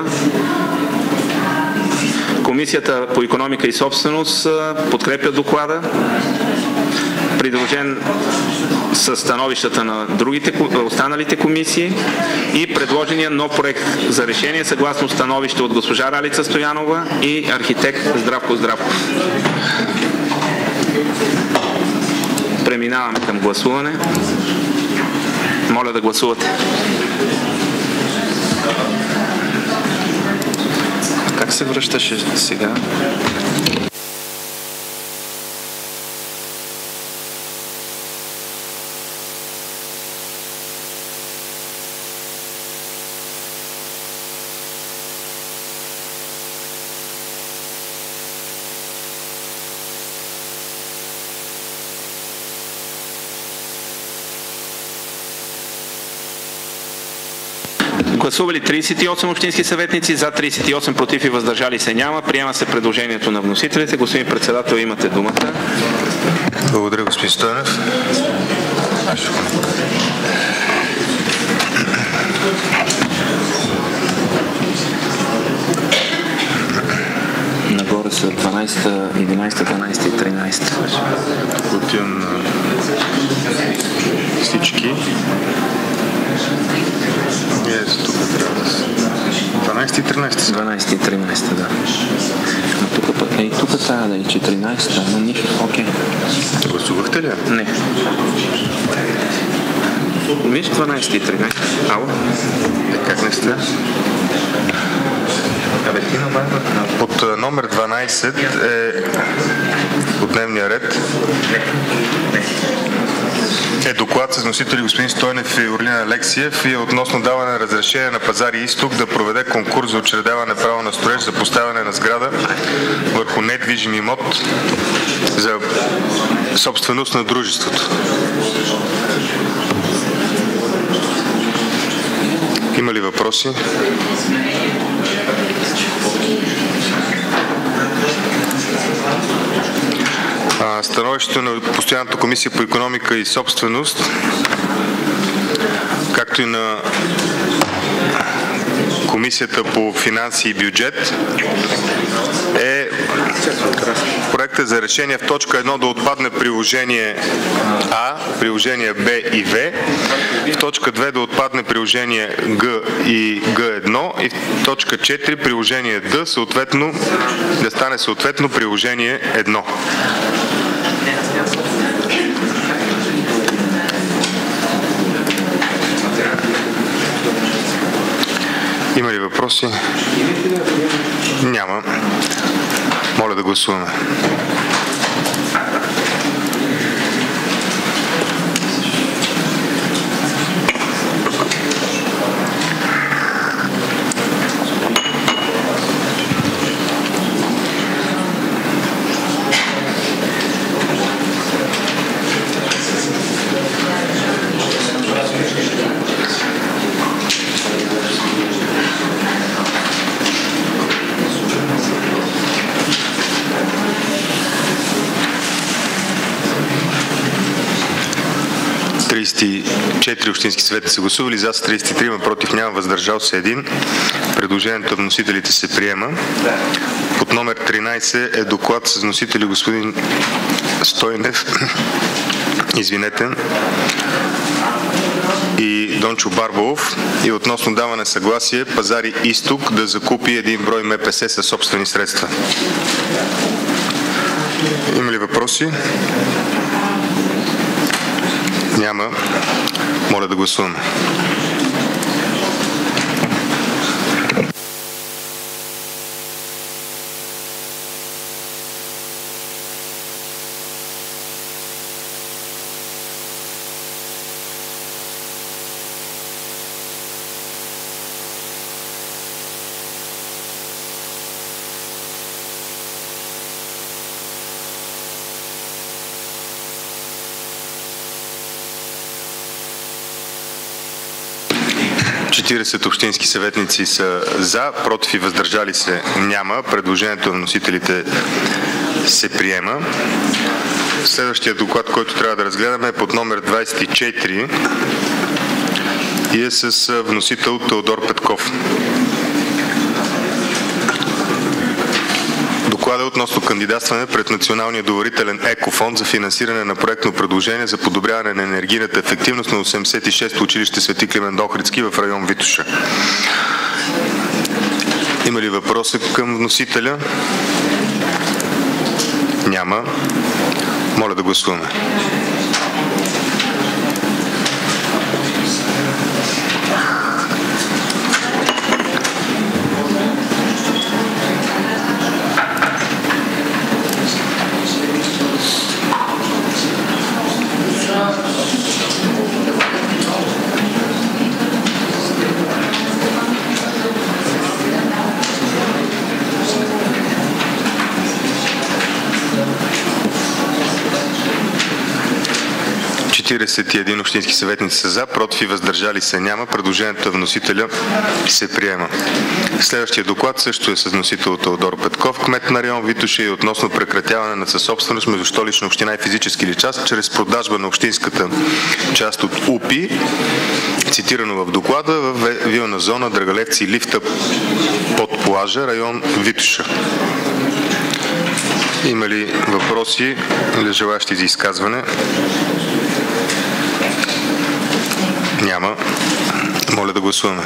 Комисията по икономика и собственост подкрепя доклада, придружен с становищата на другите, останалите комисии и предложения нов проект за решение съгласно становище от госпожа Ралица Стоянова и архитект Здравко Здравков. Преминаваме към гласуване. Моля да гласувате. Как се връщаше сега? Гласували тридесет и осем общински съветници, за тридесет и осем, против и въздържали се няма. Приема се предложението на вносителите. Господин председател, имате думата. Благодаря, господин Стоянов. Нагоре са дванадесета, единадесета, дванадесета и тринадесета. Отивам на всички. Yes, тук трябва да са. дванадесета и тринадесета. дванадесета и тринадесета, да. Но тук пък, ей, тук трябва да е четиринадесета, но нищо, окей. Okay. Гласувахте ли? Не. Виж, дванадесета и тринадесета. Ало? Е, как не сте? Под номер дванайсет е от дневния ред е доклад с носители господин Стойнев и Орлина Алексиев и относно даване на разрешение на Пазари Изток да проведе конкурс за учредяване право на строеж за поставяне на сграда върху недвижим имот за собственост на дружеството. Има ли въпроси? Становището на Постоянната комисия по икономика и собственост, както и на Комисията по финанси и бюджет е проекта за решение в точка едно да отпадне приложение А, приложение Б и В, в точка две да отпадне приложение Г и Г едно и в точка четири приложение Д съответно да стане съответно приложение едно. Има ли въпроси? Няма. Моля да гласуваме. трийсет и четири общински съвети са гласували, за са трийсет и три, против няма, въздържал се един. Предложението на вносителите се приема. Под номер тринайсет е доклад с вносители господин Стойнев, извинете, и Дончо Барбалов и относно даване съгласие Пазари Изток да закупи един брой М П С със собствени средства. Има ли въпроси? Няма. Моля да гласуваме. четирийсет общински съветници са за, против и въздържали се няма. Предложението на носителите се приема. Следващия доклад, който трябва да разгледаме е под номер двайсет и четири и е с вносител Теодор Петков. Доклада относно кандидатстване пред Националния доверителен екофонд за финансиране на проектно предложение за подобряване на енергийната ефективност на осемдесет и шесто училище Свети Климент Охридски в район Витоша. Има ли въпроси към вносителя? Няма. Моля да гласуваме. четирийсет и един общински съветници са за, против и въздържали се няма. Предложението на вносителя се приема. Следващия доклад също е с вносител Теодор Петков, кмет на район Витоша, и относно прекратяване на съсобственост между Столична община и физически лица чрез продажба на общинската част от У П И, цитирано в доклада, в вилна зона Драгалевци, лифта под плажа, район Витоша. Има ли въпроси или желащи за изказване? Няма. Моля да гласуваме.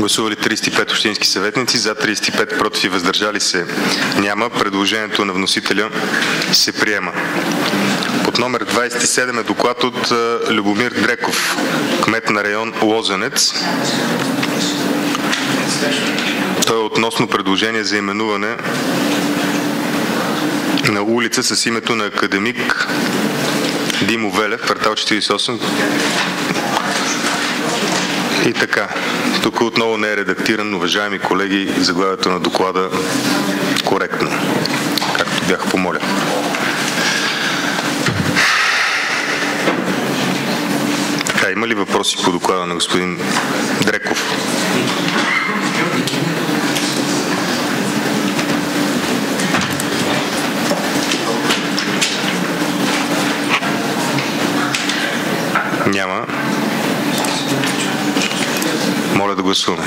Гласували тридесет и пет общински съветници, за тридесет и пет, против и въздържали се няма. Предложението на вносителя се приема. Под номер двадесет и седем е доклад от Любомир Дреков, кмет на район Лозенец. Той е относно предложение за именуване на улица с името на академик Димо Велев, квартал четиридесет и осем. И така, тук отново не е редактиран, уважаеми колеги, заглавието на доклада коректно, както бях помолян. Така, има ли въпроси по доклада на господин Дреков? Няма. Моля да гласуваме.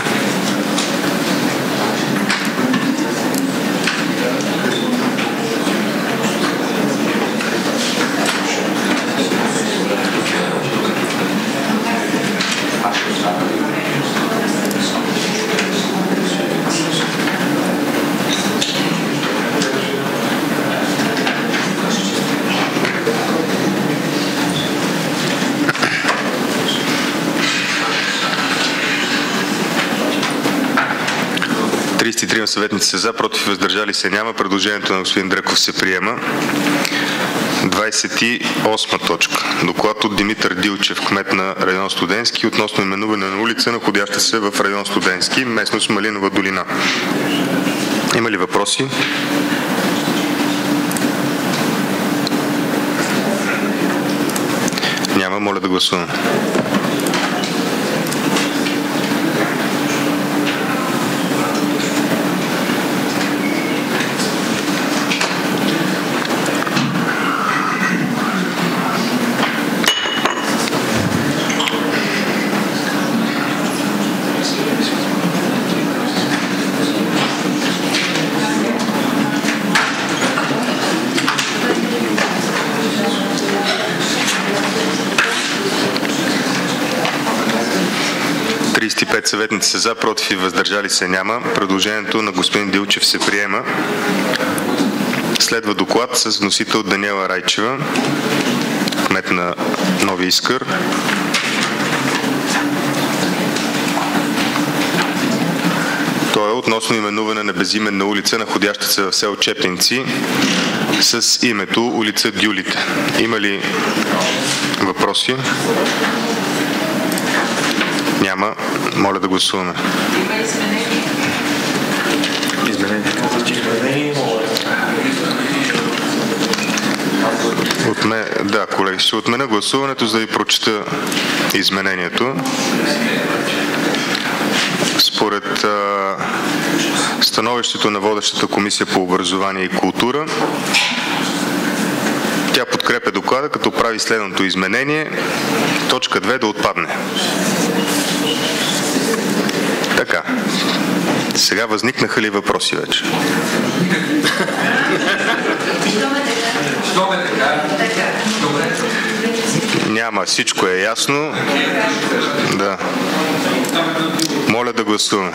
тридесет и трима съветници са за, против и въздържали се няма. Предложението на господин Дреков се приема. двадесет и осма точка. Доклад от Димитър Дилчев, кмет на район Студентски, относно именуване на улица, находяща се в район Студентски, местност Малинова долина. Има ли въпроси? Няма. Моля да гласуваме. тридесет и пет съветници са за, против и въздържали се няма. Предложението на господин Дилчев се приема. Следва доклад с вносител Даниела Райчева, кмет на Нови Искър. Той е относно именуване на безименна улица, находяща се в село Чепинци, с името улица Дюлите. Има ли въпроси? Няма. Моля да гласуваме. Изменение. Отме... Да, колеги, ще отменя гласуването, за да ви прочета изменението. Според а, становището на водещата комисия по образование и култура, тя подкрепя доклада, като прави следното изменение. Точка две да отпадне. Така. Сега възникнаха ли въпроси вече? Няма. Всичко е ясно. Да. Моля да гласуваме.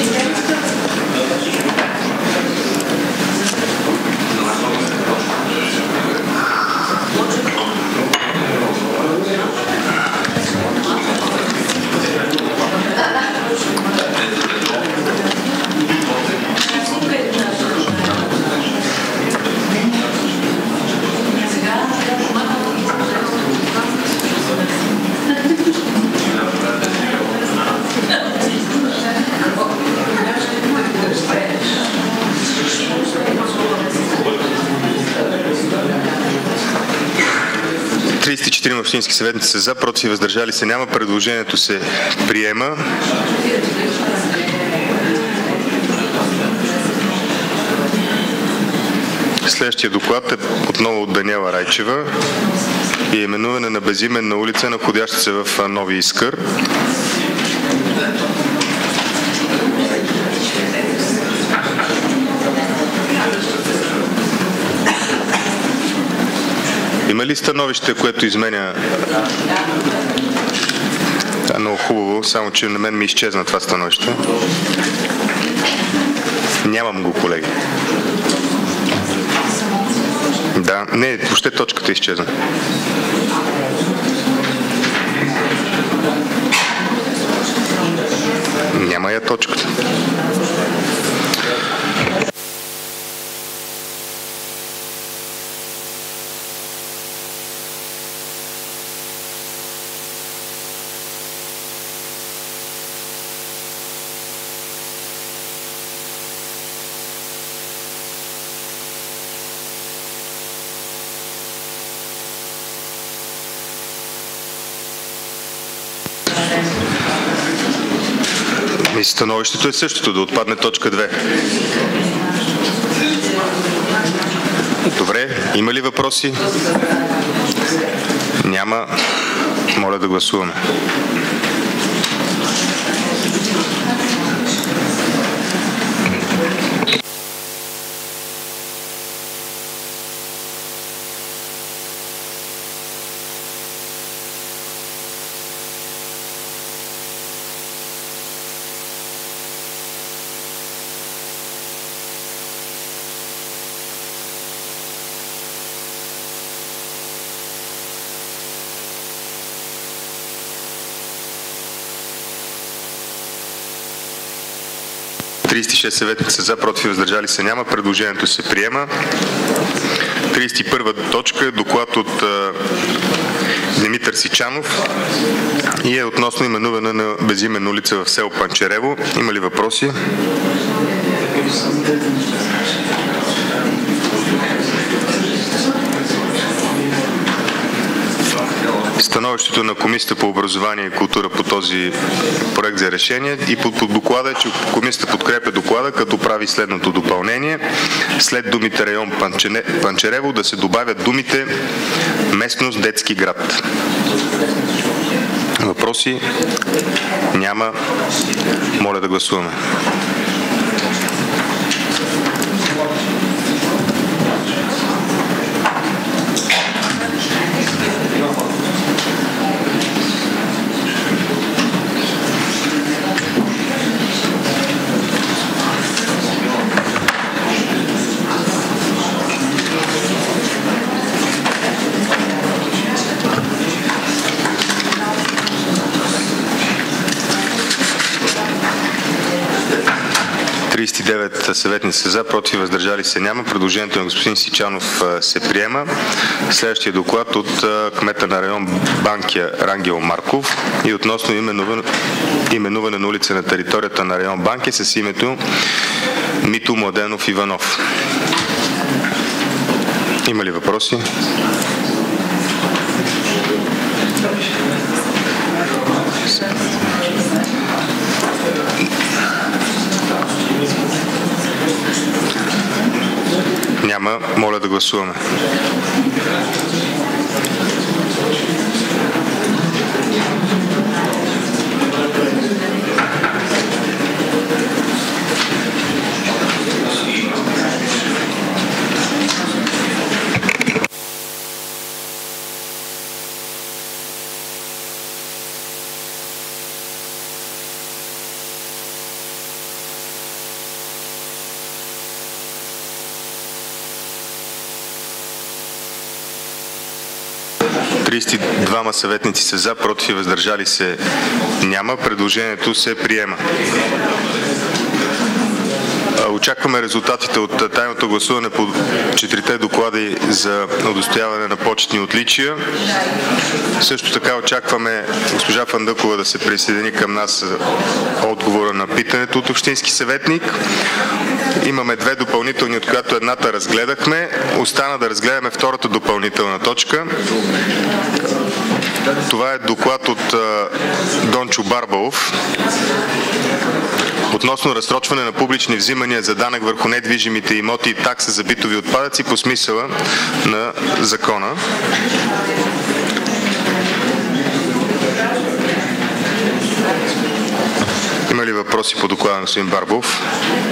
тридесет и четирима общински съветници са за, против и въздържали се няма. Предложението се приема. Следващия доклад е отново от Даниела Райчева и е именуване на безименна улица, находяща се в Нови Искър. Има ли становище, което изменя? много хубаво, само че на мен ми изчезна това становище. Нямам го, колеги. Да, не, въобще точката изчезна. Няма я точката. И становището е същото, да отпадне точка две. Добре, има ли въпроси? Няма. Моля да гласуваме. тридесет и шест съветници за, против и въздържали се няма. Предложението се приема. тридесет и първа точка, доклад от Димитър Сичанов и е относно именуване на безименна улица в село Панчерево. Има ли въпроси? Становището на Комисията по образование и култура по този проект за решение и по, по доклада е, че Комисията подкрепя доклада, като прави следното допълнение. След думите район Панчерево да се добавят думите местност детски град. Въпроси? Няма. Моля да гласуваме. тридесет и девет съветници за, против и въздържали се няма. Предложението на господин Сичанов се приема. Следващия доклад от кмета на район Банкя Рангел Марков и относно именуване, именуване на улица на територията на район Банкя с името Мито Младенов Иванов. Има ли въпроси? Няма. Моля да гласуваме. тридесет и двама съветници са за, против и въздържали се няма. Предложението се приема. Очакваме резултатите от тайното гласуване по четирите доклади за удостояване на почетни отличия. Също така очакваме госпожа Фандъкова да се присъедини към нас за отговора на питането от общински съветник. Имаме две допълнителни, от която едната разгледахме. Остана да разгледаме втората допълнителна точка. Това е доклад от Дончо Барбалов относно разсрочване на публични взимания за данък върху недвижимите имоти и такса за битови отпадъци по смисъла на закона. Има ли въпроси по доклада на господин Барбалов?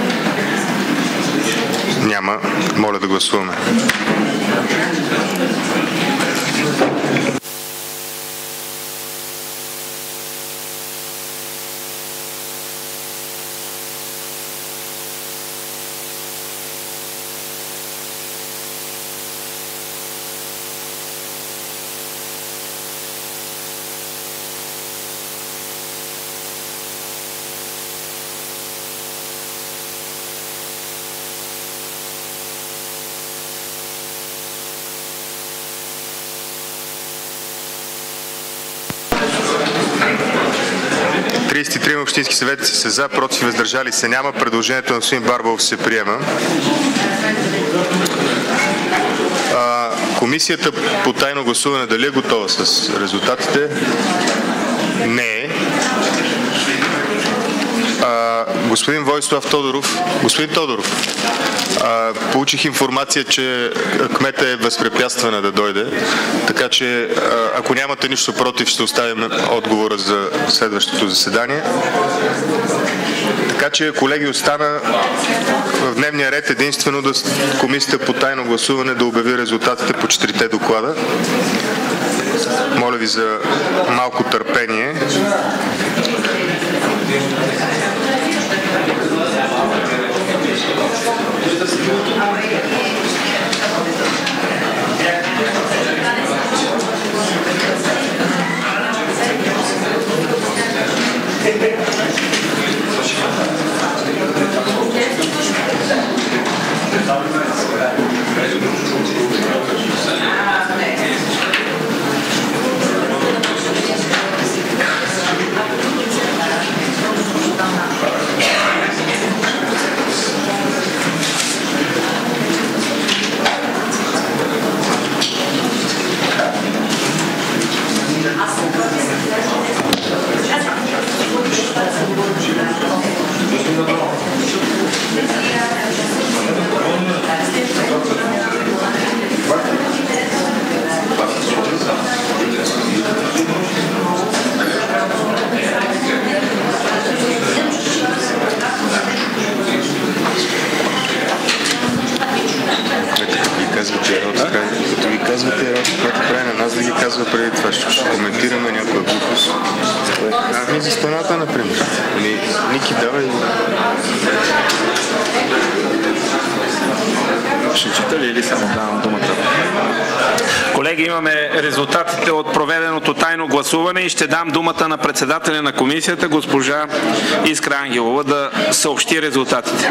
Няма. Моля да гласуваме. тридесет и три общински съветници са за, против и въздържали се няма. Предложението на господин Барбалов се приема. А, комисията по тайно гласуване дали е готова с резултатите? Не е. А, господин Войслав Тодоров, господин Тодоров, а, получих информация, че кмета е възпрепятствана да дойде, така че а, ако нямате нищо против, ще оставим отговора за следващото заседание. Така че, колеги, остана в дневния ред единствено да комисията по тайно гласуване да обяви резултатите по четирите доклада. Моля ви за малко търпение. Като ви казвате работа, която прави на нас, да ги казва преди това. Ще коментираме някоя глупост. Ами за страната, например. Ники, давай. Ще чита ли или само давам думата? Колеги, имаме резултатите от проведеното тайно гласуване и ще дам думата на председателя на комисията, госпожа Искра Ангелова, да съобщи резултатите.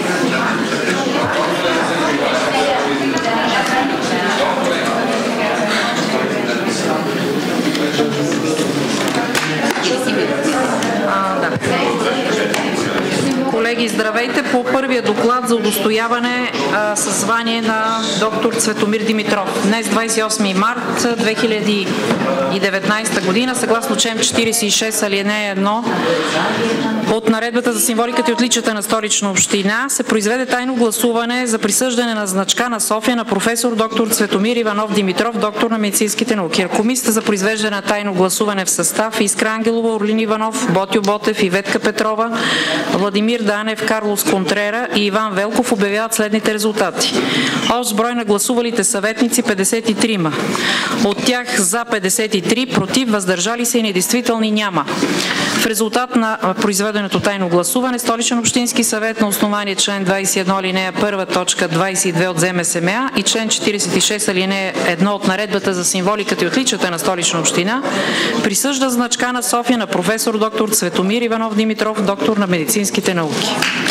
А, да. Колеги, здравейте! По първия доклад за удостояване а, със звание на доктор Цветомир Димитров. Днес, двадесет и осми март две хиляди и деветнадесета година, съгласно член четиридесет и шест алинея едно от Наредбата за символиката и отличията на Столична община, се произведе тайно гласуване за присъждане на значка на София на професор доктор Цветомир Иванов Димитров, доктор на медицинските науки. Комисията за произвеждане на тайно гласуване в състав: Искра Ангелова, Орлин Иванов, Ботьо Ботев, Иветка Петрова, Владимир Данев, Карлос Контрера и Иван Велков обявяват следните резултати. Общ брой на гласувалите съветници петдесет и три. От тях за петдесет и три, против, въздържали се и недействителни няма. В резултат на произведеното тайно гласуване Столичен общински съвет на основание член двадесет и едно алинея първа точка двадесет и две от ЗМСМА и член четиридесет и шест алинея едно от Наредбата за символиката и отличията на Столична община присъжда значка на София на професор доктор Цветомир Иванов Димитров, доктор на медицинските науки.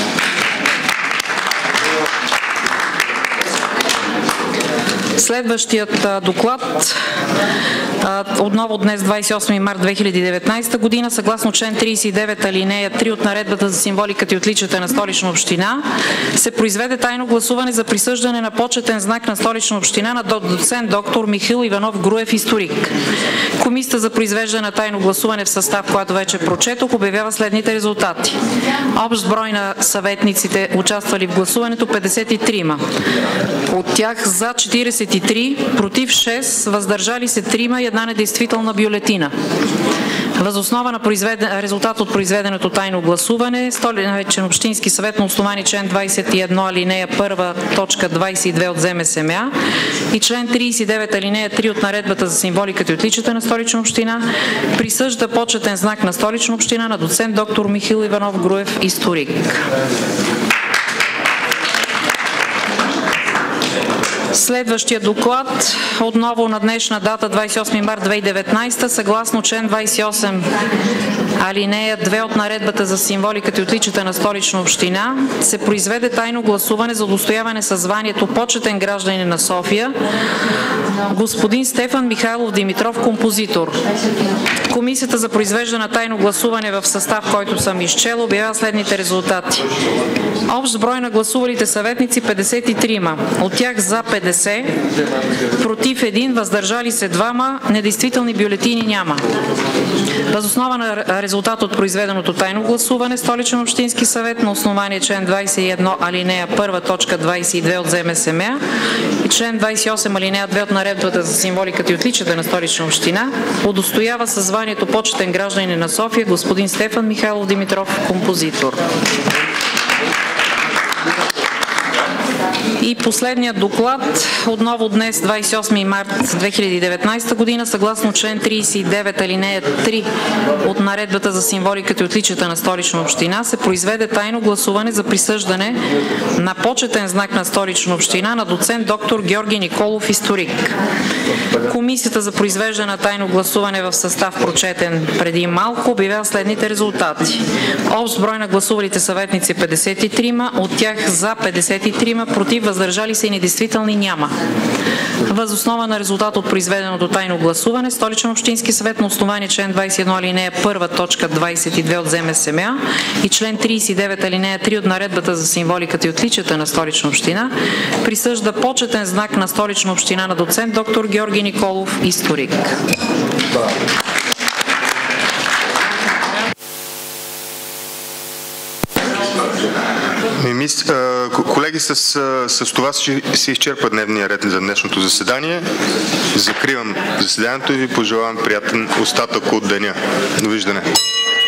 Следващият доклад, отново днес, двадесет и осми март две хиляди и деветнадесета година, съгласно член тридесет и девет алинея три от Наредбата за символиката и отличията на Столична община, се произведе тайно гласуване за присъждане на почетен знак на Столична община на доцент доктор Михаил Иванов Груев, историк. Комисията за произвеждане на тайно гласуване в състав, която вече прочетох, обявява следните резултати. Общ брой на съветниците, участвали в гласуването, петдесет и три. От тях за четиридесет и три, против шест, въздържали се три и една недействителна бюлетина. Въз основа на резултат от произведеното тайно гласуване, Столичен общински съвет на основание член двадесет и едно алинея първа точка двадесет и две от ЗМСМА и член тридесет и девет алинея три от Наредбата за символиката и отличията на Столична община присъжда почетен знак на Столична община на доцент доктор Михаил Иванов Груев, историк. Следващия доклад, отново на днешна дата, двадесет и осми март две хиляди и деветнадесета, съгласно член двадесет и осем алинея две от наредбата за символиката и отличията на Столична община, се произведе тайно гласуване за удостояване със званието почетен гражданин на София господин Стефан Михайлов Димитров, композитор. Комисията за произвеждане на тайно гласуване в състав, който съм изчела, обявява следните резултати. Общ брой на гласувалите съветници петдесет и три, от тях за петдесет, против един, въздържали се двама, недействителни бюлетини няма. Въз основа на резултат от произведеното тайно гласуване, Столичен общински съвет на основание член двадесет и едно алинея първа точка двадесет и две от ЗМСМ и член двадесет и осем алинея две от наредбата за символиката и отличията на Столична община удостоява със званието почетен гражданин на София господин Стефан Михайлов Димитров, композитор. И последният доклад, отново днес, двадесет и осми март две хиляди и деветнадесета година, съгласно член тридесет и девет алинея три от наредбата за символиката и отличията на Столична община, се произведе тайно гласуване за присъждане на почетен знак на Столична община на доцент доктор Георги Николов, историк. Комисията за произвеждане на тайно гласуване в състав, прочетен преди малко, обявява следните резултати. Общ брой на гласувалите съветници петдесет и три, от тях за петдесет и три, против, въздържали се и недействителни няма. Въз основа на резултат от произведеното тайно гласуване, Столичен общински съвет на основание член двадесет и едно алинея първа точка двадесет и две от ЗМСМ и член тридесет и девет алинея три от наредбата за символиката и отличията на Столична община присъжда почетен знак на Столична община на доцент доктор Георги Николов, историк. Колеги, с, с това се изчерпа дневния ред за днешното заседание. Закривам заседанието и ви пожелавам приятен остатък от деня. Довиждане.